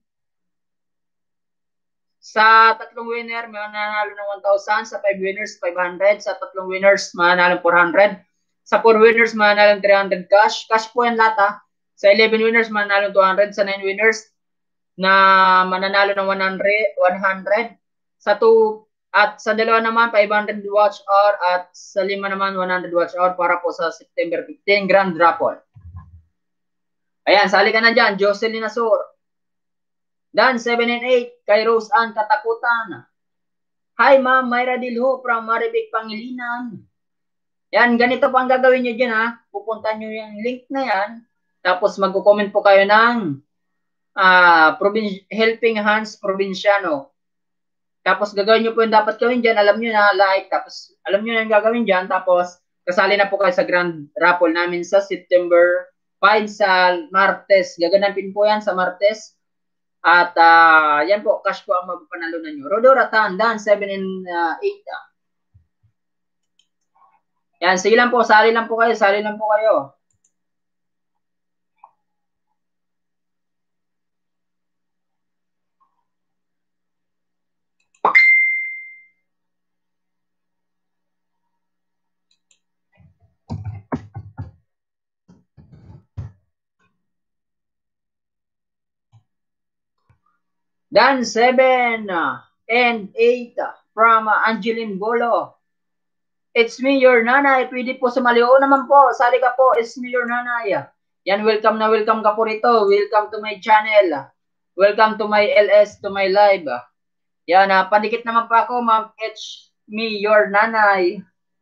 sa 3 winner, mananalo ng 1,000. Sa 5 winners, 500. Sa 3 winners, mananalo ng 400. Sa 4 winners, mananalo ng 300 cash. Cash po yan lahat, Sa 11 winners, mananalo ng 200. Sa 9 winners, na mananalo ng 100. Sa 2, at sa 2 naman, 500 watch hour. At sa 5 naman, 100 watch hour para po sa September 15 Grand Raffle. Ayan, sali ka na dyan. Jocelyn Asor. Dan 7 and 8 kay Rose Ann Katakutan. Hi Ma'am Mayra Dilho from Maribik Pangilinan. Yan, ganito po ang gagawin nyo dyan Pupunta nyo yung link na yan. Tapos magko-comment po kayo ng Helping Hands Provinciano. Tapos gagawin nyo po yung dapat gawin dyan. Alam nyo na, like. Tapos alam nyo na yung gagawin dyan. Tapos kasali na po kayo sa Grand Raffle namin sa September 5 sa Martes. Gaganapin po yan sa Martes. At yan po, cash po ang mapapanalunan nyo. Rodora Tandan, 7 and 8. Yan, sige lang po, sali lang po kayo. Dan 7. And 8 from Angeline Bolo. It's me, your nanay. Pwede po sumali. Oo naman po. Sali ka po. It's me, your nanay. Yan, welcome na welcome ka po rito. Welcome to my channel. Welcome to my LS, to my live. Yan, pandikit naman pa ako, ma'am. It's me, your nanay.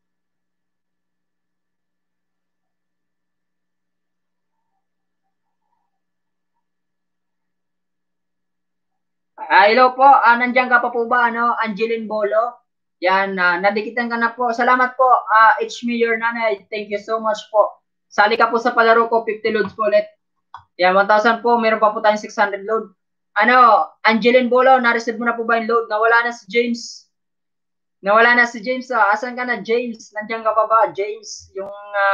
Hello po. Nandiyan ka pa po ba, Angeline Bolo? Yan, nadikitan ka na po. Salamat po. It's me, your nanay. Thank you so much po. Sali ka po sa palaro ko, 50 loads po ulit. Yan, 1,000 po. Meron pa po tayong 600 load. Angeline Bolo, na-receive mo na po ba yung load? Nawala na si James. Nawala na si James. Asan ka na, James? Nandiyan ka pa ba, James? Yung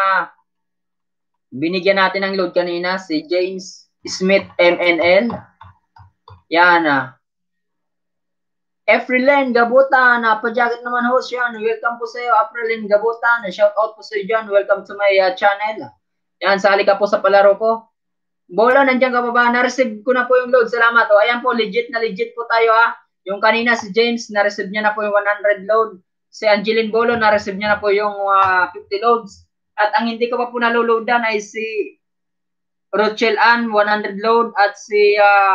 binigyan natin ng load kanina, si James Smith MNL. Yan, Efrilen Gabutan, pa-jacket naman host yan. Welcome po sa iyo, Efrilen Gabutan. Shout out po sa iyo dyan. Welcome to my channel. Yan, sali ka po sa palaro ko. Bolo, nandiyan ka pa ba? Na-receive ko na po yung load. Salamat. O, ayan po, legit na legit po tayo ha. Yung kanina si James, na-receive niya na po yung 100 load. Si Angeline Bolo, na-receive niya na po yung 50 loads. At ang hindi ko pa po naloloadan ay si Rochelle Ann, 100 load. At si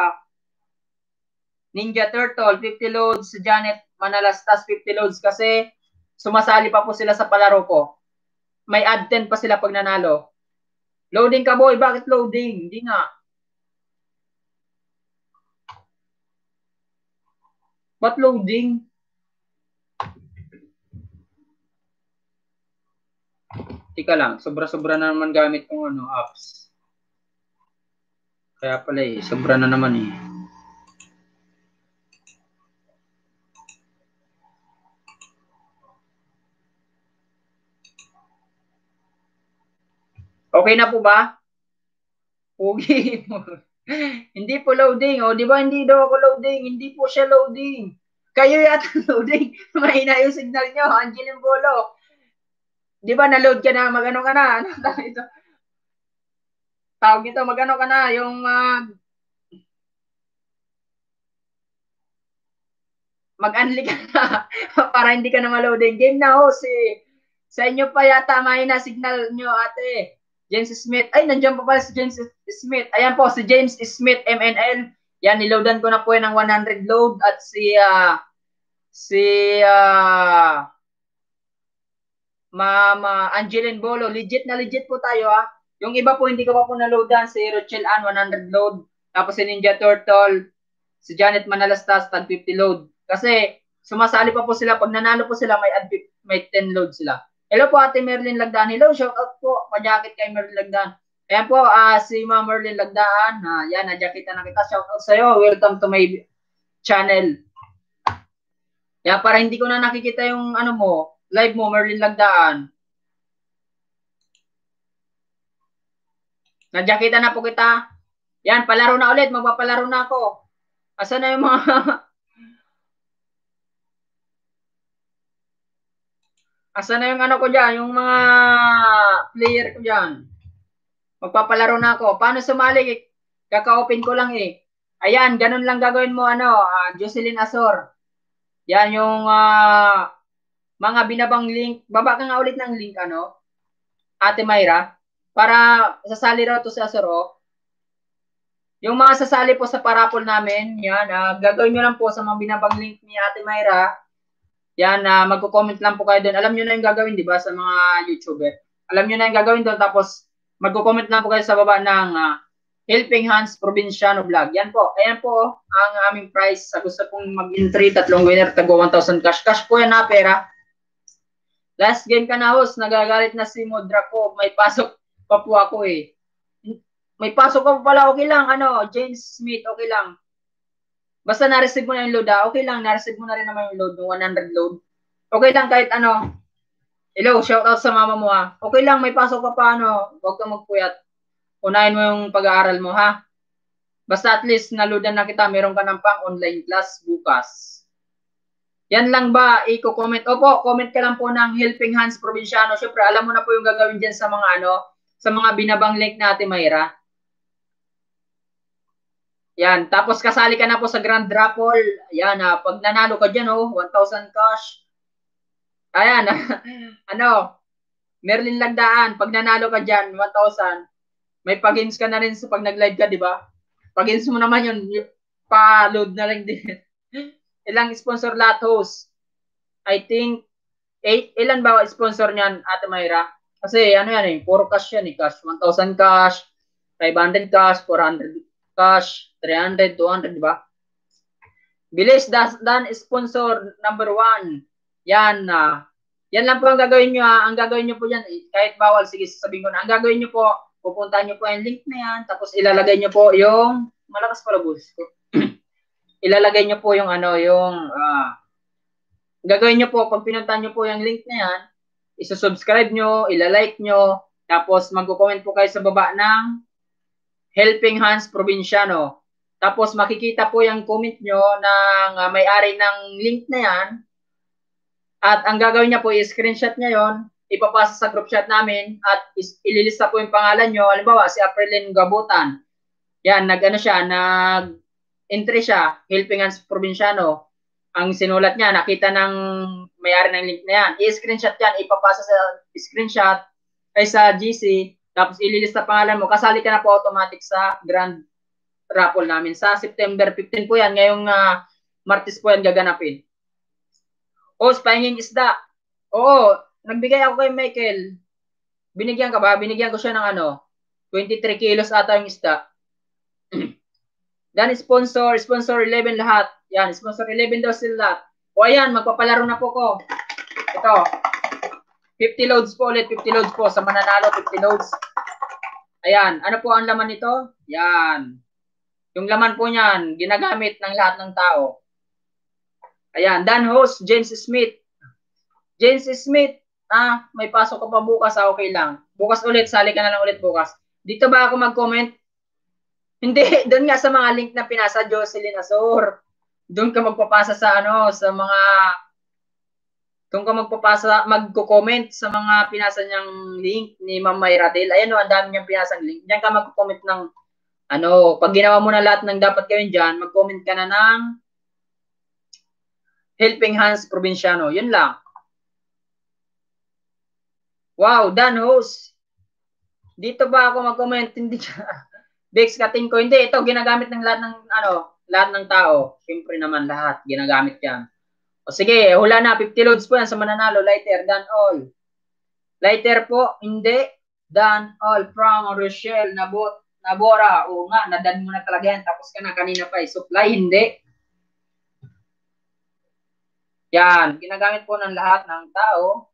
Ninja Turtle, 50 loads. Si Janet Manalastas, 50 loads. Kasi sumasali pa po sila sa palaro ko. May add 10 pa sila pag nanalo. Loading ka, boy. Bakit loading? Hindi nga. Ba't loading? Tika lang. Sobra-sobra na naman gamit kong apps. Kaya pala sobra na naman eh. Okay na po ba? Pugi mo. Hindi po loading. O, di ba hindi daw ako loading? Hindi po siya loading. Kayo yata loading. Mahina yung signal nyo. Angeline Bolo. Di ba na-load ka na? Magano ka na? Tawag ito, magano ka na? Yung mag-unli ka na. Para hindi ka na ma-loading. Game na ho. Sa inyo pa yata mahina signal nyo, ate. James Smith. Ay, nandiyan pa pala si James Smith. Ayan po, si James Smith MNL. Yan, niloadan ko na po yan ng 100 load. At si Mama Angeline Bolo. Legit na legit po tayo ha. Yung iba po hindi ko pa po na-loadan. Si Rochelle Ann, 100 load. Tapos si Ninja Turtle. Si Janet Manalastas, tag 50 load. Kasi sumasali pa po sila. Pag nanalo po sila, may 10 load sila. Hello po, Ate Merlin Lagdaan. Hello, shout out po. Pa-jacket kay Merlin Lagdaan. Ayan po, si Ma'am Merlin Lagdaan. Yan, na-jacket na kita. Shout out sa'yo. Welcome to my channel. Kaya para hindi ko na nakikita yung live mo, Merlin Lagdaan. Na-jacketa na po kita. Yan, palaro na ulit. Magpapalaro na ako. Asa na yung mga... Asa na yung ko dyan? Yung mga player ko dyan. Magpapalaro na ako. Paano sumali? Kaka-open ko lang eh. Ayan, ganun lang gagawin mo, Jocelyn Azor. Yan yung mga binabang link. Baba ka nga ulit ng link, Ate Mayra. Para sasali raw to sa Azor, Yung mga sasali po sa parapol namin, yan, gagawin nyo lang po sa mga binabang link ni Ate Mayra. Yan, magko-comment lang po kayo doon. Alam nyo na yung gagawin, di ba, sa mga YouTuber. Alam nyo na yung gagawin doon, tapos magko-comment lang po kayo sa baba ng Helping Hands Provinciano Vlog. Yan po. Ayan po ang aming prize. Sa gusto pong mag-entry, 3 winner, tago 1,000 cash. Cash po yan na pera. Last game ka na, host. Nagagalit na si Modra ko. May pasok pa po ako eh. May pasok pa pala. Okay lang. James Smith, okay lang. Basta na-receive mo na yung load, okay lang, na-receive mo na rin naman yung load, yung 100 load. Okay lang kahit hello, shout out sa mama mo ha. Okay lang, may pasok ka pa, huwag kang magpuyat. Unahin mo yung pag-aaral mo ha. Basta at least na-loadan na kita, meron ka ng pang online class bukas. Yan lang ba, i-comment? Opo, comment ka lang po ng Helping Hands Provinciano. Siyempre, alam mo na po yung gagawin dyan sa mga sa mga binabang link natin, Mayra. Yan, tapos kasali ka na po sa Grand Raffle. Yan, pag nanalo ka dyan, 1,000 cash. Ayan, ano, Merlin Lagdaan, pag nanalo ka dyan, 1,000, may pag-games ka na rin sa pag nag-live ka, di ba? Pag-games mo naman yun, pa-load na lang din. Ilang sponsor lahat, host? I think, 8, ilan ba sponsor niyan, Ate Mayra? Kasi ano yan puro cash yan cash. 1,000 cash, 500 cash, 400 cash, 300, 200, di ba? Bilis, dan sponsor number 1. Yan yan lang po ang gagawin nyo Ang gagawin nyo po yan, kahit bawal, sige sasabihin ko na. Ang gagawin nyo po, pupuntahan nyo po yung link na yan, tapos ilalagay nyo po yung, malakas pala bus ko. Ilalagay nyo po yung gagawin nyo po, pag pinuntahan nyo po yung link na yan, isusubscribe nyo, ilalike nyo, tapos magko-comment po kayo sa baba ng Helping Hands Provinciano. Tapos makikita po yung comment nyo ng may-ari ng link na yan. At ang gagawin niya po, i-screenshot niya yon, ipapasa sa group chat namin at ililista po yung pangalan nyo. Halimbawa, si Aprilin Gabutan. Yan, nag-entry siya, Helping Hands Provinciano. Ang sinulat niya, nakita ng may-ari ng link na yan. I-screenshot yan, ipapasa sa screenshot ay sa GC, tapos ililista pangalan mo. Kasali ka na po automatic sa Grand Raffle namin. Sa September 15 po yan. Ngayong Martes po yan gaganapin. Pahinging isda. Oo, nagbigay ako kay Michael. Binigyan ka ba? Binigyan ko siya ng 23 kilos ata yung isda. Dan sponsor 11 lahat. Yan, sponsor 11 daw sila lahat. Ayan, magpapalaro na po ko. Ito. 50 loads po ulit, 50 loads po. Sa mananalo, 50 loads. Ayan, ano po ang laman nito? Yan. Yung laman po niyan, ginagamit ng lahat ng tao. Ayan, Dan host, James Smith. James Smith, may pasok ka pa bukas, okay lang. Bukas ulit, sali ka na lang ulit bukas. Dito ba ako mag-comment? Hindi, doon nga sa mga link na pinasa, Jocelyn Azor. Doon ka magpapasa sa doon ka magko-comment sa mga pinasa niyang link ni Ma'am Mayra Del. Ayan ang dami niyang pinasang link. Diyan ka magko-comment ng pag ginawa mo na lahat ng dapat gawin diyan, mag-comment ka na ng Helping Hands Provinciano. Yun lang. Wow, Dan host. Dito ba ako mag-comment? Hindi siya. Bex kating ko. Hindi, ito ginagamit ng lahat ng tao. Siyempre naman lahat ginagamit 'yan. O sige, hula na 50 loads po yan sa mananalo. Lighter, Dan all. Lighter po, hindi. Dan all from Rochelle, Nabora. Oo nga, nadan mo na talaga yan. Tapos ka na kanina pa. Supply, hindi. Yan, ginagamit po ng lahat ng tao.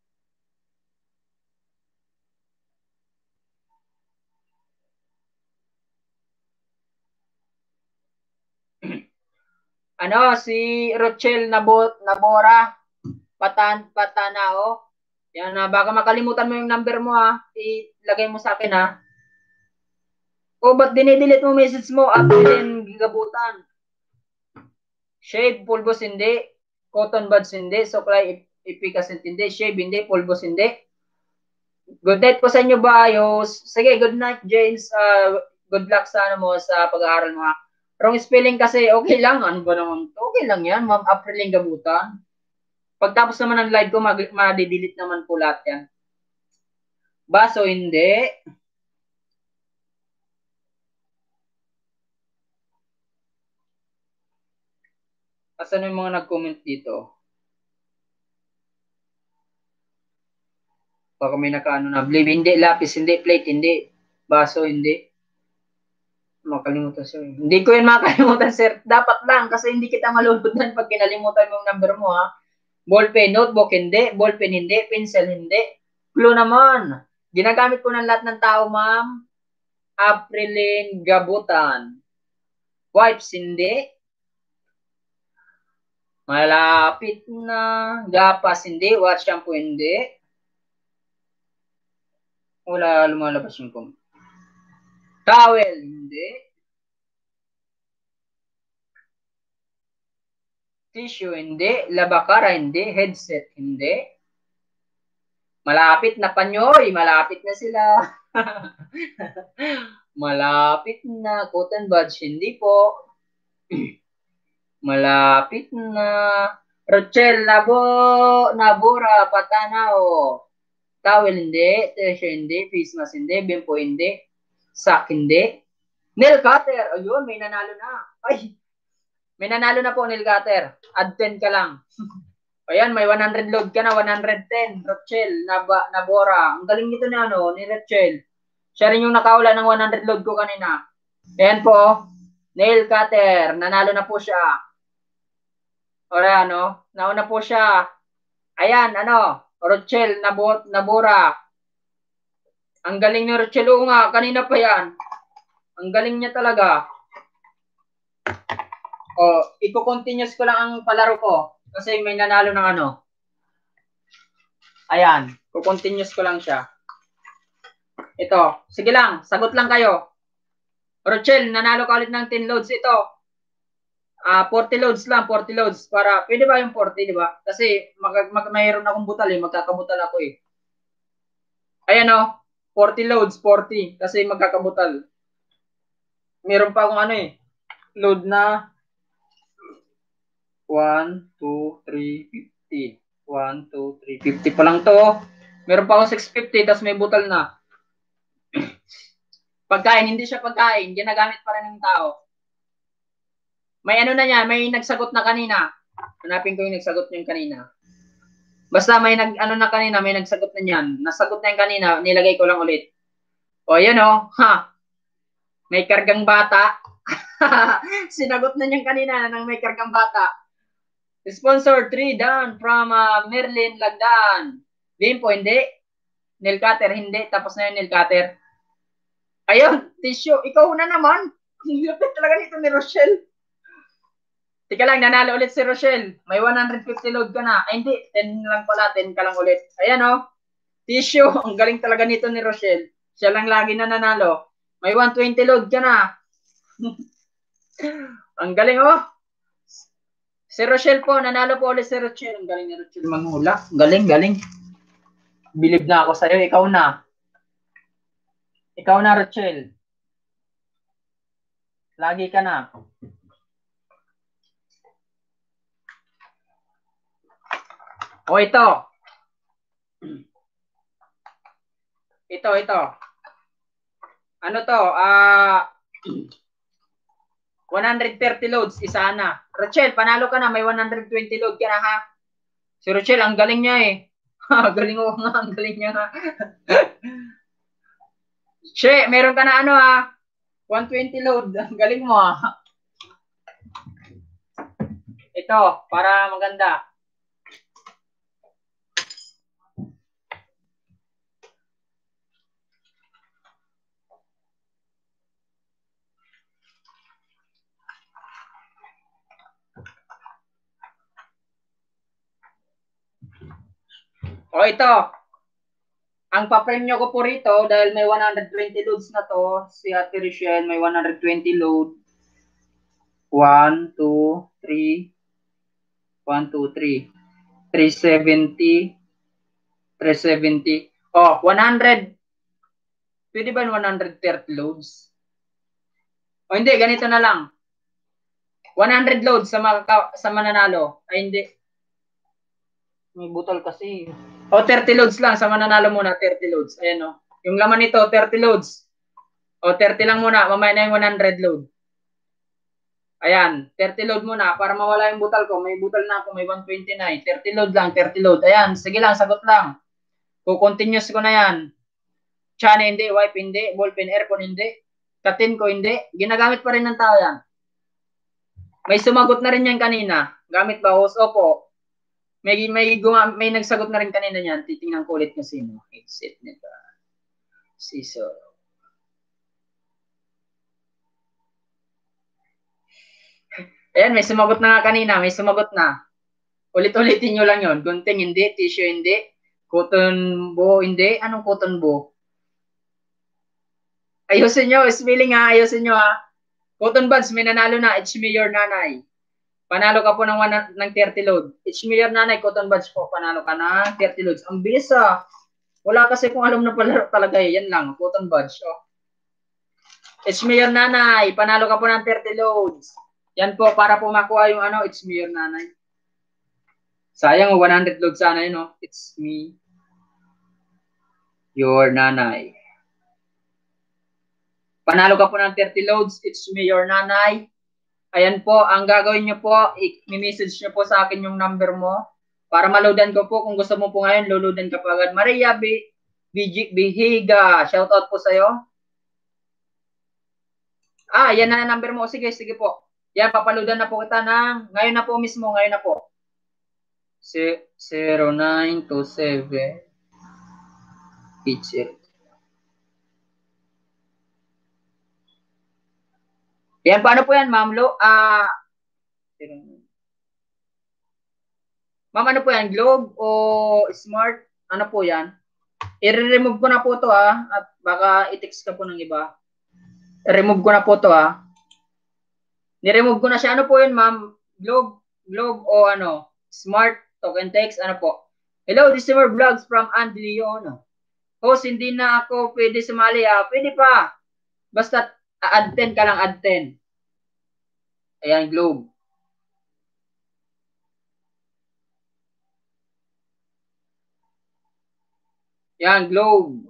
Si Rochelle Nabora, Patanao. Yan, baka makalimutan mo yung number mo ilagay mo sa akin ba't dinidelete mo message mo? Aprilin Gigabutan. Shave, pulbos hindi. Cotton buds hindi. Suklay, efficacy hindi. Shave hindi. Pulbos hindi. Good night po sa inyo, Bayos. Sige, good night, James. Good luck sa sa pag-aaral mo Wrong spelling kasi, okay lang. Ano ba naman to? Okay lang yan, Ma'am Aprilin Gabutan. Pagtapos naman ng live ko, ma-delete naman po lahat yan. Baso, hindi. Asan yung mga nag-comment dito? Baka may nakaano na. Blade, hindi. Lapis, hindi. Plate, hindi. Baso, hindi. Makalimutan, sir. Hindi ko yun makalimutan, sir. Dapat lang kasi hindi kita malulutan pag kinalimutan yung number mo, Ballpen, notebook, hindi. Ballpen, hindi. Pencil, hindi. Clue naman. Ginagamit ko ng lahat ng tao, ma'am. Aprilin Gabutan. Wipes, hindi. Malapit na. Gapas, hindi. Watch shampoo, hindi. Wala lumalabas yung comment. Towel, hindi. Tissue, hindi. Labakara, hindi. Headset, hindi. Malapit na panyoy. Malapit na sila. Malapit na. Cotton buds, hindi po. Malapit na. Rochelle, Nabura, Patanaw. Towel, hindi. Tissue, hindi. Face mask, hindi. Bimpo, hindi. Sack, hindi. Nail cutter. Ayun, may nanalo na. Ay, may nanalo na po, nail cutter. Add 10 ka lang. Ayan, may 100 load ka na. 110. Rochelle, Nabora. Ang galing nito na, ni Rochelle. Siya rin yung nakaula ng 100 load ko kanina. Ayan po, nail cutter. Nanalo na po siya. Ora, nauna po siya. Ayan, Rochelle, Nabora. Ang galing ni Rochelle. Oo nga, kanina pa yan. Ang galing niya talaga. Iko-continuous ko lang ang palaro ko. Kasi may nanalo ng Ayan, ko-continuous ko lang siya. Ito, sige lang, sagot lang kayo. Rochelle, nanalo ka ulit ng 10 loads. Ito, 40 loads lang, 40 loads. Para, pwede ba yung 40, di ba? Kasi, mayroon akong butal magkakabutal ako eh. Ayan 40 loads, 40. Kasi magkakabutal. Meron pa akong load na 1, 2, 3, 50. 1, 2, 3, 50 pa lang to. Meron pa akong 650, tapos may butal na. Pagkain, hindi siya pagkain. Ginagamit pa rin ng tao. May na niya, may nagsagot na kanina. Hanapin ko yung nagsagot niyan kanina. Basta may na kanina, may nagsagot na niyan. Nasagot na yung kanina, nilagay ko lang ulit. O, yan May kargang bata. Sinagot na niyan kanina nang may kargang bata. Sponsor 3 down from Merlin Lagdan. Bimpo, hindi. Nail cutter, hindi. Tapos na yung nail cutter. Ayun, tissue. Ikaw na naman. Ang lapit talaga nito ni Rochelle. Tika lang, nanalo ulit si Rochelle. May 150 load ka na. Ay, hindi. 10 lang pala. 10 ka lang ulit. Ayan tissue. Ang galing talaga nito ni Rochelle. Siya lang lagi na nanalo. May 120 load ka na. Ang galing Si Rochelle po, nanalo po ulit si Rochelle. Ang galing ni Rochelle manghula. Galing, galing. Believe na ako sa'yo. Ikaw na. Ikaw na, Rochelle. Lagi ka na. Ito. Ito. Ano to? 130 loads, isa na. Rochelle, panalo ka na. May 120 load ka na, ha? Si Rochelle, ang galing niya eh. Galing nga, ang galing niya nga. Che, meron ka na 120 load. Ang galing mo Ito, para maganda. Ito. Ang papremyo ko po rito, dahil may 120 loads na to, si Ate Rochelle may 120 load. 1, 2, 3, 1, 2, 3. 370. 370. 100. Pwede ba 130 loads? Hindi, ganito na lang. 100 loads sa mananalo. Ay, hindi. May butol kasi. 30 loads lang. Sa mananalo muna, 30 loads. Ayan Yung laman nito, 30 loads. 30 lang muna. Mamaya na yung 100 load. Ayan, 30 load muna para mawala yung butal ko. May butal na ako, may 129. 30 load lang, 30 load. Ayan, sige lang, sagot lang. Continuous ko na yan. Chana hindi, wipe hindi, ballpen, aircon hindi. Katin ko hindi. Ginagamit pa rin ng tao yan. May sumagot na rin yan kanina. Gamit ba host? Opo. May nagsagot na rin kanina yan. Titingnan ko ulit kung sino. Headset nito. Scissor. Ayan, may sumagot na nga kanina. May sumagot na. Ulit-ulitin nyo lang yon. Gunting hindi, tissue hindi, cotton bo hindi. Anong cotton bo? Ayusin nyo, spelling ayusin nyo Cotton buds, may nanalo na. It's me, your nanay. Panalo ka po ng 30 load. It's me, your nanay, cotton buds po. Panalo ka na 30 loads. Ang bilis Wala kasi kung alam na palaro talaga Yan lang, cotton buds. It's me your nanay. Panalo ka po ng 30 loads. Yan po, para po makuha yung ano, it's me your nanay. Sayang, 100 loads sana yun, no? It's me your nanay. Panalo ka po ng 30 loads. It's me your nanay. Ayan po, ang gagawin nyo po, i-message nyo po sa akin yung number mo para maloadan ko po. Kung gusto mo po ngayon, luludan ka po agad. Maria Bihiga, shoutout po sa'yo. Yan na number mo. Sige, sige po. Yan, papaludan na po kita ng, ngayon na po mismo, ngayon na po. 0927 Pitcher. Yan, paano po yan, Ma'am Lo? Ma'am, ano po yan? Globe o Smart? Ano po yan? I-remove ko na po to at baka i-text ka po ng iba. I-remove ko na po to Ni-remove ko na siya. Ano po yun, Ma'am? Globe o ano? Smart token text? Ano po? Hello, this is more vlogs from Andy Leon. Host, hindi na ako pwede sumali Pwede pa. Basta add 10 ka lang, add 10. Ayan, Globe. Yan, Globe.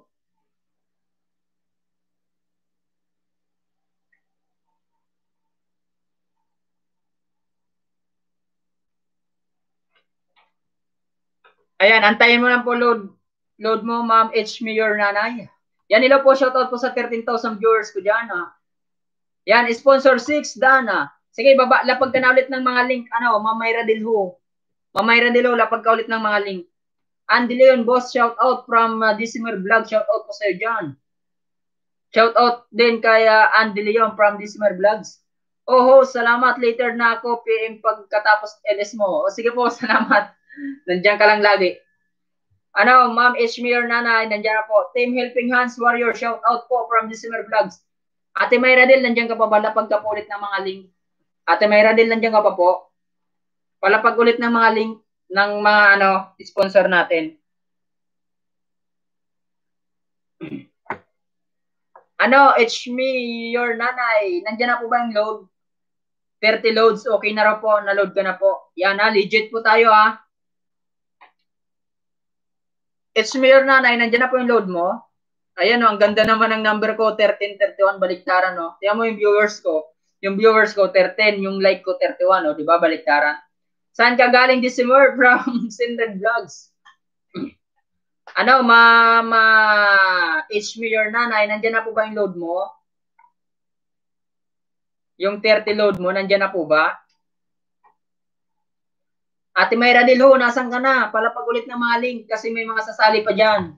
Ayan, antayin mo lang po load mo, Ma'am H. Mayor Nanay. Yan, nila po, shoutout po sa 13,000 viewers ko dyan, Yan, sponsor 6, Dana. Sige, lapag ka na ulit ng mga link, Ma'am Mayra Dilho. Ma'am Mayra Dilho, lapag ka ulit ng mga link. Andy Leon, boss, shoutout from December Vlog, shoutout po sa'yo dyan. Shoutout din kay Andy Leon from December Vlogs. Salamat. Later na ako PM pagkatapos LS mo. Sige po, salamat. Nandiyan ka lang lagi. Ma'am H. Mayor Nanay, nandiyan po. Team Helping Hands Warrior, shout out po from December Vlogs. Ate Mayra Del, nandiyan ka pa ba? Lapag ulit ng mga link. Ate Mayra Del, nandiyan ka pa po? Palapag ulit ng mga link ng mga sponsor natin. H. Mayor Nanay, nandiyan na po ba yung load? 30 loads, okay na raw po. Na-load ka na po. Yan legit po tayo It's Mayor Nanay, nandiyan na po yung load mo. Ayan ang ganda naman ng number ko, 1331, baliktaran, Tingnan mo yung viewers ko. Yung viewers ko, 13, yung like ko, 31, di ba, baliktaran? Saan ka galing December? From Sindred Vlogs. Mama H. Mayor Nanay, nandiyan na po ba yung load mo? Yung 30 load mo, nandiyan na po ba? Ate Mayra Dilho, nasan ka na? Palapag ulit ng mga link kasi may mga sasali pa dyan.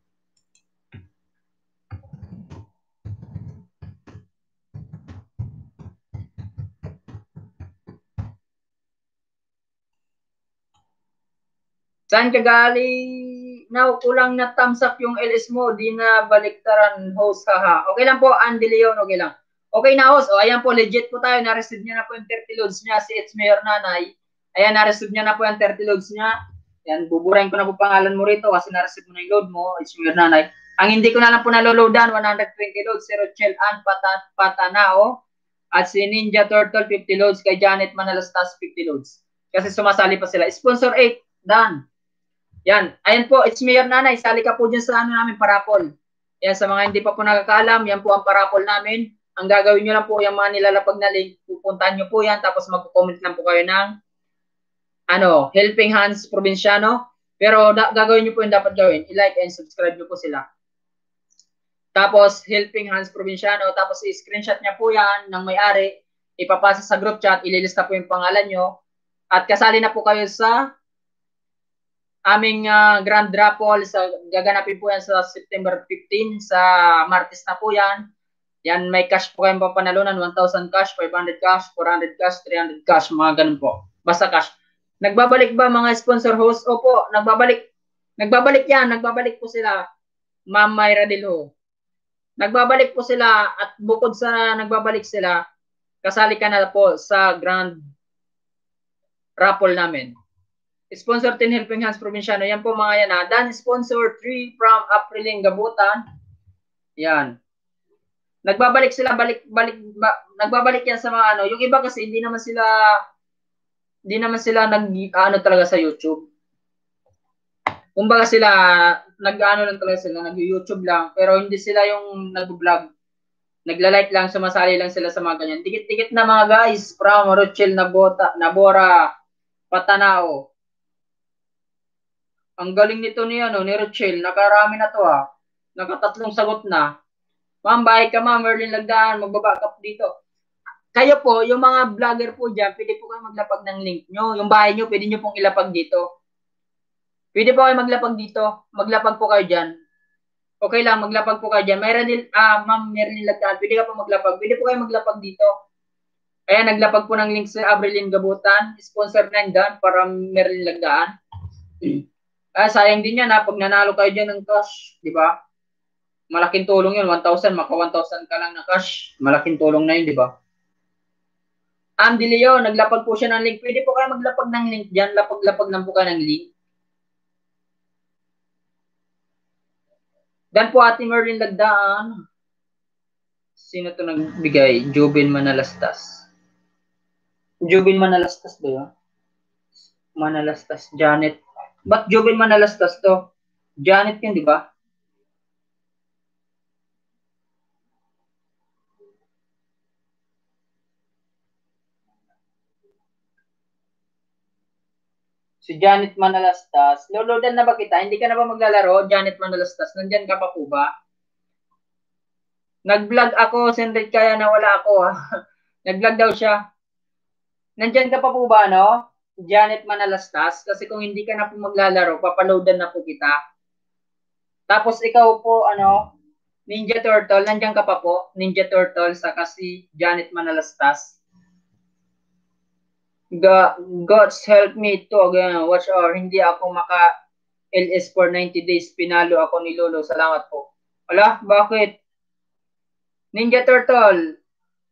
Saan ka galing? Kulang na thumbs up yung LS mo. Di na baliktaran, host, haha. Okay lang po, Andy Leon, okay lang. Okay na, host. Ayan po, legit po tayo. Na-receive niya na po yung 30 loads niya, si It's Mayor Nanay. Ayan, na-receive niya na po yung 30 loads niya. Ayan, buburahin ko na po pangalan mo rito kasi na-receive mo na yung load mo, It's Mayor Nanay. Ang hindi ko na lang po naloloadan, 120 loads, si Rochelle Ann Patanao. At si Ninja Turtle, 50 loads. Kay Janet Manalastas, 50 loads. Kasi sumasali pa sila. Sponsor 8, done. Yan. Ayan po, It's Mayor Nanay. Sali ka po dyan sa namin parapol. Yan, sa mga hindi pa po nakakaalam, yan po ang parapol namin. Ang gagawin nyo lang po, yung mga nilalapag na link, pupuntahan nyo po yan, tapos mag-comment lang po kayo ng Helping Hands Provinciano. Pero gagawin nyo po yung dapat gawin. I-like and subscribe nyo po sila. Tapos, Helping Hands Provinciano. Tapos, i-screenshot niya po yan ng may-ari. Ipapasa sa group chat. Ililista po yung pangalan nyo. At kasali na po kayo sa aming grand raffle. Gaganapin po yan sa September 15. Sa Martes na po yan. Yan, may cash po kayong papanalunan. 1,000 cash, 500 cash, 400 cash, 300 cash. Mga ganun po. Basta cash. Nagbabalik ba mga sponsor host? Opo, nagbabalik. Nagbabalik yan. Nagbabalik po sila. Ma'am Mayra Dilho. Nagbabalik po sila at bukod sa nagbabalik sila, kasali ka na po sa grand raffle namin. Sponsor 10 Helping Hands Provinciano. Yan po mga yan Dan sponsor 3 from Apriling Gabutan. Yan. Nagbabalik sila, nagbabalik yan sa mga ano. Yung iba kasi hindi naman sila nag-ano talaga sa YouTube. Kumbaga sila, nag-ano lang talaga sila, nag-YouTube lang, pero hindi sila yung nag-vlog. Nagla-like lang, sumasali lang sila sa mga ganyan. Dikit-dikit na mga guys, from Rochelle Nabora, Patanao. Ang galing nito ni Rochelle, nakarami na to ha. Nakatatlong sagot na. Ma'am, bahay ka ma'am, Merlin Lagdaan, magbaba ka dito. Kayo po, yung mga vlogger po dyan, pwede po kayo maglapag ng link nyo. Yung bahay nyo, pwede nyo pong ilapag dito. Pwede po kayo maglapag dito. Maglapag po kayo dyan. Okay lang, maglapag po kayo dyan. Ma'am Merlin Lagdaan, pwede ka po maglapag. Pwede po kayo maglapag dito. Kaya naglapag po ng link sa Abrelin Gabutan. Sponsor na dyan para Merlin Lagdaan. Sayang din yan ha, pag nanalo kayo dyan ng cash, di ba? Malaking tulong yun, 1,000, maka 1,000 ka lang na cash. Malaking tulong na yun, di ba? Andy Leo, naglapag po siya ng link. Pwede po kayo maglapag ng link dyan. Lapag-lapag lang po kayo ng link. Dan po ating Merlin Lagdaan. Sino to nagbigay? Jubin Manalastas. Jubin Manalastas ba yun? Manalastas, Janet. Ba't Jubin Manalastas to? Janet yun, di ba? Si Janet Manalastas. Lolodan na ba kita? Hindi ka na ba maglalaro, Janet Manalastas? Nandyan ka pa po ba? Nag-vlog ako, sendrit kaya na wala ako ha. Nag-vlog daw siya. Nandyan ka pa po ba, no? Janet Manalastas? Kasi kung hindi ka na po maglalaro, papaloadan na po kita. Tapos ikaw po, Ninja Turtle, nandyan ka pa po? Ninja Turtle, saka si Janet Manalastas. God's help me to again. Watch or hindi ako LS for 90 days. Pinalo ako ni Lolo. Salamat po. Wala? Bakit? Ninja Turtle.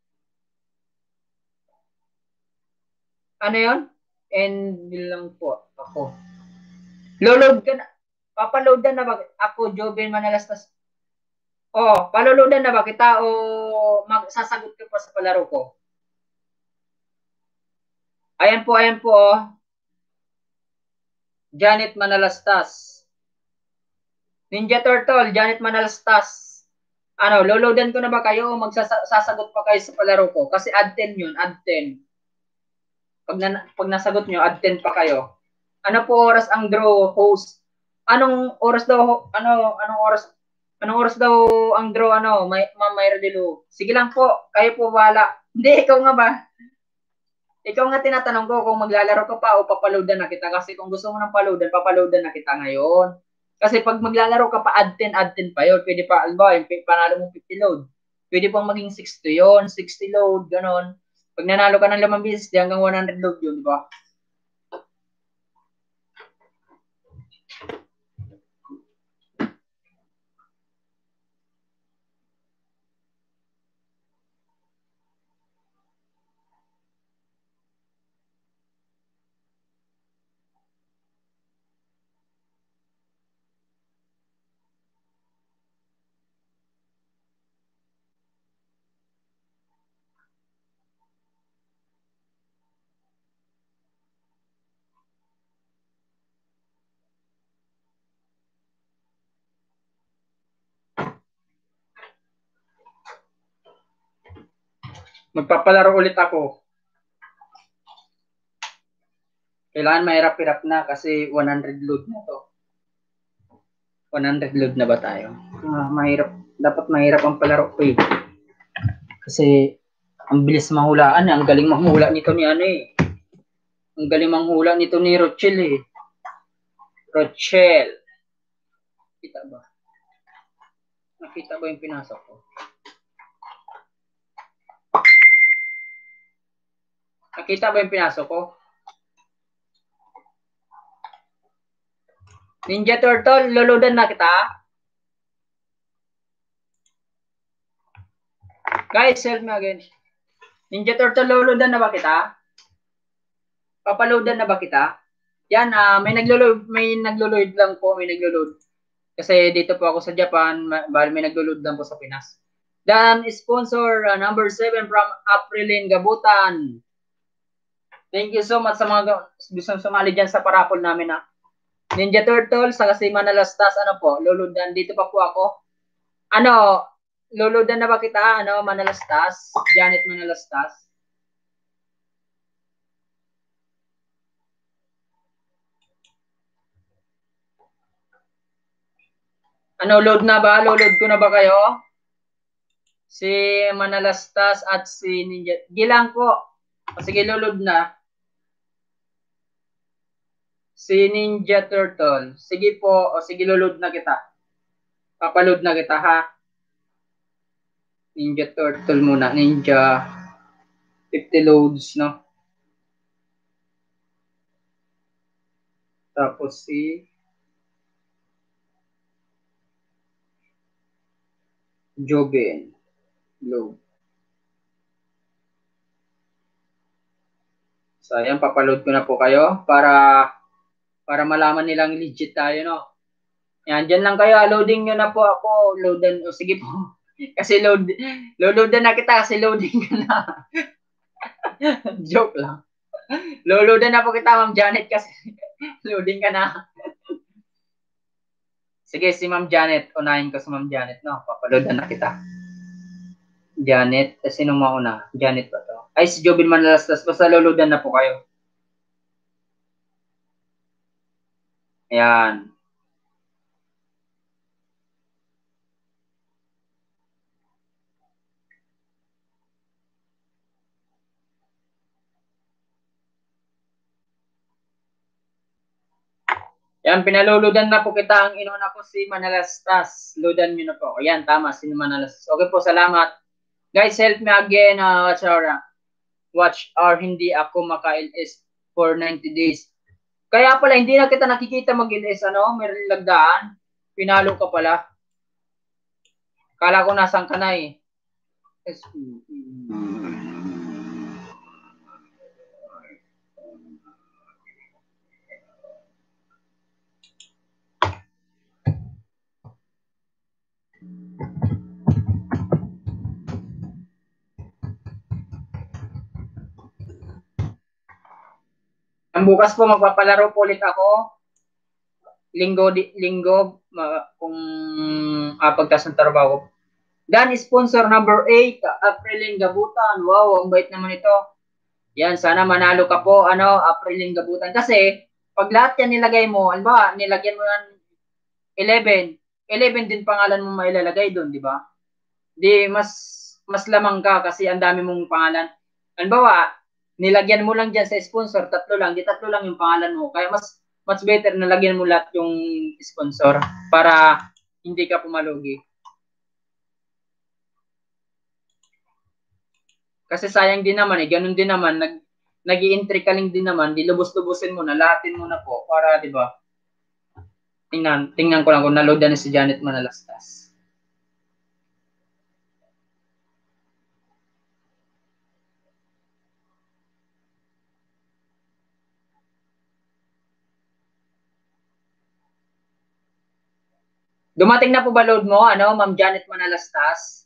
Ano yon? And lang po ako. Load ka na. Papaloadan na ba? Ako, Jobin Manalastas. Oh, paloloadan na ba kita o magsasagot ka pa sa palaro ko? Ayan po. Janet Manalastas. Ninja Turtle, Janet Manalastas. Loloadan ko na ba kayo o magsasagot pa kayo sa palaro ko? Kasi add 10 yun, add 10. Pag nasagot nyo, add 10 pa kayo. Ano po oras ang draw, host? Anong oras daw ang draw, Ma'am Mayra Delu? Sige lang po, kayo po wala. Hindi, ikaw nga ba? Ikaw nga tinatanong ko kung maglalaro ka pa o papaloadan na kita. Kasi kung gusto mo ng papaloadan na kita ngayon. Kasi pag maglalaro ka pa, add 10 pa yun. Pwede pa, panalo mo 50 load. Pwede pang maging 60 yun, 60 load, ganon. Pag nanalo ka ng 5 beses, di hanggang 100 load yun, di ba? Magpapalaro ulit ako. Kailangan mahirap-hirap na kasi 100 load na to. 100 load na ba tayo? Mahirap. Dapat mahirap ang palaro ko eh. Kasi ang bilis mahulaan. Ang galing manghula nito ni Ang galing manghula nito ni Rochelle eh. Rochelle. Kita ba? Nakita ba yung pinasok ko? Nakita ba yung pinasok ko? Ninja Turtle, loloadan na kita. Guys, help me again. Ninja Turtle, loloadan na ba kita? Papaloadan na ba kita? Yan, may naglo-load lang po, may naglo-load. Kasi dito po ako sa Japan, may naglo-load lang po sa Pinas. Dan sponsor number 7 from Aprilin Gabutan. Thank you so much sa mga gusto sumali dyan sa parapol namin ha. Ninja Turtle, saka si Manalastas, ano po, luludan. Dito pa po ako. Ano, luludan na ba kita? Ano, Manalastas? Janet Manalastas? Ano, load na ba? Load ko na ba kayo? Si Manalastas at si Ninja. Gilang po. Sige, load na. Si Ninja Turtle. Sige po. O sige, load na kita. Papaload na kita ha. Ninja Turtle muna. Ninja 50 loads, no? Tapos si Joben. Load. So, ayan, papaload ko na po kayo para malaman nilang legit tayo, no? Yan, dyan lang kayo. Loading nyo na po ako. Loadan. O, sige po. Kasi loadan na kita kasi loading ka na. Joke lang. Loadan na po kita, Ma'am Janet, kasi loading ka na. Sige, si Ma'am Janet. Unahin ko si Ma'am Janet, no? Papaloadan na kita. Janet. Sino mauna? Janet ba to? Ay, si Jobin Manalastas. Basta loadan na po kayo. Ayan. Yan, pinaluludan na po kita. Ang inuna ko si Manalastas. Loadan nyo na po. Ayan, tama, si Manalastas. Okay po, salamat. Guys, help me again. Watch or hindi ako maka-LS for 90 days. Kaya pala, hindi na kita nakikita mag-LS, ano? Meron lagdaan. Pinalo ka pala. Kala ko nasan ka na eh. Ang bukas po magpapalaro po ulit ako. Linggo kung pagtas ng trabaho. Dan sponsor number 8, Aprilin Gabutan. Wow, ang bait naman ito. Yan, sana manalo ka po, ano, Aprilin Gabutan. Kasi, pag lahat yan nilagay mo, ano ba, nilagyan mo yan 11 din pangalan mo mailalagay doon, di ba? Di, mas lamang ka kasi ang dami mong pangalan. Ano ba, nilagyan mo lang dyan sa sponsor, 3 lang, di 3 lang yung pangalan mo. Kaya mas better na lagyan mo lahat yung sponsor para hindi ka pumalugi. Kasi sayang din naman eh, ganun din naman, nag-i-entry ka din naman, di lubos-lubusin mo na, lahatin mo na po para, di ba? Tingnan ko lang kung naload na si Janet Manalastas. Dumating na po ba load mo, ano, Ma'am Janet Manalastas?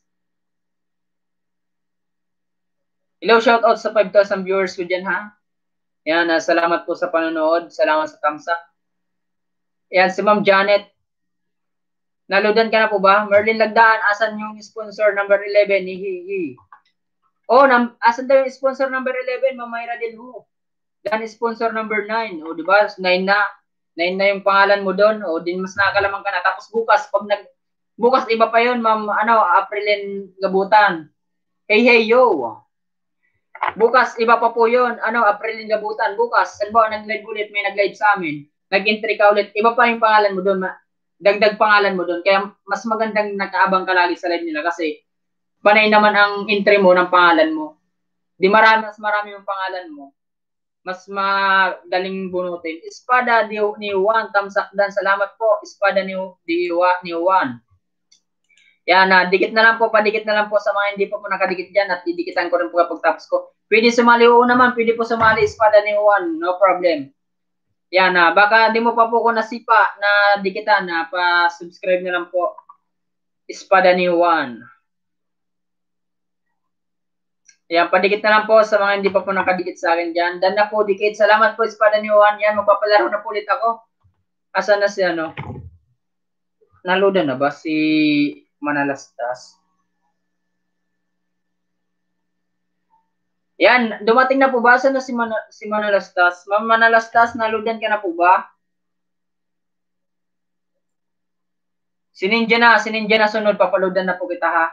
Hello, shout out sa 5,000 viewers ko dyan, ha? Yan, salamat po sa panonood. Salamat sa thumbs up. Yan, si Ma'am Janet. Naloadan ka na po ba? Merlin Lagdaan, asan yung sponsor number 11? Hihihi. Oh, asan daw yung sponsor number 11? Mamayra din ho. Dan sponsor number 9. O, di ba? 9 na. 9 na yung pangalan mo doon. O, din mas nakakalamang ka na. Tapos bukas, bukas iba pa yun, Ma'am, Aprilin Gabutan. Hey, yo. Bukas, iba pa po yun. Aprilin Gabutan. Bukas, halimbawa, nag-live ulit, may nag-live sa amin. Nag-entry ka ulit. Iba pa yung pangalan mo doon. Dagdag pangalan mo doon. Kaya mas magandang nakaabang ka lagi sa live nila kasi panay naman ang entry mo ng pangalan mo. Di mas marami yung pangalan mo. Mas madaling bunutin. Espada ni Juan, tamsakdan. Salamat po. Espada ni Juan. Yan, dikit na lang po, padikit na lang po sa mga hindi po nakadikit dyan at didikitan ko rin po kapag tapos ko. Pwede sumali o naman, pwede po sumali Espada ni Juan. No problem. Yan, baka di mo pa po ko nasipa na dikitan, pa-subscribe na lang po. Espada ni Juan. Ayan, padikit na lang po sa mga hindi pa po nakadikit sa akin dyan. Dan na po, dikit. Salamat po, Espada ni Juan. Yan, magpapalaro na po ulit ako. Asan na si ano? Naluda na ba si Manalastas? Yan, dumating na po ba? Asan na si Manalastas? Ma'am Manalastas, naludan ka na po ba? Si Ninja na sunod. Papaludan na po kita ha.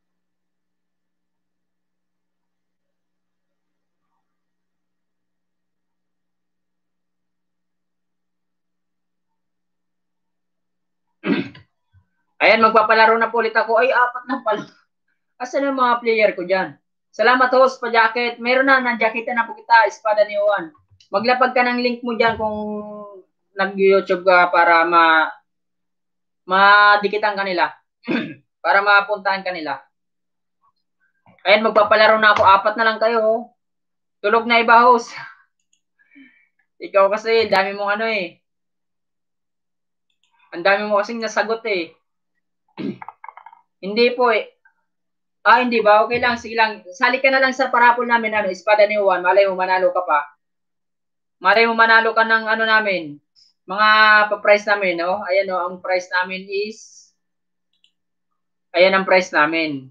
Ayan, magpapalaro na po ulit ako. Ay, 4 na pala. Asan yung mga player ko dyan? Salamat host pa jacket. Meron na, na-jacket na po kita. Espada ni Juan. Maglapag ka ng link mo dyan kung nag-YouTube ka para madikitan kanila. Para mapuntahan kanila. Ayan, magpapalaro na ako. 4 na lang kayo. Tulog na iba host. Ikaw kasi, dami mong ano eh. Ang dami mo kasing nasagot eh. Hindi po eh. Hindi ba? Okay lang. Sige lang. Sali ka na lang sa parapol namin. Ano, Espada ni Juan. Malay mo, manalo ka pa. Malay mo, manalo ka ng ano namin. Mga pa-price namin, no? Ayan, no? Ang price namin is... Ayan ang price namin.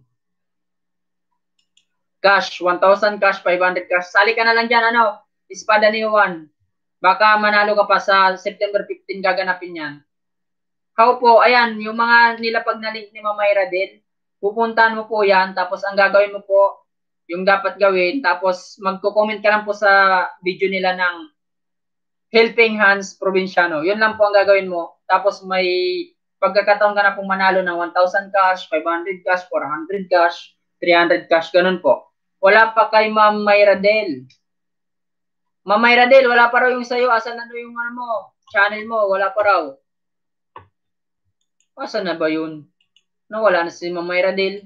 Cash. 1,000 cash. 500 cash. Sali ka na lang dyan, ano? Espada ni Juan. Baka manalo ka pa sa September 15 gaganapin yan. How po, ayan, yung mga nilapag na link ni Mamayra din, pupuntahan mo po yan, tapos ang gagawin mo po, yung dapat gawin, tapos magko-comment ka lang po sa video nila ng Helping Hands Provinciano. Yun lang po ang gagawin mo. Tapos may pagkakataon ka na pong manalo ng 1,000 cash, 500 cash, 400 cash, 300 cash, ganun po. Wala pa kay Ma'am Mayra Del. Ma'am Mayra Del, wala pa raw yung sa'yo. Asan na yung ano mo? Channel mo, wala pa raw. Asa na ba yun? Nawala na si Ma'am Mayra Del.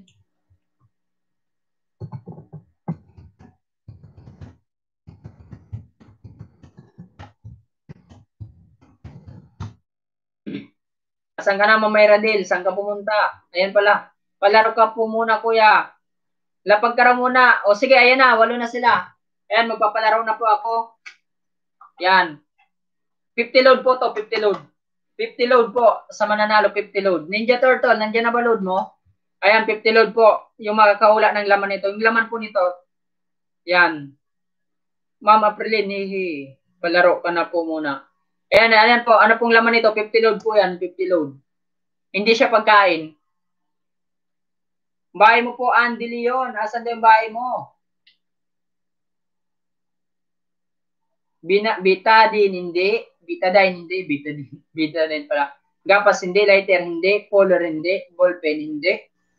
Saan ka na, Ma'am Mayra Del? Saan ka pumunta? Ayan pala. Palaro ka po muna, kuya. Lapag ka muna. O sige, ayan na. 8 na sila. Ayan, magpapalaro na po ako. Yan. 50 load po to, 50 load. 50 load po sa mananalo, 50 load. Ninja Turtle, nandiyan na ba load mo? Ayan, 50 load po. Yung makakahula ng laman nito. Yung laman po nito. Yan. Ma'am Aprilin, palaro ka na po muna. Ayan, ayan po. Ano pong laman nito? 50 load po yan, 50 load. Hindi siya pagkain. Bahay mo po, Andy Leon. Asan yung bahay mo? Betadine, hindi. Betadine, hindi. Betadine pala. Gapas, hindi. Lighter, hindi. Polar, hindi. Ballpen, hindi.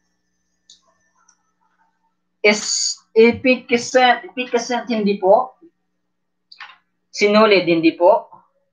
Epicacent, hindi po. Sinulid, hindi po.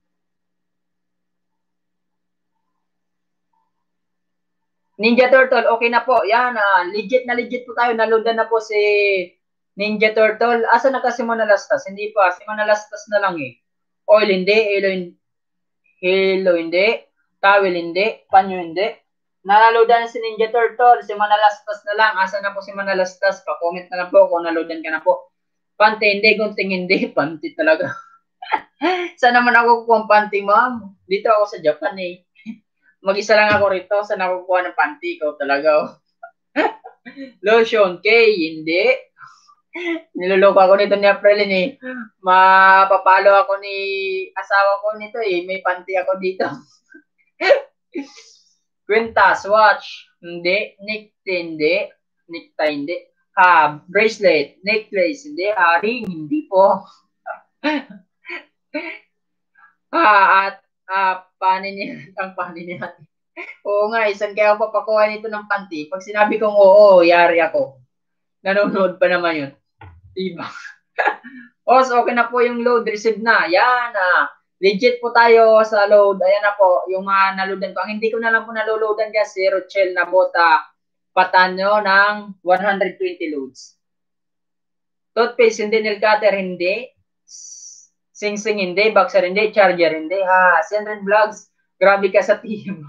Ninja Turtle, okay na po. Yan, legit po tayo. Naloadan na po si Ninja Turtle. Asa na kasi Manalastas? Hindi pa. Si Manalastas na lang eh. Oil, hindi. Halo, hindi. Towel, hindi. Panyo, hindi. Naloadan na si Ninja Turtle. Si Manalastas na lang. Asa na po si Manalastas? Pa-comment na lang po kung naloadan ka na po. Panty, hindi. Gunting, hindi. Panty talaga. Saan naman ako kukuha ng panty, ma'am? Dito ako sa Japan eh. Mag-isa lang ako rito. Saan ako kukuha ng panty? Ikaw talaga oh. Lotion, K, hindi. Niloloko ako nito ni Aprilin eh. Mapapalo ako ni asawa ko nito eh. May panty ako dito. Quintas, watch. Hindi. Necktie, hindi. Necktie, hindi. Bracelet, necklace, hindi. Ring, hindi po. At panin niya. Oo nga, isang kaya ako papakuha nito ng panty. Pag sinabi kong oo, yari ako. Nanonood pa naman yun. Diba? Os, okay na po yung load. Receive na. Yan. Legit po tayo sa load. Ayan na po. Yung mga naloadan ko. Ang hindi ko na lang po naloloadan dyan si Rochelle na bota patanyo ng 120 loads. Toothpaste, hindi. Nail cutter, hindi. Sing-sing, hindi. Boxer, hindi. Charger, hindi. Sendren Vlogs. Grabe ka sa team.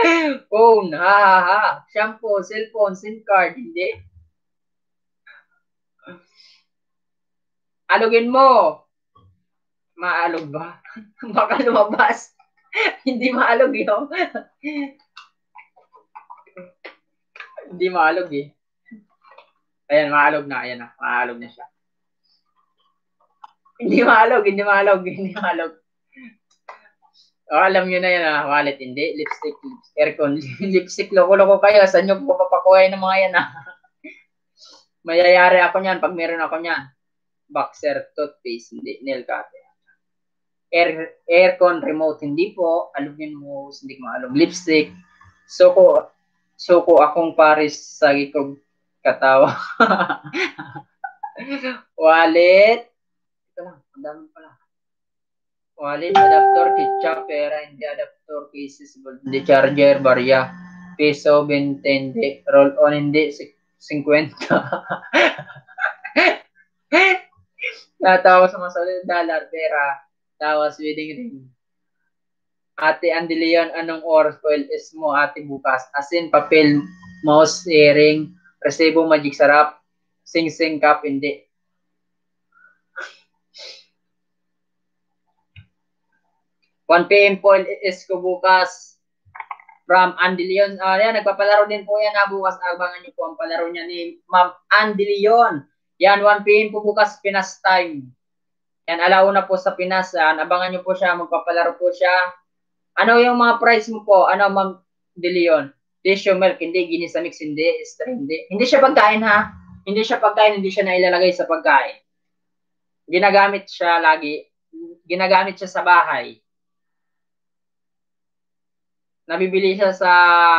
Phone, Shampoo, cellphone, SIM card, hindi. Alugin mo. Maalog ba? Baka lumabas. Hindi maalog yun. Hindi maalog eh. Ayan, maalog na. Ayan na. Maalog na siya. Hindi maalog. Hindi maalog. Hindi maalog. Oh, alam nyo na yan ah. Wallet, hindi. Lipstick, aircon. Lipstick, loko-loko kayo. Saan nyo papapakuhay ng mga yan ah. Mayayari ako niyan pag meron ako niyan. Boxer, toothpaste, hindi. Nail cutter. Aircon, remote, hindi po. Alugin mo, hindi ko maalog. Lipstick. Suko akong Paris sa gikog katawa. Wallet. Ito lang, ang dami pala. Wallet, adapter, ketchup, pera, hindi adapter, cases, hindi charger, barya, peso, 20, hindi, roll on, hindi, 50. Natawa sa masalit, dollar, pera, tawas, wedding ring. Ate Andy Leon, anong oras po LS mo, ate bukas? Asin, papel, mouse, earring, resibo, magic sarap, sing-sing cup, hindi. One PM po LS ko bukas. From Andy Leon. Yan, nagpapalaro din po yan na bukas. Abangan niyo po ang palaro niya ni Ma'am Andy Leon. Yan, 1 PM po bukas, Pinas time. Yan, alauna po sa Pinas. Abangan niyo po siya, magpapalaro po siya. Ano yung mga price mo po? Ano, Ma'am De Leon? Tissue milk, hindi. Ginisa mix, hindi. Hindi. Hindi siya pagkain, ha? Hindi siya pagkain, hindi siya nailalagay sa pagkain. Ginagamit siya lagi. Ginagamit siya sa bahay. Nabibili siya sa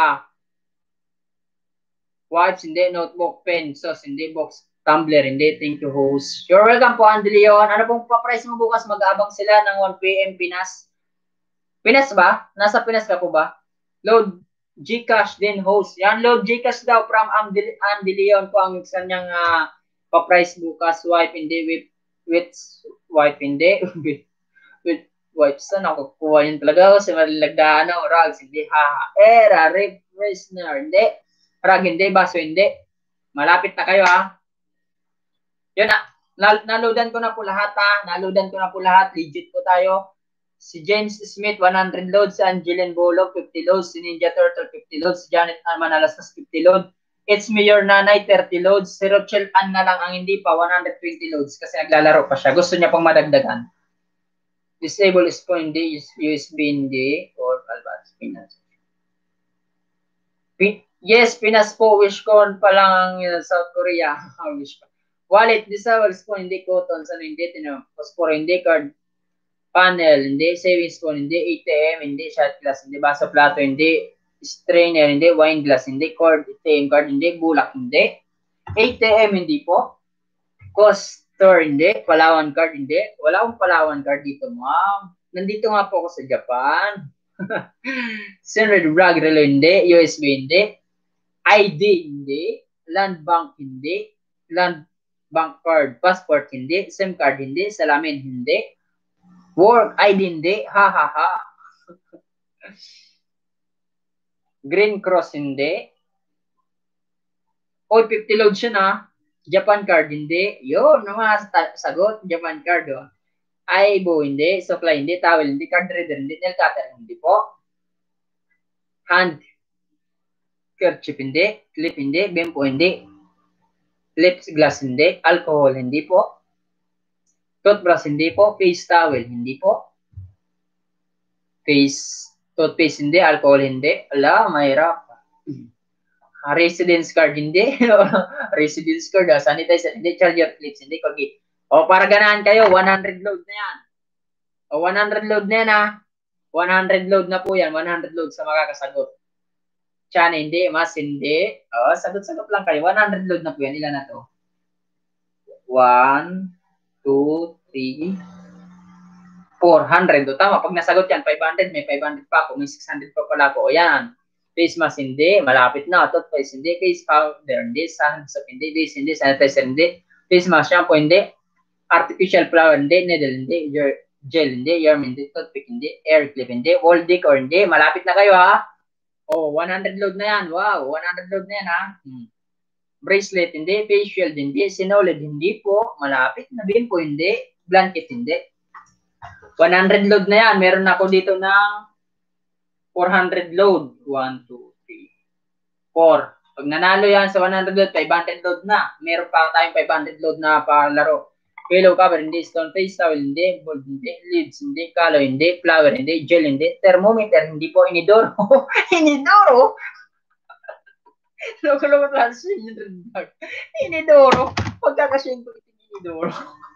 wipes, hindi. Notebook, pen, sauce, hindi. Box, tumbler, hindi. Thank you, host. You're welcome po, Andy Leon. Ano pong pa-price mo bukas? Mag-aabang sila ng 1 PM Pinas. Pinas ba? Nasa Pinas ka po ba? Load Gcash din, host. Yan, load Gcash daw from Andy Leon po ang kanyang pa-price bukas. Wipe, hindi. With wipe, hindi. with wipe, saan ako kuha yun talaga? Si Malilagdaan o Rags, hindi. Era, Refreshener, hindi. Rag, hindi. Baso, hindi. Malapit na kayo, ha? Yun, naloadan ko na po lahat, ha? Naloadan ko na po lahat. Legit po tayo. Si James Smith, 100 loads. Si Angeline Bolog, 50 loads. Si Ninja Turtle, 50 loads. Si Janet Manalastas, 50 loads. It's me, your nanay, 30 loads. Si Rochelle Ann na lang ang hindi pa, 120 loads. Kasi naglalaro pa siya. Gusto niya pang madagdagan. Disable is po hindi. USB hindi. Or Albas, Pinas. Yes, Pinas po. Wishcon pa lang ang South Korea. Wish ko. Wallet, disable is po hindi. Cotton, sana hindi. Phosphor, hindi. Card panel, hindi. Savings phone, hindi. ATM, hindi. Shot glass, hindi. Baso plato, hindi. Strainer, hindi. Wine glass, hindi. Cord, ATM card, hindi. Bulak, hindi. ATM, hindi po. Coaster, hindi. Palawan card, hindi. Wala akong Palawan card dito, ma'am. Nandito nga po ako sa Japan. Senred Brag Relo, hindi. USB, hindi. ID, hindi. Land Bank, hindi. Land Bank card, passport, hindi. SIM card, hindi. Salamin, hindi. Work ID, hindi. Ha. Green Cross, hindi. O, 50 load siya na. Japan card, hindi. Yun, mga sagot. Japan card, oh. Aibo, hindi. Supply, hindi. Towel, hindi. Card reader, hindi. Nail cutter, hindi po. Hand kerchief, hindi. Clip, hindi. Bempo, hindi. Lips glass, hindi. Alcohol, hindi po. Toothbrush, hindi po. Face towel, hindi po. Toothpaste, hindi. Alcohol, hindi. Ala, mahirap. Residence card, hindi. Residence card, sanitizer, hindi. Charger clips, hindi. Colgate. O, para ganahan kayo, 100 load na yan. O, 100 load na yan, ha. 100 load na po yan. 100 load sa makakasagot. Chan, hindi. Mas, hindi. O, sagot-sagot lang kayo. 100 load na po yan. Ilan na to? 1, 2, 3, 400. O, tama. Pag nasagot yan, 500. May 500 pa ako. May 600 pa pala ako. O, yan. Face mask, hindi. Malapit na. Toothpaste, hindi. Face powder, hindi. Hand soap, hindi. Base, hindi. Sanitizer, hindi. Face mask, shampoo, hindi. Artificial flower, hindi. Needle, hindi. Gel, hindi. Yarn, hindi. Toothpick, hindi. Air clip, hindi. Wall decor, hindi. Malapit na kayo, ha? Oh, 100 load na yan. Wow, 100 load na yan, ha? Bracelet, hindi. Face shield, hindi. Sinolid, hindi po. Malapit na din po, hindi. Blanket, hindi. 100 load na yan. Meron ako dito ng 400 load. 1, 2, 3, 4. Pag nanalo yan sa 100 load, 500 load na. Meron pa tayong 500 load na palaro. Pillow cover, hindi. Stone face towel, hindi. Bold, hindi. Leads, hindi. Kalo, hindi. Flower, hindi. Gel, hindi. Thermometer, hindi po. Inidoro. Inidoro? Loko-loko transition yung red bag. Inidoro. Pagkakasyon ko ito inidoro.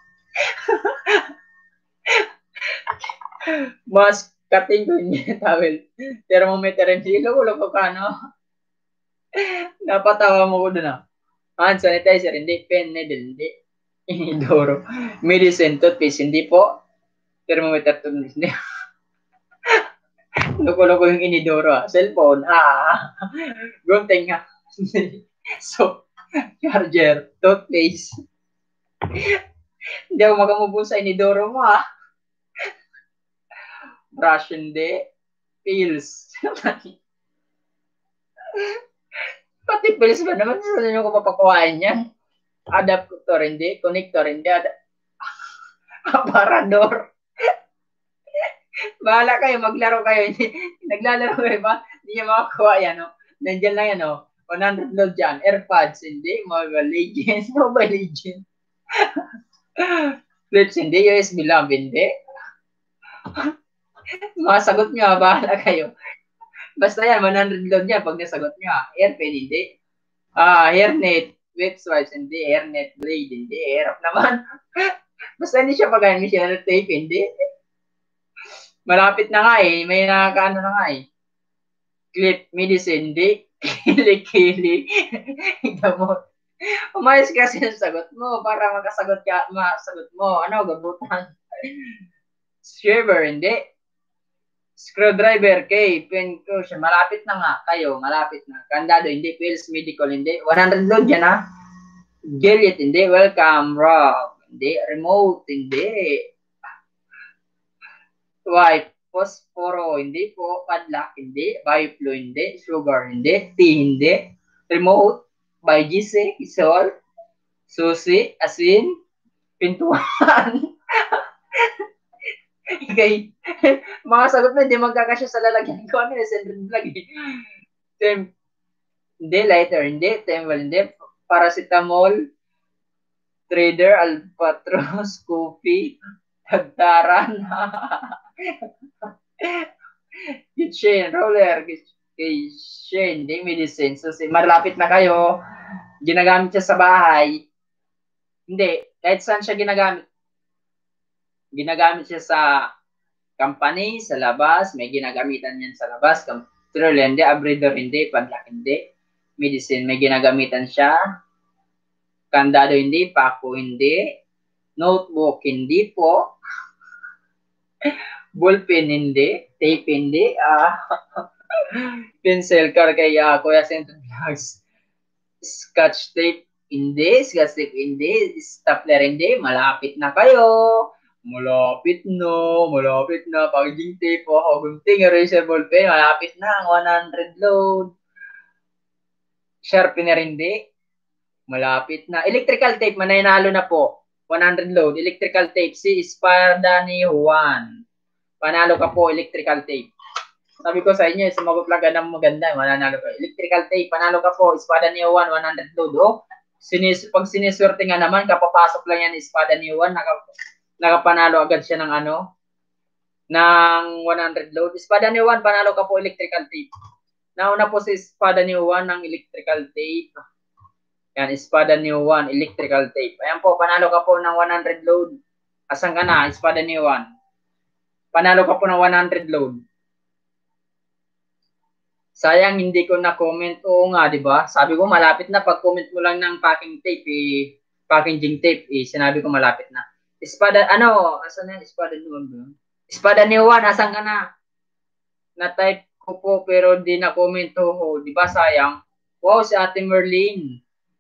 Mas cutting ko hindi towel. Thermometer, hindi. Loko-loko ka, no? Napatawa mo ko doon, ah. Hand sanitizer, hindi. Pen, needle, hindi. Inidoro. Medicine, toothpaste, hindi po. Thermometer, toothpaste, hindi. Loko-loko yung inidoro, ah. Cellphone, gunting, nga. So, charger, toothpaste. Hindi ako makamubun sa inidoro mo, ah. Brush, hindi. Pills. Pati pills ba naman? Saan nyo ko papakuhain yan? Adapter, hindi. Connector, hindi. Aparador. Bahala kayo, maglaro kayo. Naglalaro kayo ba? Hindi nyo makakuha yan, no? Nandiyan lang yan, no? 100 load dyan. AirPods, hindi. Mobile Legends. Mobile Legends. Flips, hindi. USB lamp, hindi. Mga sagot nyo, bahala kayo. Basta yan, 100 load yan pag nasagot nyo. Airpen, hindi. Hairnet, wet swipes, hindi. Hairnet, blade, hindi. Hirap naman. Basta hindi siya pagkain siya na tape, hindi. Malapit na nga eh. May nakakaano na nga eh. Clip, medicine, hindi. Kili-kili. Gamot. Umayos kasi yung sagot mo para makasagot ka, masagot mo. Ano, gabutan. Shaver, hindi. Screwdriver, kay pen cushion. Malapit na nga kayo. Malapit na. Kandado, hindi. Pills, medical, hindi. 100 load yan, ha? Gillet, hindi. Welcome, Rob. Hindi. Remote, hindi. Wipe, Posporo, hindi po. Padlock, hindi. Bioflow, hindi. Sugar, hindi. Tea, hindi. Remote, by GC, Isol. Susi, asin. Pintuan. Okay. Mga sagot na hindi magkakasya sa lalagyan ko. Ano yung send vlog eh. Hindi, lighter, hindi. Temple, hindi. Paracetamol. Trader, Albatros, Coffee. Tagtaran. Kitchen, roller. Kitchen, hindi. Medicine. So, malapit na kayo. Ginagamit siya sa bahay. Hindi. Kahit saan siya ginagamit. Ginagamit siya sa company, sa labas, may ginagamitan yan sa labas, computer, hindi, abridor, hindi, padlock, hindi, medicine, may ginagamitan siya, kandado, hindi, pako, hindi, notebook, hindi po, ballpen, hindi, tape, hindi, pencil, car, kaya Kuya Central Vlogs, scotch tape, hindi, scotch tape, hindi, stapler, hindi, malapit na kayo. Malapit na. Packaging tape, gunting, eraser, ballpen, malapit na ang 100 load. Sharpener, hindi. Malapit na. Electrical tape, mananalo na po. 100 load. Electrical tape, si Espada ni Juan. Panalo ka po, electrical tape. Sabi ko sa inyo, sumagot lang ka ng maganda, mananalo ka. Electrical tape, panalo ka po, Espada ni Juan, 100 load. Oh, pag siniswerte nga naman, kapapasok lang yan, Espada ni Juan, nakapanalo agad siya ng ng 100 load. Espada ni Juan, panalo ka po electrical tape. Nauna po si Espada ni Juan ng electrical tape. Yan, Espada ni Juan, electrical tape. Ayan po, panalo ka po ng 100 load. Asan ka na, Espada ni Juan? Panalo ka po ng 100 load. Sayang, hindi ko na-comment. Oo nga, di ba? Sabi ko, malapit na. Pag-comment mo lang ng packaging tape, sinabi ko malapit na. Espada, asan na Espada ni Juan? Espada ni Juan, asan ka na? Na-type ko po, pero di na-comment ho. Di ba sayang? Wow, si Ate Merlin.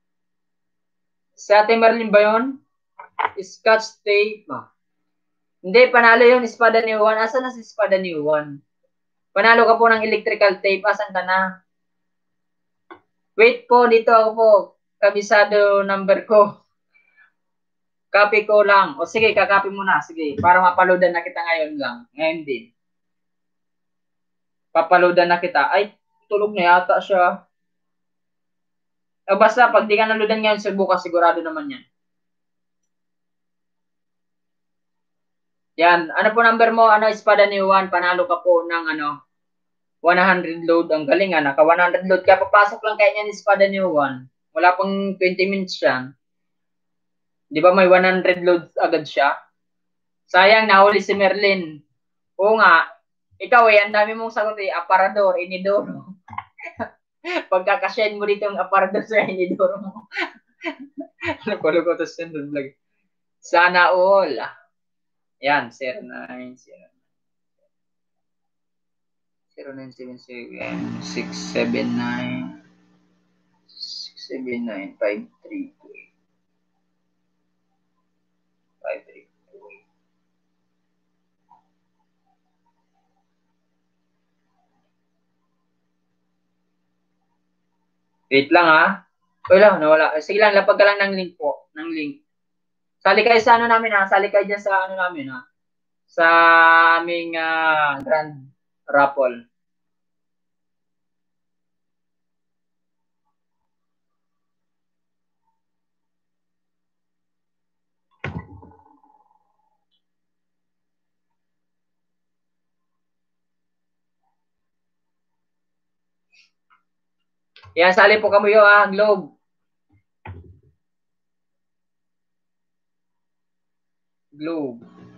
Si Ate Merlin ba yun? Scotch tape. Hindi, panalo yun, Espada ni Juan. Asan na si Espada ni Juan? Panalo ka po ng electrical tape. Asan ka na? Wait po, dito ako po. kabisado number ko. Copy ko lang. O sige, kakopy mo na. Sige, para mapaloadan na kita ngayon lang. Ngayon din. Papaloadan na kita. Ay, tulog na yata siya. O basta, pag di ka naloadan ngayon, bukas sigurado naman yan. Yan. Ano po number mo? Ano, espada ni Juan? Panalo ka po ng 100 load. Ang galing naka 100 load ka. Papasok lang kaya niyan espada ni Juan. Wala pang 20 minutes siya. Di ba may 100 loads agad siya? Sayang, nahuli si Merlin. Oo nga. Ikaw ang dami mong sagot Aparador, Inidoro. Pagkakasyahin mo dito ang Aparador sa Inidoro mo. Nakulo to sa vlog. Sana all. Yan, 09, 0977 679 679 5328 5328. Wait lang Wala, nawala. Sige lang, lapag ka lang ng link po. Ng link. Sali kayo sa namin Sali kayo dyan sa namin Sa aming grand raffle. Yan, sali po kamo Globe. Globe.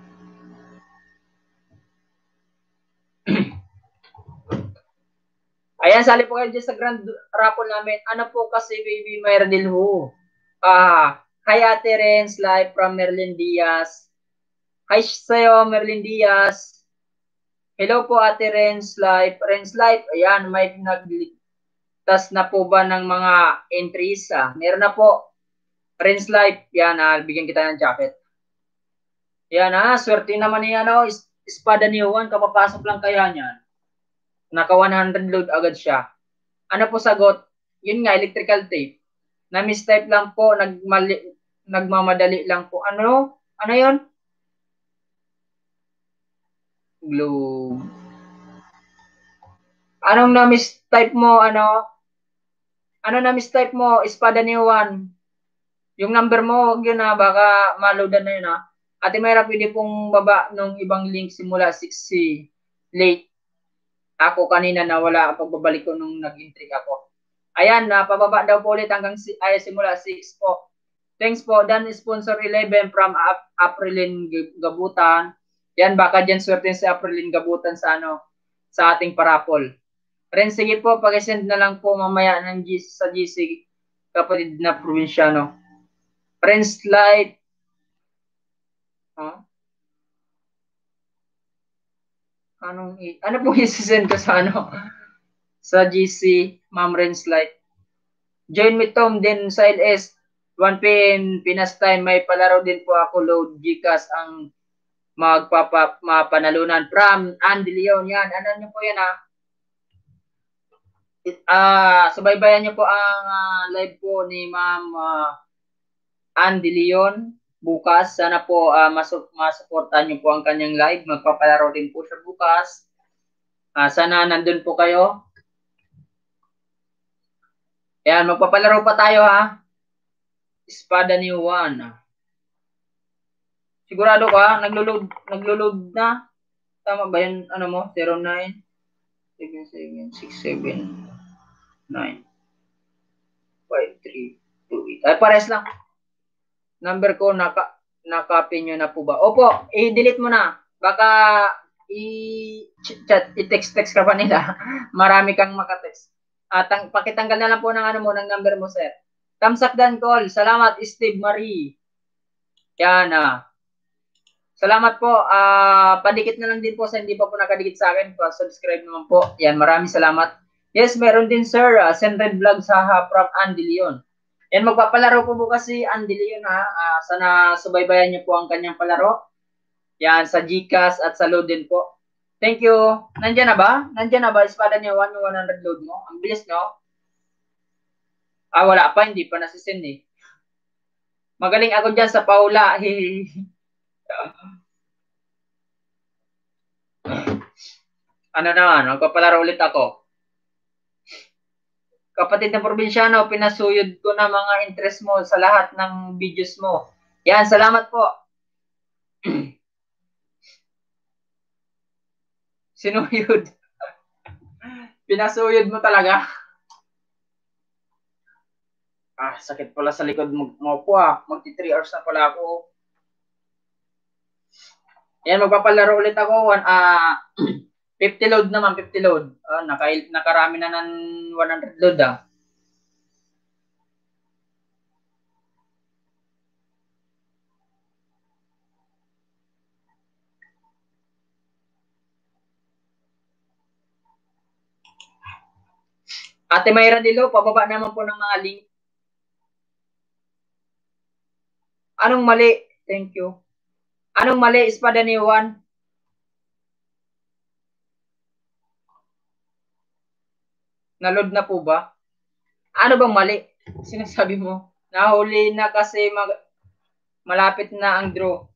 Ayan, sali po kayo dyan sa grand raffle namin. Ano po kasi, baby Merdil ho? Kay Ate Renz, live from Merlin Diaz. Hi sa'yo, Merlin Diaz. Hello po, Ate Renz, live. Renz, live. Ayan, may nagligtas na po ba ng mga entries? Meron na po. Renz, live. Yan, bigyan kita ng jacket. Yan, swerte naman niya, espada ni Juan, kapapasok lang kaya niyan. Naka 100 load agad siya. Ano po sagot? Yun nga, electrical tape. Na-mistype lang po, nagmamadali lang po. Ano? Ano yun? Globe. Anong na-mistype mo, Ano na-mistype mo? Espada ni Juan. Yung number mo, huwag yun baka maloadan na yun Ate Mayra, pwede pong baba nung ibang link simula 6 late. Ako kanina nawala pagbabalik ko nung nag-intrigue ako. Ayan, pababa daw po ulit hanggang simula 6 po. Thanks po. Dan sponsor 11 from Aprilin Gabutan. Yan, baka dyan swerte si Aprilin Gabutan sa sa ating parapol. Ren, sige po, pag-send na lang po mamaya ng sa GC kapatid na probinsyano. Ren, slide. Ano po i-send ko sa sa GC, Ma'am Ren, slide. Join me Tom din sa LS 1 PM Pinas time, may palaro din po ako load Gcash ang mapanalunan from Andy Leon. Yan, ano nyo po yan subaybayan nyo po ang live po ni Ma'am Andy Leon bukas. Sana po masuportahan nyo po ang kanyang live. Magpapalaro din po siya bukas. Sana nandun po kayo. Ayan, magpapalaro pa tayo Espada ni Juan. Sigurado ka? Naglo-load na? Tama ba yun? Ano mo? 09 77 679 5328. Ay, pares lang. Number ko, naka-copy nyo na po ba? Opo, i-delete mo na. Baka i-text ka pa nila. Marami kang makatext. Pakitanggal na lang po ng ng number mo, sir. Thumbs up dan call. Salamat, Steve Marie. Yan salamat po. Padikit na lang din po sa hindi pa po nakadikit sa akin. Subscribe naman po. Yan, maraming salamat. Yes, meron din, sir. Sendred vlog from Andy Leon. Yan, magpapalaro po bukas si Andy Leon sana subaybayan niyo po ang kanyang palaro. Yan, sa Gcash at sa load din po. Thank you. Nandiyan na ba? Espada niya 100 load mo. Ang bilis, no? Wala pa, hindi pa nasisend eh. Magaling ako dyan sa Paula. Ano naman, magpapalaro ulit ako. Kapatid ng probinsyano, pinasuyod ko na mga interest mo sa lahat ng videos mo. Yan, salamat po. Sinuyod. Pinasuyod mo talaga. Sakit pala sa likod mo po Magti 3 hours na pala ako. Yan, magpapalaro ulit ako. 50 load naman, 50 load. Nakarami na ng 100 load Ate Mayra Dilo, pababa naman po ng mga link. Anong mali? Thank you. Anong mali, Espada ni Juan? Naload na po ba? Ano bang mali? Sinasabi mo? Nahuli na kasi malapit na ang draw.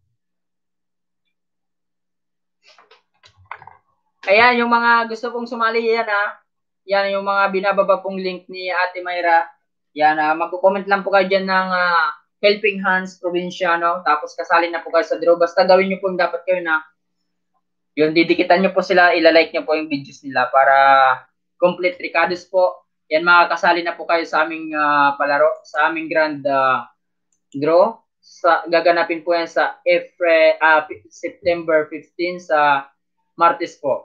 Ayan, yung mga gusto pong sumali yan Yan yung mga binababa pong link ni Ate Mayra. Yan, magko-comment lang po kayo dyan ng Helping Hands Provinciano. Tapos kasali na po kayo sa draw. Basta gawin nyo po yung dapat kayo yun, didikitan nyo po sila, ilalike nyo po yung videos nila para complete recados po. Yan, makakasali na po kayo sa aming palaro, sa aming grand draw. Gaganapin po yan sa September 15 sa Martes po.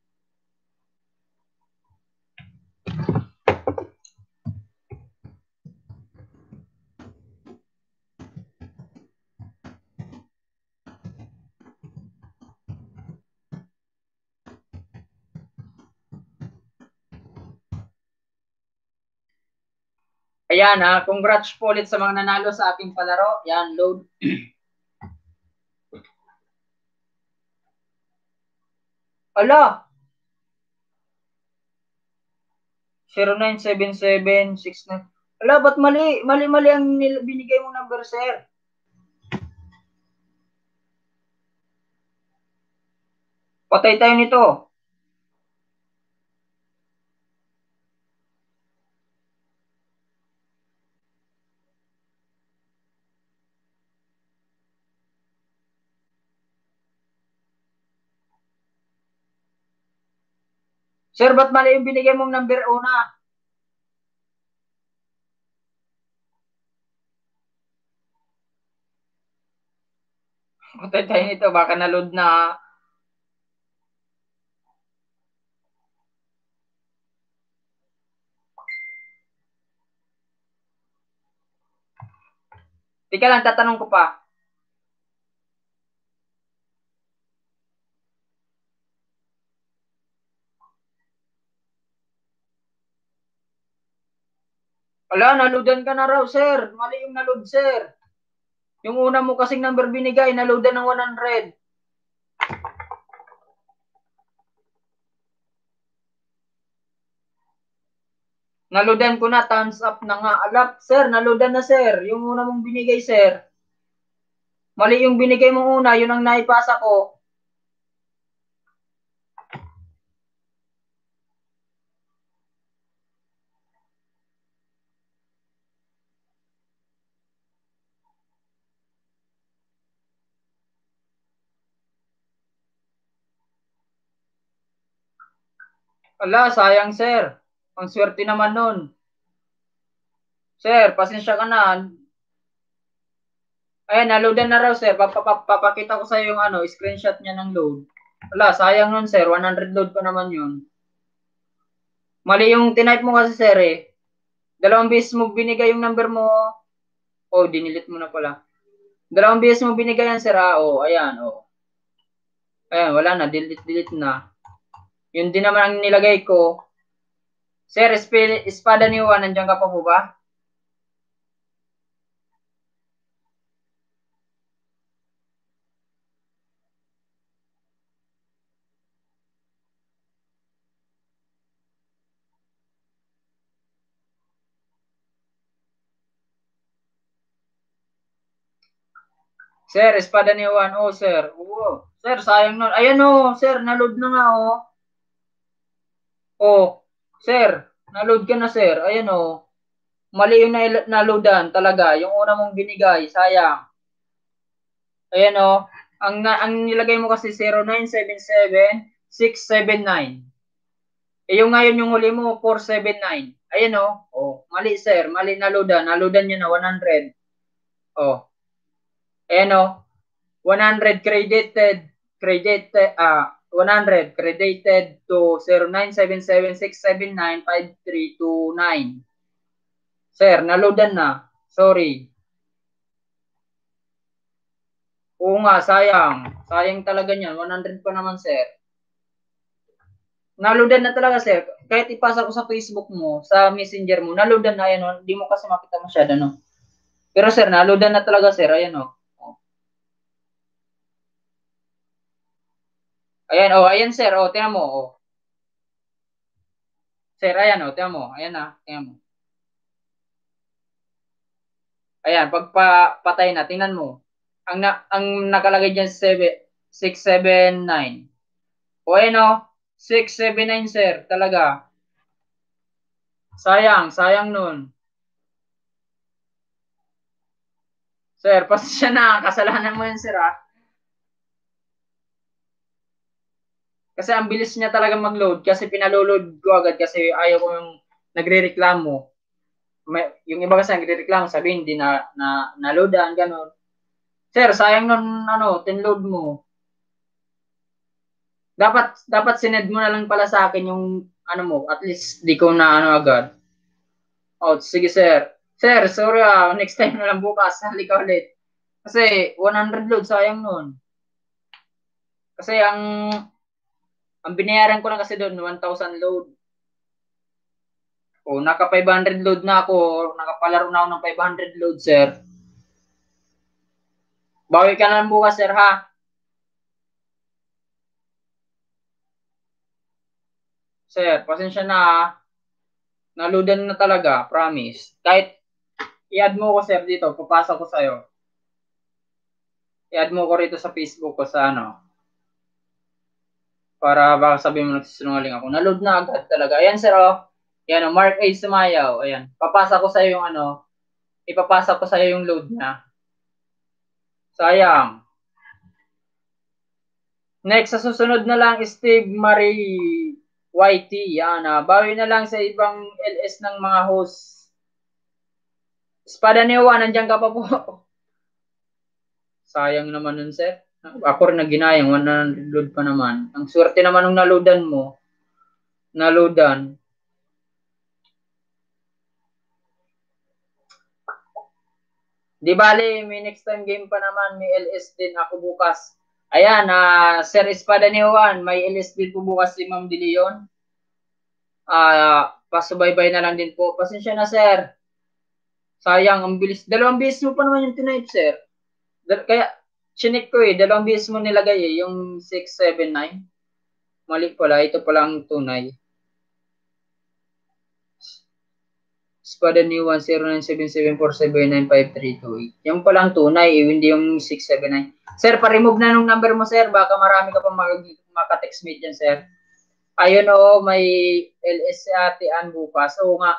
Ayan congrats po ulit sa mga nanalo sa aking palaro. Yan, load. Ala! 097769. Ala, ba't mali? Mali ang binigay mong number, sir. Patay tayo nito. Sir, ba't mali yung binigay mong number una? Patay tayo nito. Baka na-load na. Tika lang, tatanong ko pa. Ala, naludan ka na raw, sir. Mali yung naload, sir. Yung una mo kasing number binigay, naludan ng 100. Naludan ko na, thumbs up na nga. Alap, sir, naludan na, sir. Yung una mong binigay, sir. Mali yung binigay mong una, yun ang naipasa ko. Ala, sayang, sir. Ang swerte naman nun. Sir, pasensya ka na. Ayan, naludan na raw, sir. Papakita ko sa iyo yung screenshot niya ng load. Ala, sayang nun, sir. 100 load pa naman yun. Mali yung tinype mo kasi, sir, eh. Dalawang beses mo binigay yung number mo. Dinilit mo na pala. Dalawang beses mo binigay yan, sir, ayan, Ayan, wala na. Delete na. Yun din naman ang nilagay ko. Sir, Espada ni Juan, nandiyan ka pa po ba? Sir, espada ni Juan. Oh, sir. Oo. Sir, sayang nun. Ayan oh, sir, na-load na nga oh. Oh, sir, na-load ka na sir. Ayan oh. Mali yung na-loadan talaga. Yung una mong binigay, sayang. Ayan oh. Ang nilagay mo kasi 0977-679. Eh yung ngayon yung huli mo, 479. Ayan oh. Oh, mali sir. Mali na-loadan. Na-loadan nyo na 100. Oh. Ayan oh. 100 credited to 0977-679-5329. Sir, na-loadan na. Sorry. Oo nga, sayang. Sayang talaga niyan. 100 pa naman, sir. Na-loadan na talaga, sir. Kahit ipasa ko sa Facebook mo, sa Messenger mo, na-loadan na yan. Oh. Hindi mo kasi makita masyado, no? Pero, sir, na-loadan na talaga, sir. Ayan, oh. Ayan, oh. Ayan, sir. Oh, tingnan mo, oh. Sir, ayan, oh. Tingnan mo. Ayan, ah. Tingnan mo. Ayan, pagpatay na, tingnan mo. Ang nakalagay diyan 679. O ayan o, 679 sir, talaga. Sayang nun. Sir, pasensya na, kasalanan mo yun sir ah. Kasi ang bilis niya talaga mag-load kasi pinalo-load ko agad kasi ayaw ko yung nagre-reklamo. Yung iba kasi nagre-reklamo, sabihin hindi na loadan, gano'n. Sir, sayang nun, tinload mo. Dapat sined mo na lang pala sa akin yung mo, at least di ko na agad. Oh, sige sir. Sir, sorry next time na lang bukas, halika ulit. Kasi 100 load, sayang nun. Kasi ang binayaran ko lang kasi doon, 1,000 load. Oh, naka 500 load na ako, nakapalaro na ako ng 500 load, sir. Bawi ka na lang bukas, sir, ha? Sir, pasensya na, ha? Naludan na talaga, promise. Kahit i-add mo ko, sir, dito, papasa ko sa'yo. I-add mo ko rito sa Facebook ko sa para baka sabihin mo nagsisinungaling ako. Naload na agad talaga. Ayan, sir, oh. Yan, oh, Mark A. Sumayaw. Ayan. Papasa ko sa'yo yung ipapasa ko sa'yo yung load niya. Sayang. Next, sa susunod na lang, Steve Marie YT. Yan, bawi na lang sa ibang LS ng mga host. Espada ni Juan, nandiyan ka pa po. Sayang naman nun, sir. Ako rin na ginayang, 100 load pa naman. Ang swerte naman nung naloadan mo. Naloadan. Di bali, may next time game pa naman. May LS din ako bukas. Ayan, Sir Espada ni Juan, may LS din po bukas si Ma'am De Leon. Pasubaybay na lang din po. Pasensya na, sir. Sayang, ang bilis. Dalawang beses mo pa naman yung tinipe, sir. Kaya, chinik ko dalawang beses mo nilagay yung 679. Mali pala, ito pala ang tunay. Espada ni 0977479532. Yung palang tunay, hindi yung 679. Sir, pa-remove na nung number mo, sir. Baka marami ka pa maka-text me dyan, sir. Ayun may LS ate Ann bukas. So nga,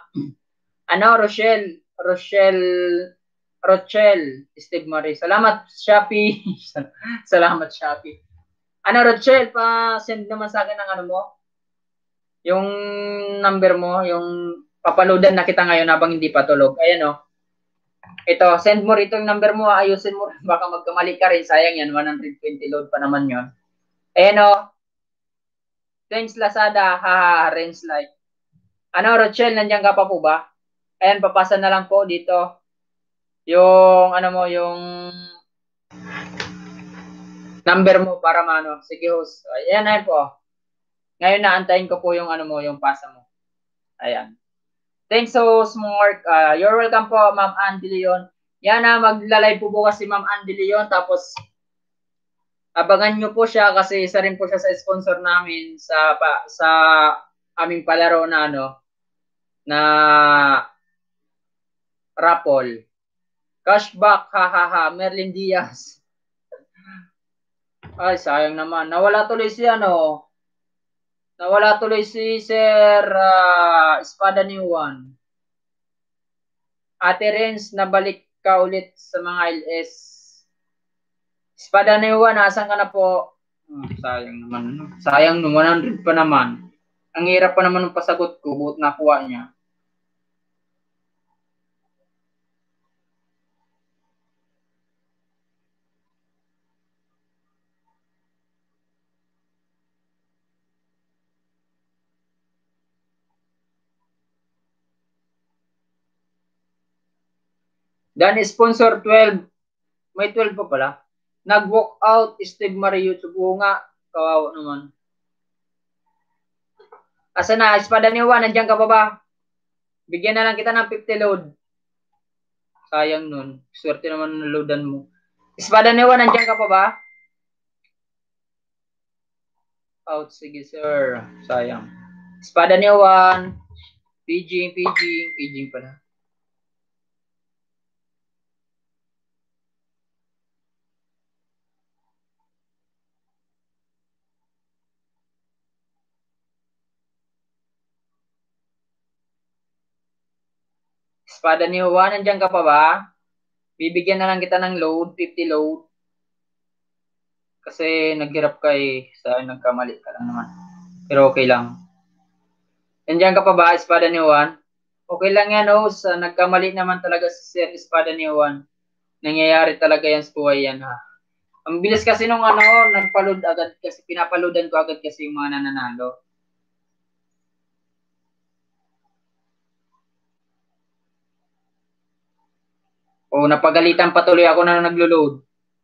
Rochelle, Steve Marie. Salamat, Shopee. Salamat, Shopee. Rochelle, pa-send naman sa akin ng mo. Yung number mo, yung papaloadan na kita ngayon habang hindi pa tulog. Ayan Ito, send mo rito yung number mo, ayusin mo. Baka magkamali ka rin. Sayang yan, 120 load pa naman yon. Ayan Thanks Lazada, range like. Rochelle, nandiyan ka pa po ba? Ayan, papasa na lang po dito. Yung, yung number mo para Sige, host. Ayan po. Ngayon naantayin ko po yung yung pasa mo. Ayan. Thanks so smart. You're welcome po, Ma'am Ann De Leon. Yan magla-live po bukas si Ma'am Ann De Leon. Tapos, abangan nyo po siya kasi isa rin po siya sa sponsor namin sa aming palaro na na raffle. Cashback, Merlin Diaz. Ay, sayang naman. Nawala tuloy si ano. Nawala tuloy si Sir Espada ni Juan. Ate Renz, nabalik ka ulit sa mga LS. Espada ni Juan, asan ka na po? Oh, sayang naman. Sayang no, 100 pa naman. Ang hirap pa naman ng pasagot ko, buot nakuha niya. Dan sponsor 12. May 12 pa pala. Nag-walk out Steve Mario Tsubo nga. Kawawa naman. Asa na? Espada ni Juan, nandiyan ka pa ba? Bigyan na lang kita ng 50 load. Sayang nun. Swerte naman ng loadan mo. Espada ni Juan, nandiyan ka pa ba? Out, sige sir. Sayang. Espada ni Juan. Paging pala. Espada ni Juan, nandiyan ka pa ba? Bibigyan na lang kita ng load, 50 load. Kasi naghirap ka eh. Sa nagkamali ka lang naman. Pero okay lang. Nandiyan ka pa ba, Espada ni Juan? Okay lang yan, oh. Sa nagkamali naman talaga si Sir Espada ni Juan. Nangyayari talaga yan sa buhay yan, ha. Ang bilis kasi nung ano, nagpa-load agad kasi pinapaloadan ko agad kasi yung mga nananalo. O napagalitan patuloy ako na naglo-load.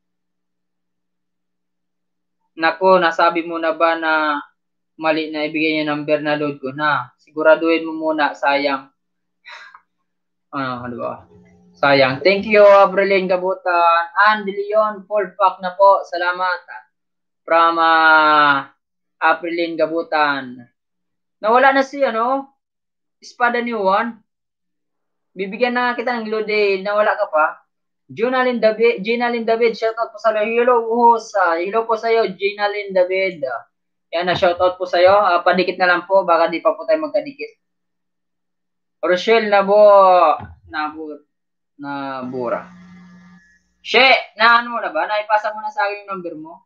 Nako, nasabi mo na ba na mali na ibigay niya number na load ko na? Siguraduhin mo muna, sayang. Ano ba? Sayang. Thank you, Abrelin Gabutan. Andy Leon, full pack na po. Salamat. From Abrelin Gabutan. Nawala na si ano? Espada ni Juan. Bibigyan na kita ng load eh. Nawala ka pa. Gina Lynn David, shoutout po sa iyo. Hello po sa iyo, Gina Lynn David. Yan na, shoutout po sa iyo. Padikit na lang po, baka di pa po tayo magkadikit. Rochelle Nabura. She, na ano mo na ba? Naipasa mo na sa akin yung number mo?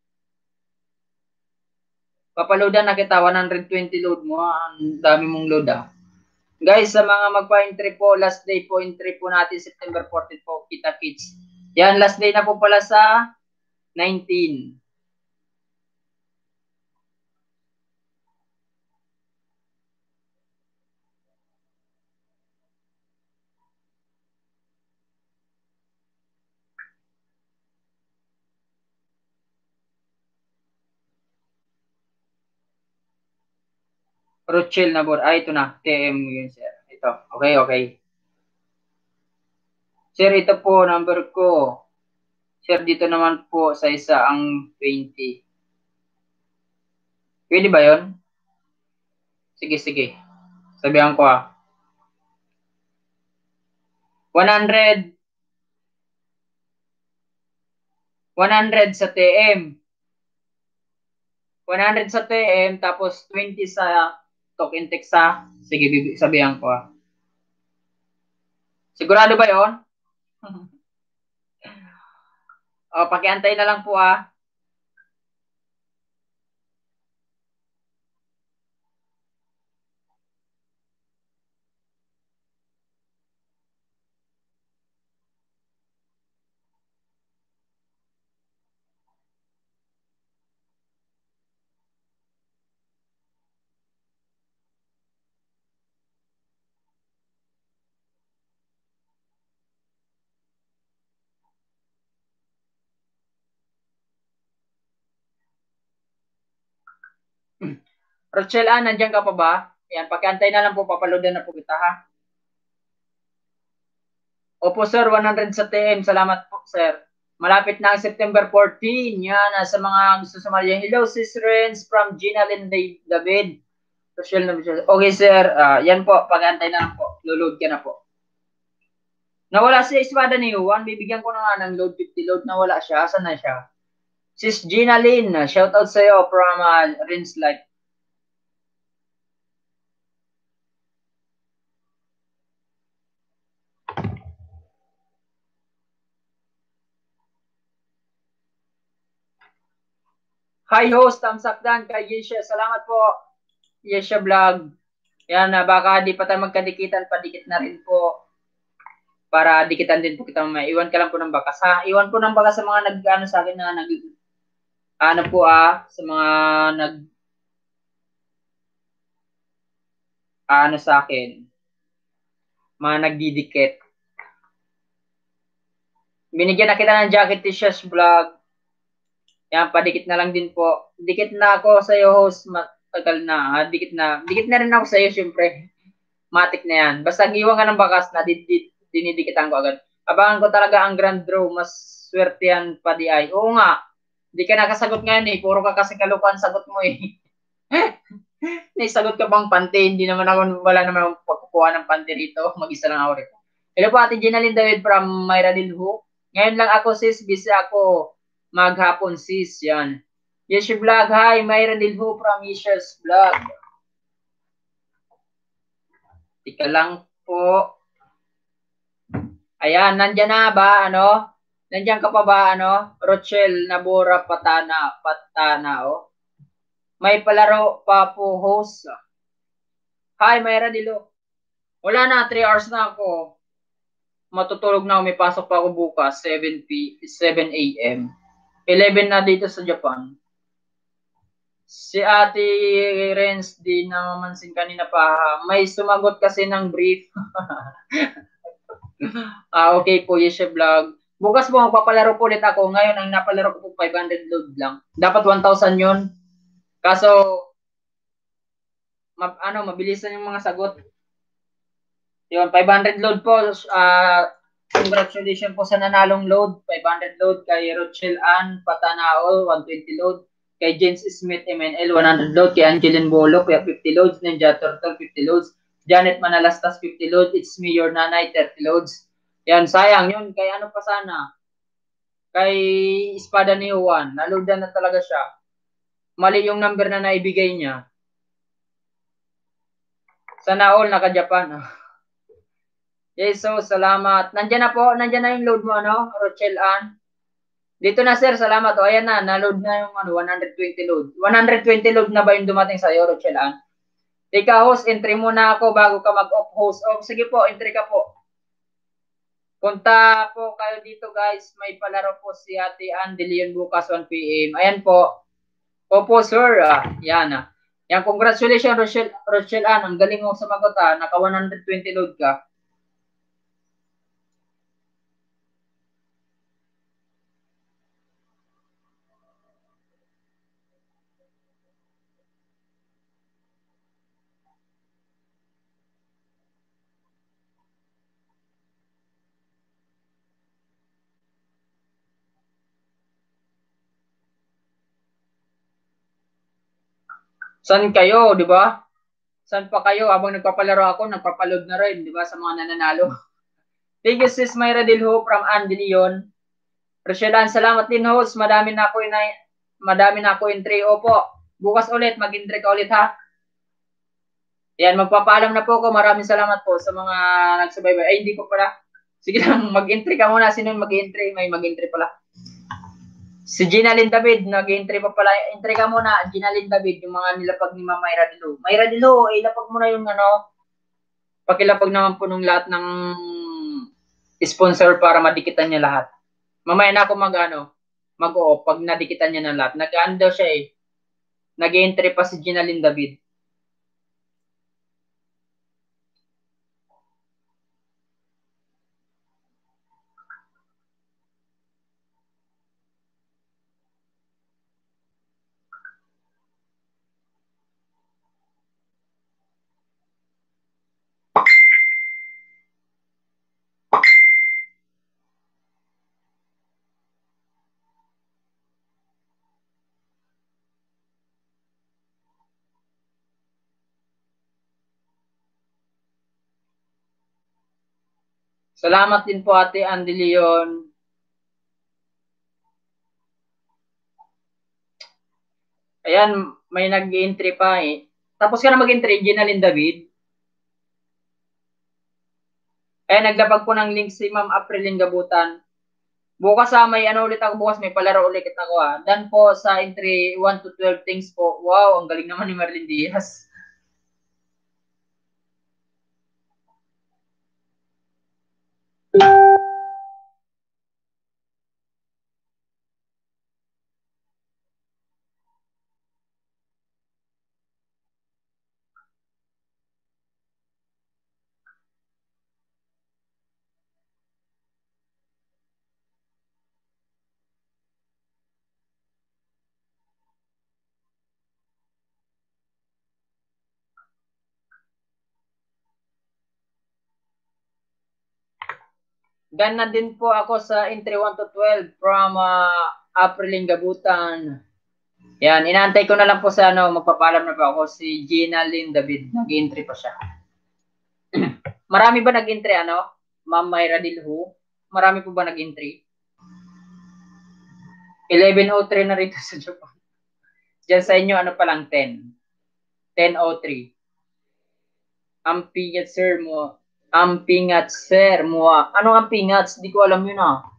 Papaloadan na kita, 120 load mo. Ang dami mong load ah. Guys, sa mga magpa-entry po, last day po, entry po natin September 14 po, Kita Kids. Yan, last day na po pala sa 19. Rochelle Nabor. Ito na. TM yun, sir. Ito. Okay. Sir, ito po, number ko. Sir, dito naman po sa isa ang 20. Pwede ba yun? Sige. Sabihan ko 100 sa TM. 100 sa TM, tapos 20 sa token texa. Sige, sabihan ko Sigurado ba yun? Pakiantay na lang po Rochelle, nandiyan ka pa ba? Yan, pakiantay na lang po, papaloadan na po kita ha. Opo sir, 100 sa TM. Salamat po sir. Malapit na ang September 14. Yan, sa mga gusto sumali. Hello sis Renz from Gina Lynn David. Rochelle na Michelle. Okay sir, yan po, pakiantay na lang po. Loload ka na po. Nawala si Espada ni Juan. Bibigyan ko na nga ng load 50 load. Nawala siya. Saan na siya? Sis Gina Lynn, shout out sa'yo from Rins Life. Hi host, thumbs up dan kay Yesha. Salamat po, Yesha Vlog. Yan, baka di pa tayo magkadikitan, padikit na rin po. Para dikitan din po kita mamaya. Iwan ka lang po ng bakas. Ha? Iwan po ng bakas sa mga nag-ano sa akin na ano po sa mga ano sa akin. Mga nagdidikit. Binigyan na kita ng jacket t-shirts vlog. Yan, padikit na lang din po. Dikit na ako sa iyo host. Matagal na. Ha? Dikit na. Dikit na rin ako sa iyo syempre. Matik na yan. Basta iwan ka ng bakas na dinidikitan ko agad. Abangan ko talaga ang grand draw. Mas swerte yan pa di ay. Oo nga. Hindi ka nakasagot ngayon eh. Puro ka kasi kalukuan sagot mo eh. Naisagot ka bang pante? Hindi naman ako, wala naman akong pagkukuha ng pante rito. Mag-isa lang ako rito. Hello po Ate Gina David from Myra Dilho. Ngayon lang ako sis. Busy ako maghapon sis. Yan. Yes, vlog. Hi, Myra Dilho from Yesha's vlog. Tika lang po. Ayan, nandyan na ba, ano? Nandyan ka pa ba, ano? Rochelle Nabora Patana, oh. May palaro pa po, host. Hi, Mayra Dilo. Wala na, 3 hours na ako. Matutulog na ako, may pasok pa ako bukas, 7 a.m. 11 na dito sa Japan. Si Ate Renz, di namamansin kanina pa. May sumagot kasi ng brief. Okay po, Yesha Vlog. Bukas po, magpapalaro po ulit ako. Ngayon, ang napalaro ko po, 500 load lang. Dapat 1,000 yun. Kaso, mabilisan yung mga sagot. Yun, 500 load po. Congratulations po sa nanalong load. 500 load kay Rochelle Ann Patanao, 120 load. Kay James Smith MNL, 100 load. Kay Angeline Bolo, 50 loads. Ninja Turtle, 50 loads. Janet Manalastas, 50 loads. It's me, your nanay, 30 loads. Yan, sayang yun. Kay ano pa sana? Kay Espada ni Juan. Naloadan na talaga siya. Mali yung number na naibigay niya. Sana all naka-Japan. Yes, so salamat. Nandiyan na po, nandiyan na yung load mo, ano? Rochelle Ann. Dito na sir, salamat. O ayan na, na-load na yung 120 load. 120 load na ba yung dumating sa iyo, Rochelle Ann? Ika host, entry muna ako bago ka mag-off host. O sige po, entry ka po. Punta po kayo dito guys. May palaro po si Ate Ann de Leon bukas 1 p.m. Ayan po. Opo sir. Yan Yan, congratulations Rochelle Ann. Ang galing mo sumagot Naka 120 load ka. San kayo, di ba? San pa kayo? Habang nagpapalaro ako, nagpapaload na rin, di ba? Sa mga nananalo. Thank you, sis Myra Dilho from Andy Leon. Rosyelan, salamat din, host. Madami na ako entry. Opo, bukas ulit, mag-entry ka ulit, ha? Yan, magpapaalam na po ako. Maraming salamat po sa mga nagsubaybay. Ay, hindi ko pala. Sige lang, mag-entry ka muna. Sino yung mag-entry? May mag-entry pala. Si Gina Lynn David, nag-entry pa pala. Entry ka muna, Gina Lynn David, yung mga nilapag ni Mama Mayra Dilo. Mayra Dilo, ilapag mo na yung pakilapag naman po nung lahat ng sponsor para madikitan niya lahat. Mamaya na ako mag-o-off pag nadikitan niya ng lahat. Nag-ano daw siya eh. Nag-entry pa si Gina Lynn David. Salamat din po Ate Andy Leon. Ayan, may nag-entry pa eh. Tapos ka na mag-entry, Ginalyn David. Ayan, naglabag po ng link si Ma'am Aprilin Gabutan. Bukas may ano ulit ako bukas, may palaro ulit ako Dan po sa entry 1 to 12 things po. Wow, ang galing naman ni Marlene Diaz. Dan na din po ako sa entry 1 to 12 from Aprilin Gabutan. Yan, inaantay ko na lang po sa ano, magpapalam na po ako si Gina Lynn David. Nag-entry pa siya. Marami ba nag-entry ano? Ma'am Mayra Dilhu? Marami po ba nag-entry? 11:03 na rito sa Japan. Diyan sa inyo ano pa lang 10. 10:03. Ampingat sir mo. Ampingat sir mo. Anong ampingat? Hindi ko alam yun ah.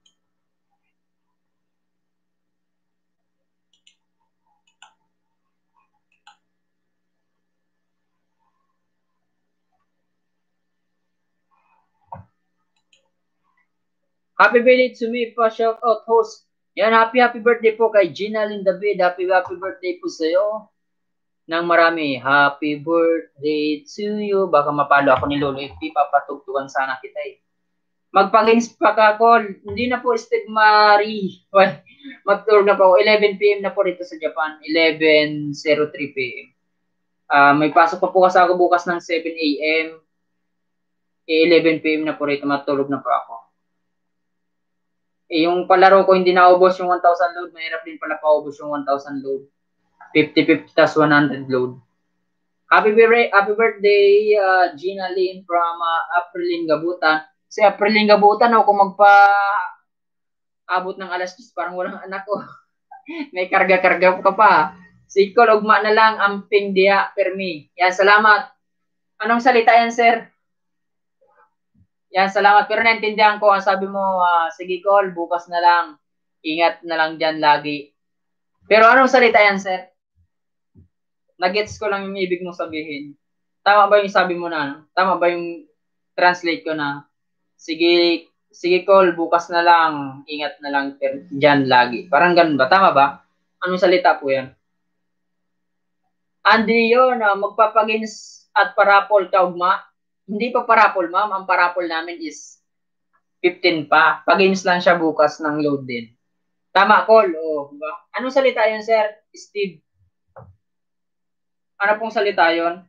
Happy birthday to me pa, shout out host. Yan, happy birthday po kay Gina Lynn David. Happy birthday po sa iyo. Nang marami, happy birthday to you. Baka mapalo ako ni Lolo FP, papatugtugan sana kita eh. Magpag-ins pa ka call. Hindi na po Steve Marie. Mag-tour na po. 11 PM na po rito sa Japan. 11:03 PM. May pasok pa po kasi ako bukas ng 7 AM. 11 PM na po rito. Matulog na po ako. Yung palaro ko hindi naubos yung 1,000 load, mahirap din pala paubos yung 1,000 load. 50-50 tas 100 load. Happy birthday Gina Lynn from Aprilin Gabutan. Si Aprilin Gabutan kung abot ng alas 10 parang walang anak ko. May karga-karga ka pa. Sikol ugma na lang amping dia permi. Yan, salamat. Anong salita yan, sir? Yan, salamat. Pero naintindihan ko, ang sabi mo, sige call, bukas na lang. Ingat na lang dyan lagi. Pero anong salita yan, sir? Nagets ko lang yung ibig mong sabihin. Tama ba yung sabi mo na? Tama ba yung translate ko na? Sige call, bukas na lang. Ingat na lang dyan lagi. Parang ganun ba? Tama ba? Anong salita po yan? Andy yun, magpapagins at parapol kaugma. Hindi pa parapol, ma'am. Ang parapol namin is 15 pa. Pag-games lang siya bukas ng load din. Tama, call. Diba? Anong salita yun, sir? Steve? Ano pong salita yun?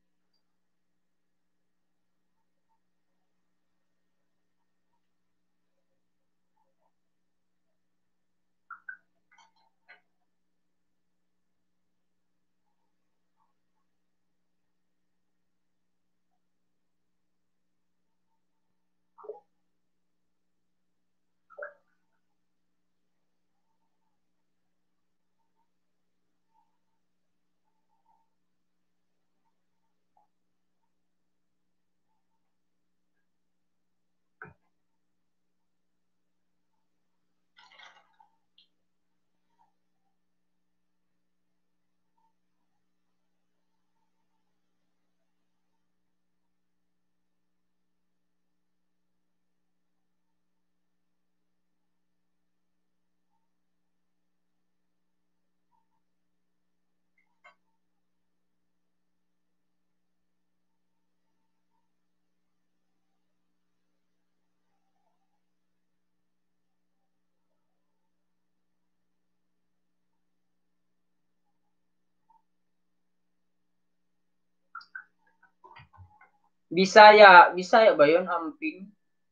Bisaya ba yun, amping?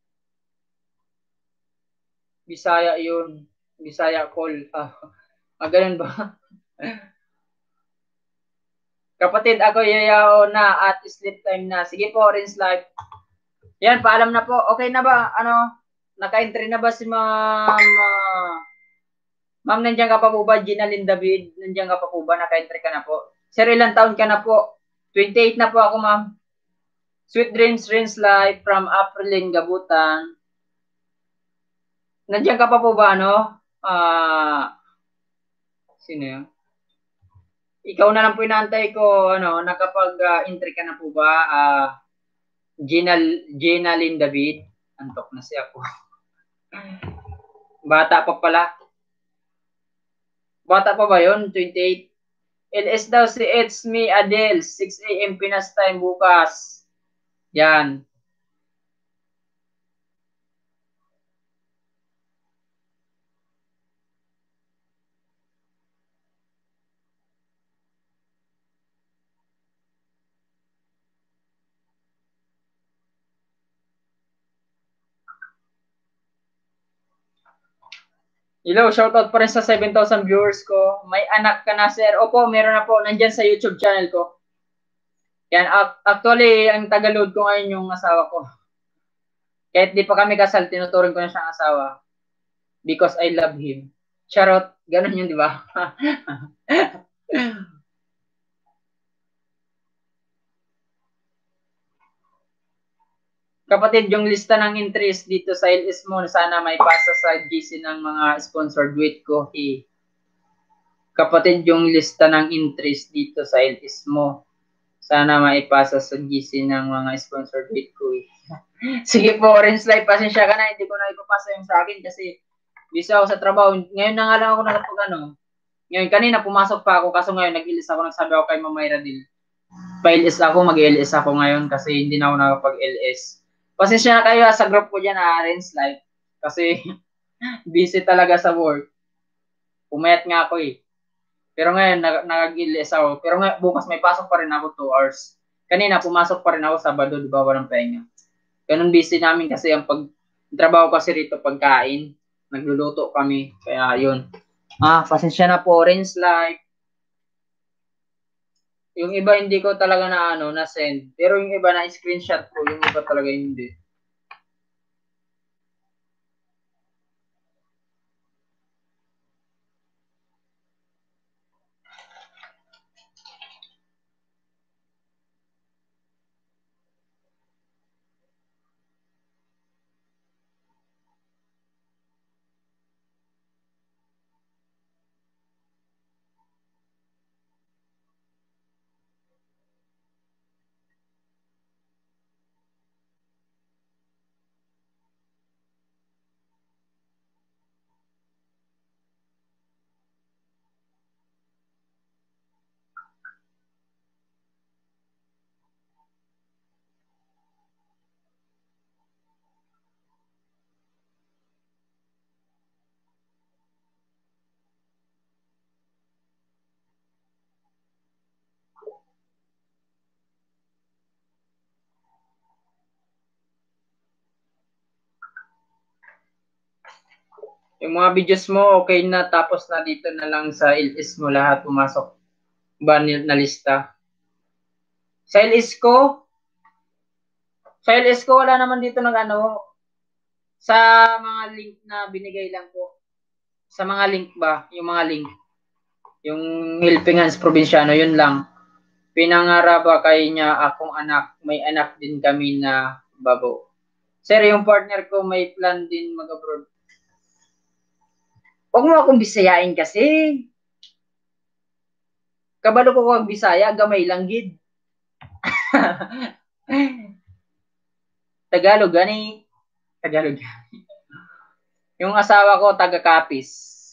Bisaya yun. Bisaya call. Ganun ba? Kapatid, ako yayao na at sleep time na. Sige po, Rinse Life. Yan, paalam na po. Okay na ba? Naka-entry na ba si Ma'am Ma'am, nandiyan ka pa po ba? Ginalyn David, nandiyan ka pa po ba? Naka-entry ka na po? Sir, ilang taon ka na po? 28 na po ako, ma'am. Sweet Dreams, Rins Life from Aprilin Gabutan. Nandiyan ka pa po ba, ano? Sino yun? Ikaw na lang po inaantay ko, ano, nakapag-entry ka na po ba? Ginalyn David. Antok na siya po. Bata pa pala. Bata pa ba yun? 28. LS daw si It's Me Adele. 6 a.m. Pinas time bukas. Yan. Hello, shoutout pa rin sa 7,000 viewers ko. May anak ka na, sir. Opo, meron na po. Nandyan sa YouTube channel ko. Yan, actually, ang tagalog ko ngayon yung asawa ko. Kahit di pa kami kasal, tinuturing ko na siyang asawa. Because I love him. Charot. Ganun yun, di ba? Kapatid, yung lista ng interest dito sa LS mo, sana may pasa sa GC ng mga sponsored wait ko. Kapatid, yung lista ng interest dito sa LS mo, sana maipasa sa GC ng mga sponsored wait ko. Sige po, Orange Life, pasensya ka na, hindi ko na ipapasa yung sa akin kasi busy ako sa trabaho. Ngayon na nga lang ako nakapag Ngayon, kanina pumasok pa ako, kaso ngayon nag-ilis ako, nagsabi ako kay Mamay Radil. Pa-LS ako, mag-LS ako ngayon kasi hindi na ako nakapag-LS. Pasensya na kayo sa group ko dyan, Orange Life. Kasi busy talaga sa work. Pumayat nga ako eh. Pero ngayon, nag-LS ako. Pero ngayon, bukas may pasok pa rin ako 2 hours. Kanina, pumasok pa rin ako Sabado, di ba, walang pahinga. Ganun busy namin kasi ang trabaho kasi rito pagkain. Nagluluto kami. Kaya yun. Pasensya na po, Orange Life. Yung iba hindi ko talaga na send. Pero yung iba na screenshot ko, yung iba talaga hindi. Yung mga videos mo, okay na, tapos na dito na lang sa LS mo lahat pumasok ba na lista. Sa LS ko, wala naman dito sa mga link na binigay lang po. Sa mga link ba, yung mga link. Yung Helping Hands Provinciano, yun lang. Pinangaraba kay niya akong anak, may anak din kami na babo. Sir, yung partner ko may plan din mag-abroad. Huwag mo akong bisayain kasi. Kabalo ko kag Bisaya, gamay lang gid. Tagalog gani. Tagalog. Yung asawa ko taga Capiz.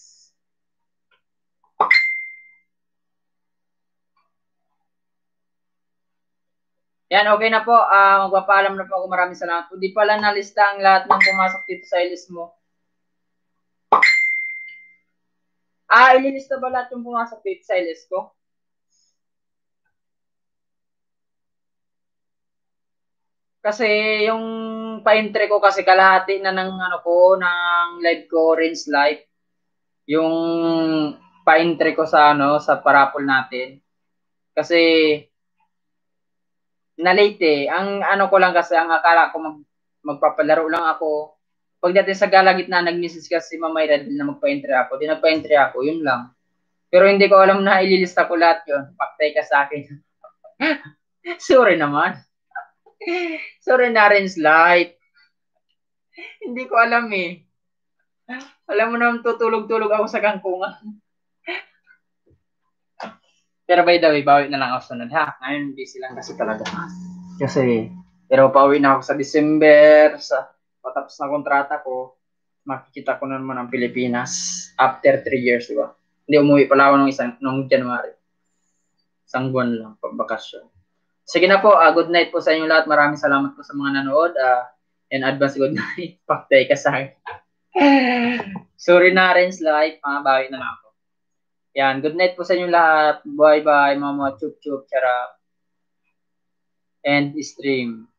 Yan, okay na po. Magpapaalam na po ako. Maraming salamat. Hindi pala nalista ang lahat ng pumasok dito sa list mo. Ililista ba lahat yung pumasok dito sa list ko? Kasi yung pa-entry ko kasi kalahati na ng live ko, Rinse Live. Yung pa-entry ko sa sa parapol natin. Kasi na late eh. Ang ko lang kasi, ang akala ko magpapalaro lang ako. pagdating sa gitna, nag-message kasi si Ma'am Mayra na magpa-entry ako. Di nagpa-entry ako, yun lang. Pero hindi ko alam na ililista ko lahat yun. Paktay ka sa akin. Sorry naman. Sorry na rin, Slight. Hindi ko alam eh. Alam mo naman, tutulog-tulog ako sa kangkungan. Pero by the way, bawi na lang ako sunod ha. Ngayon, busy lang kasi talaga. Kasi, pero pauwi na ako sa December, sa patapos na kontrata ko, makikita ko na naman ang Pilipinas after 3 years, diba? Hindi umuwi pala ako nung January. Isang buwan lang, pagbakasyon. Sige na po, good night po sa inyo lahat. Maraming salamat po sa mga nanood. And advance good night. Paktay ka sa akin. Sorry na rin, Slight. Bawi na lang ako. Yan, good night po sa inyo lahat. Bye-bye, mama. Chup-chup, charap. End stream.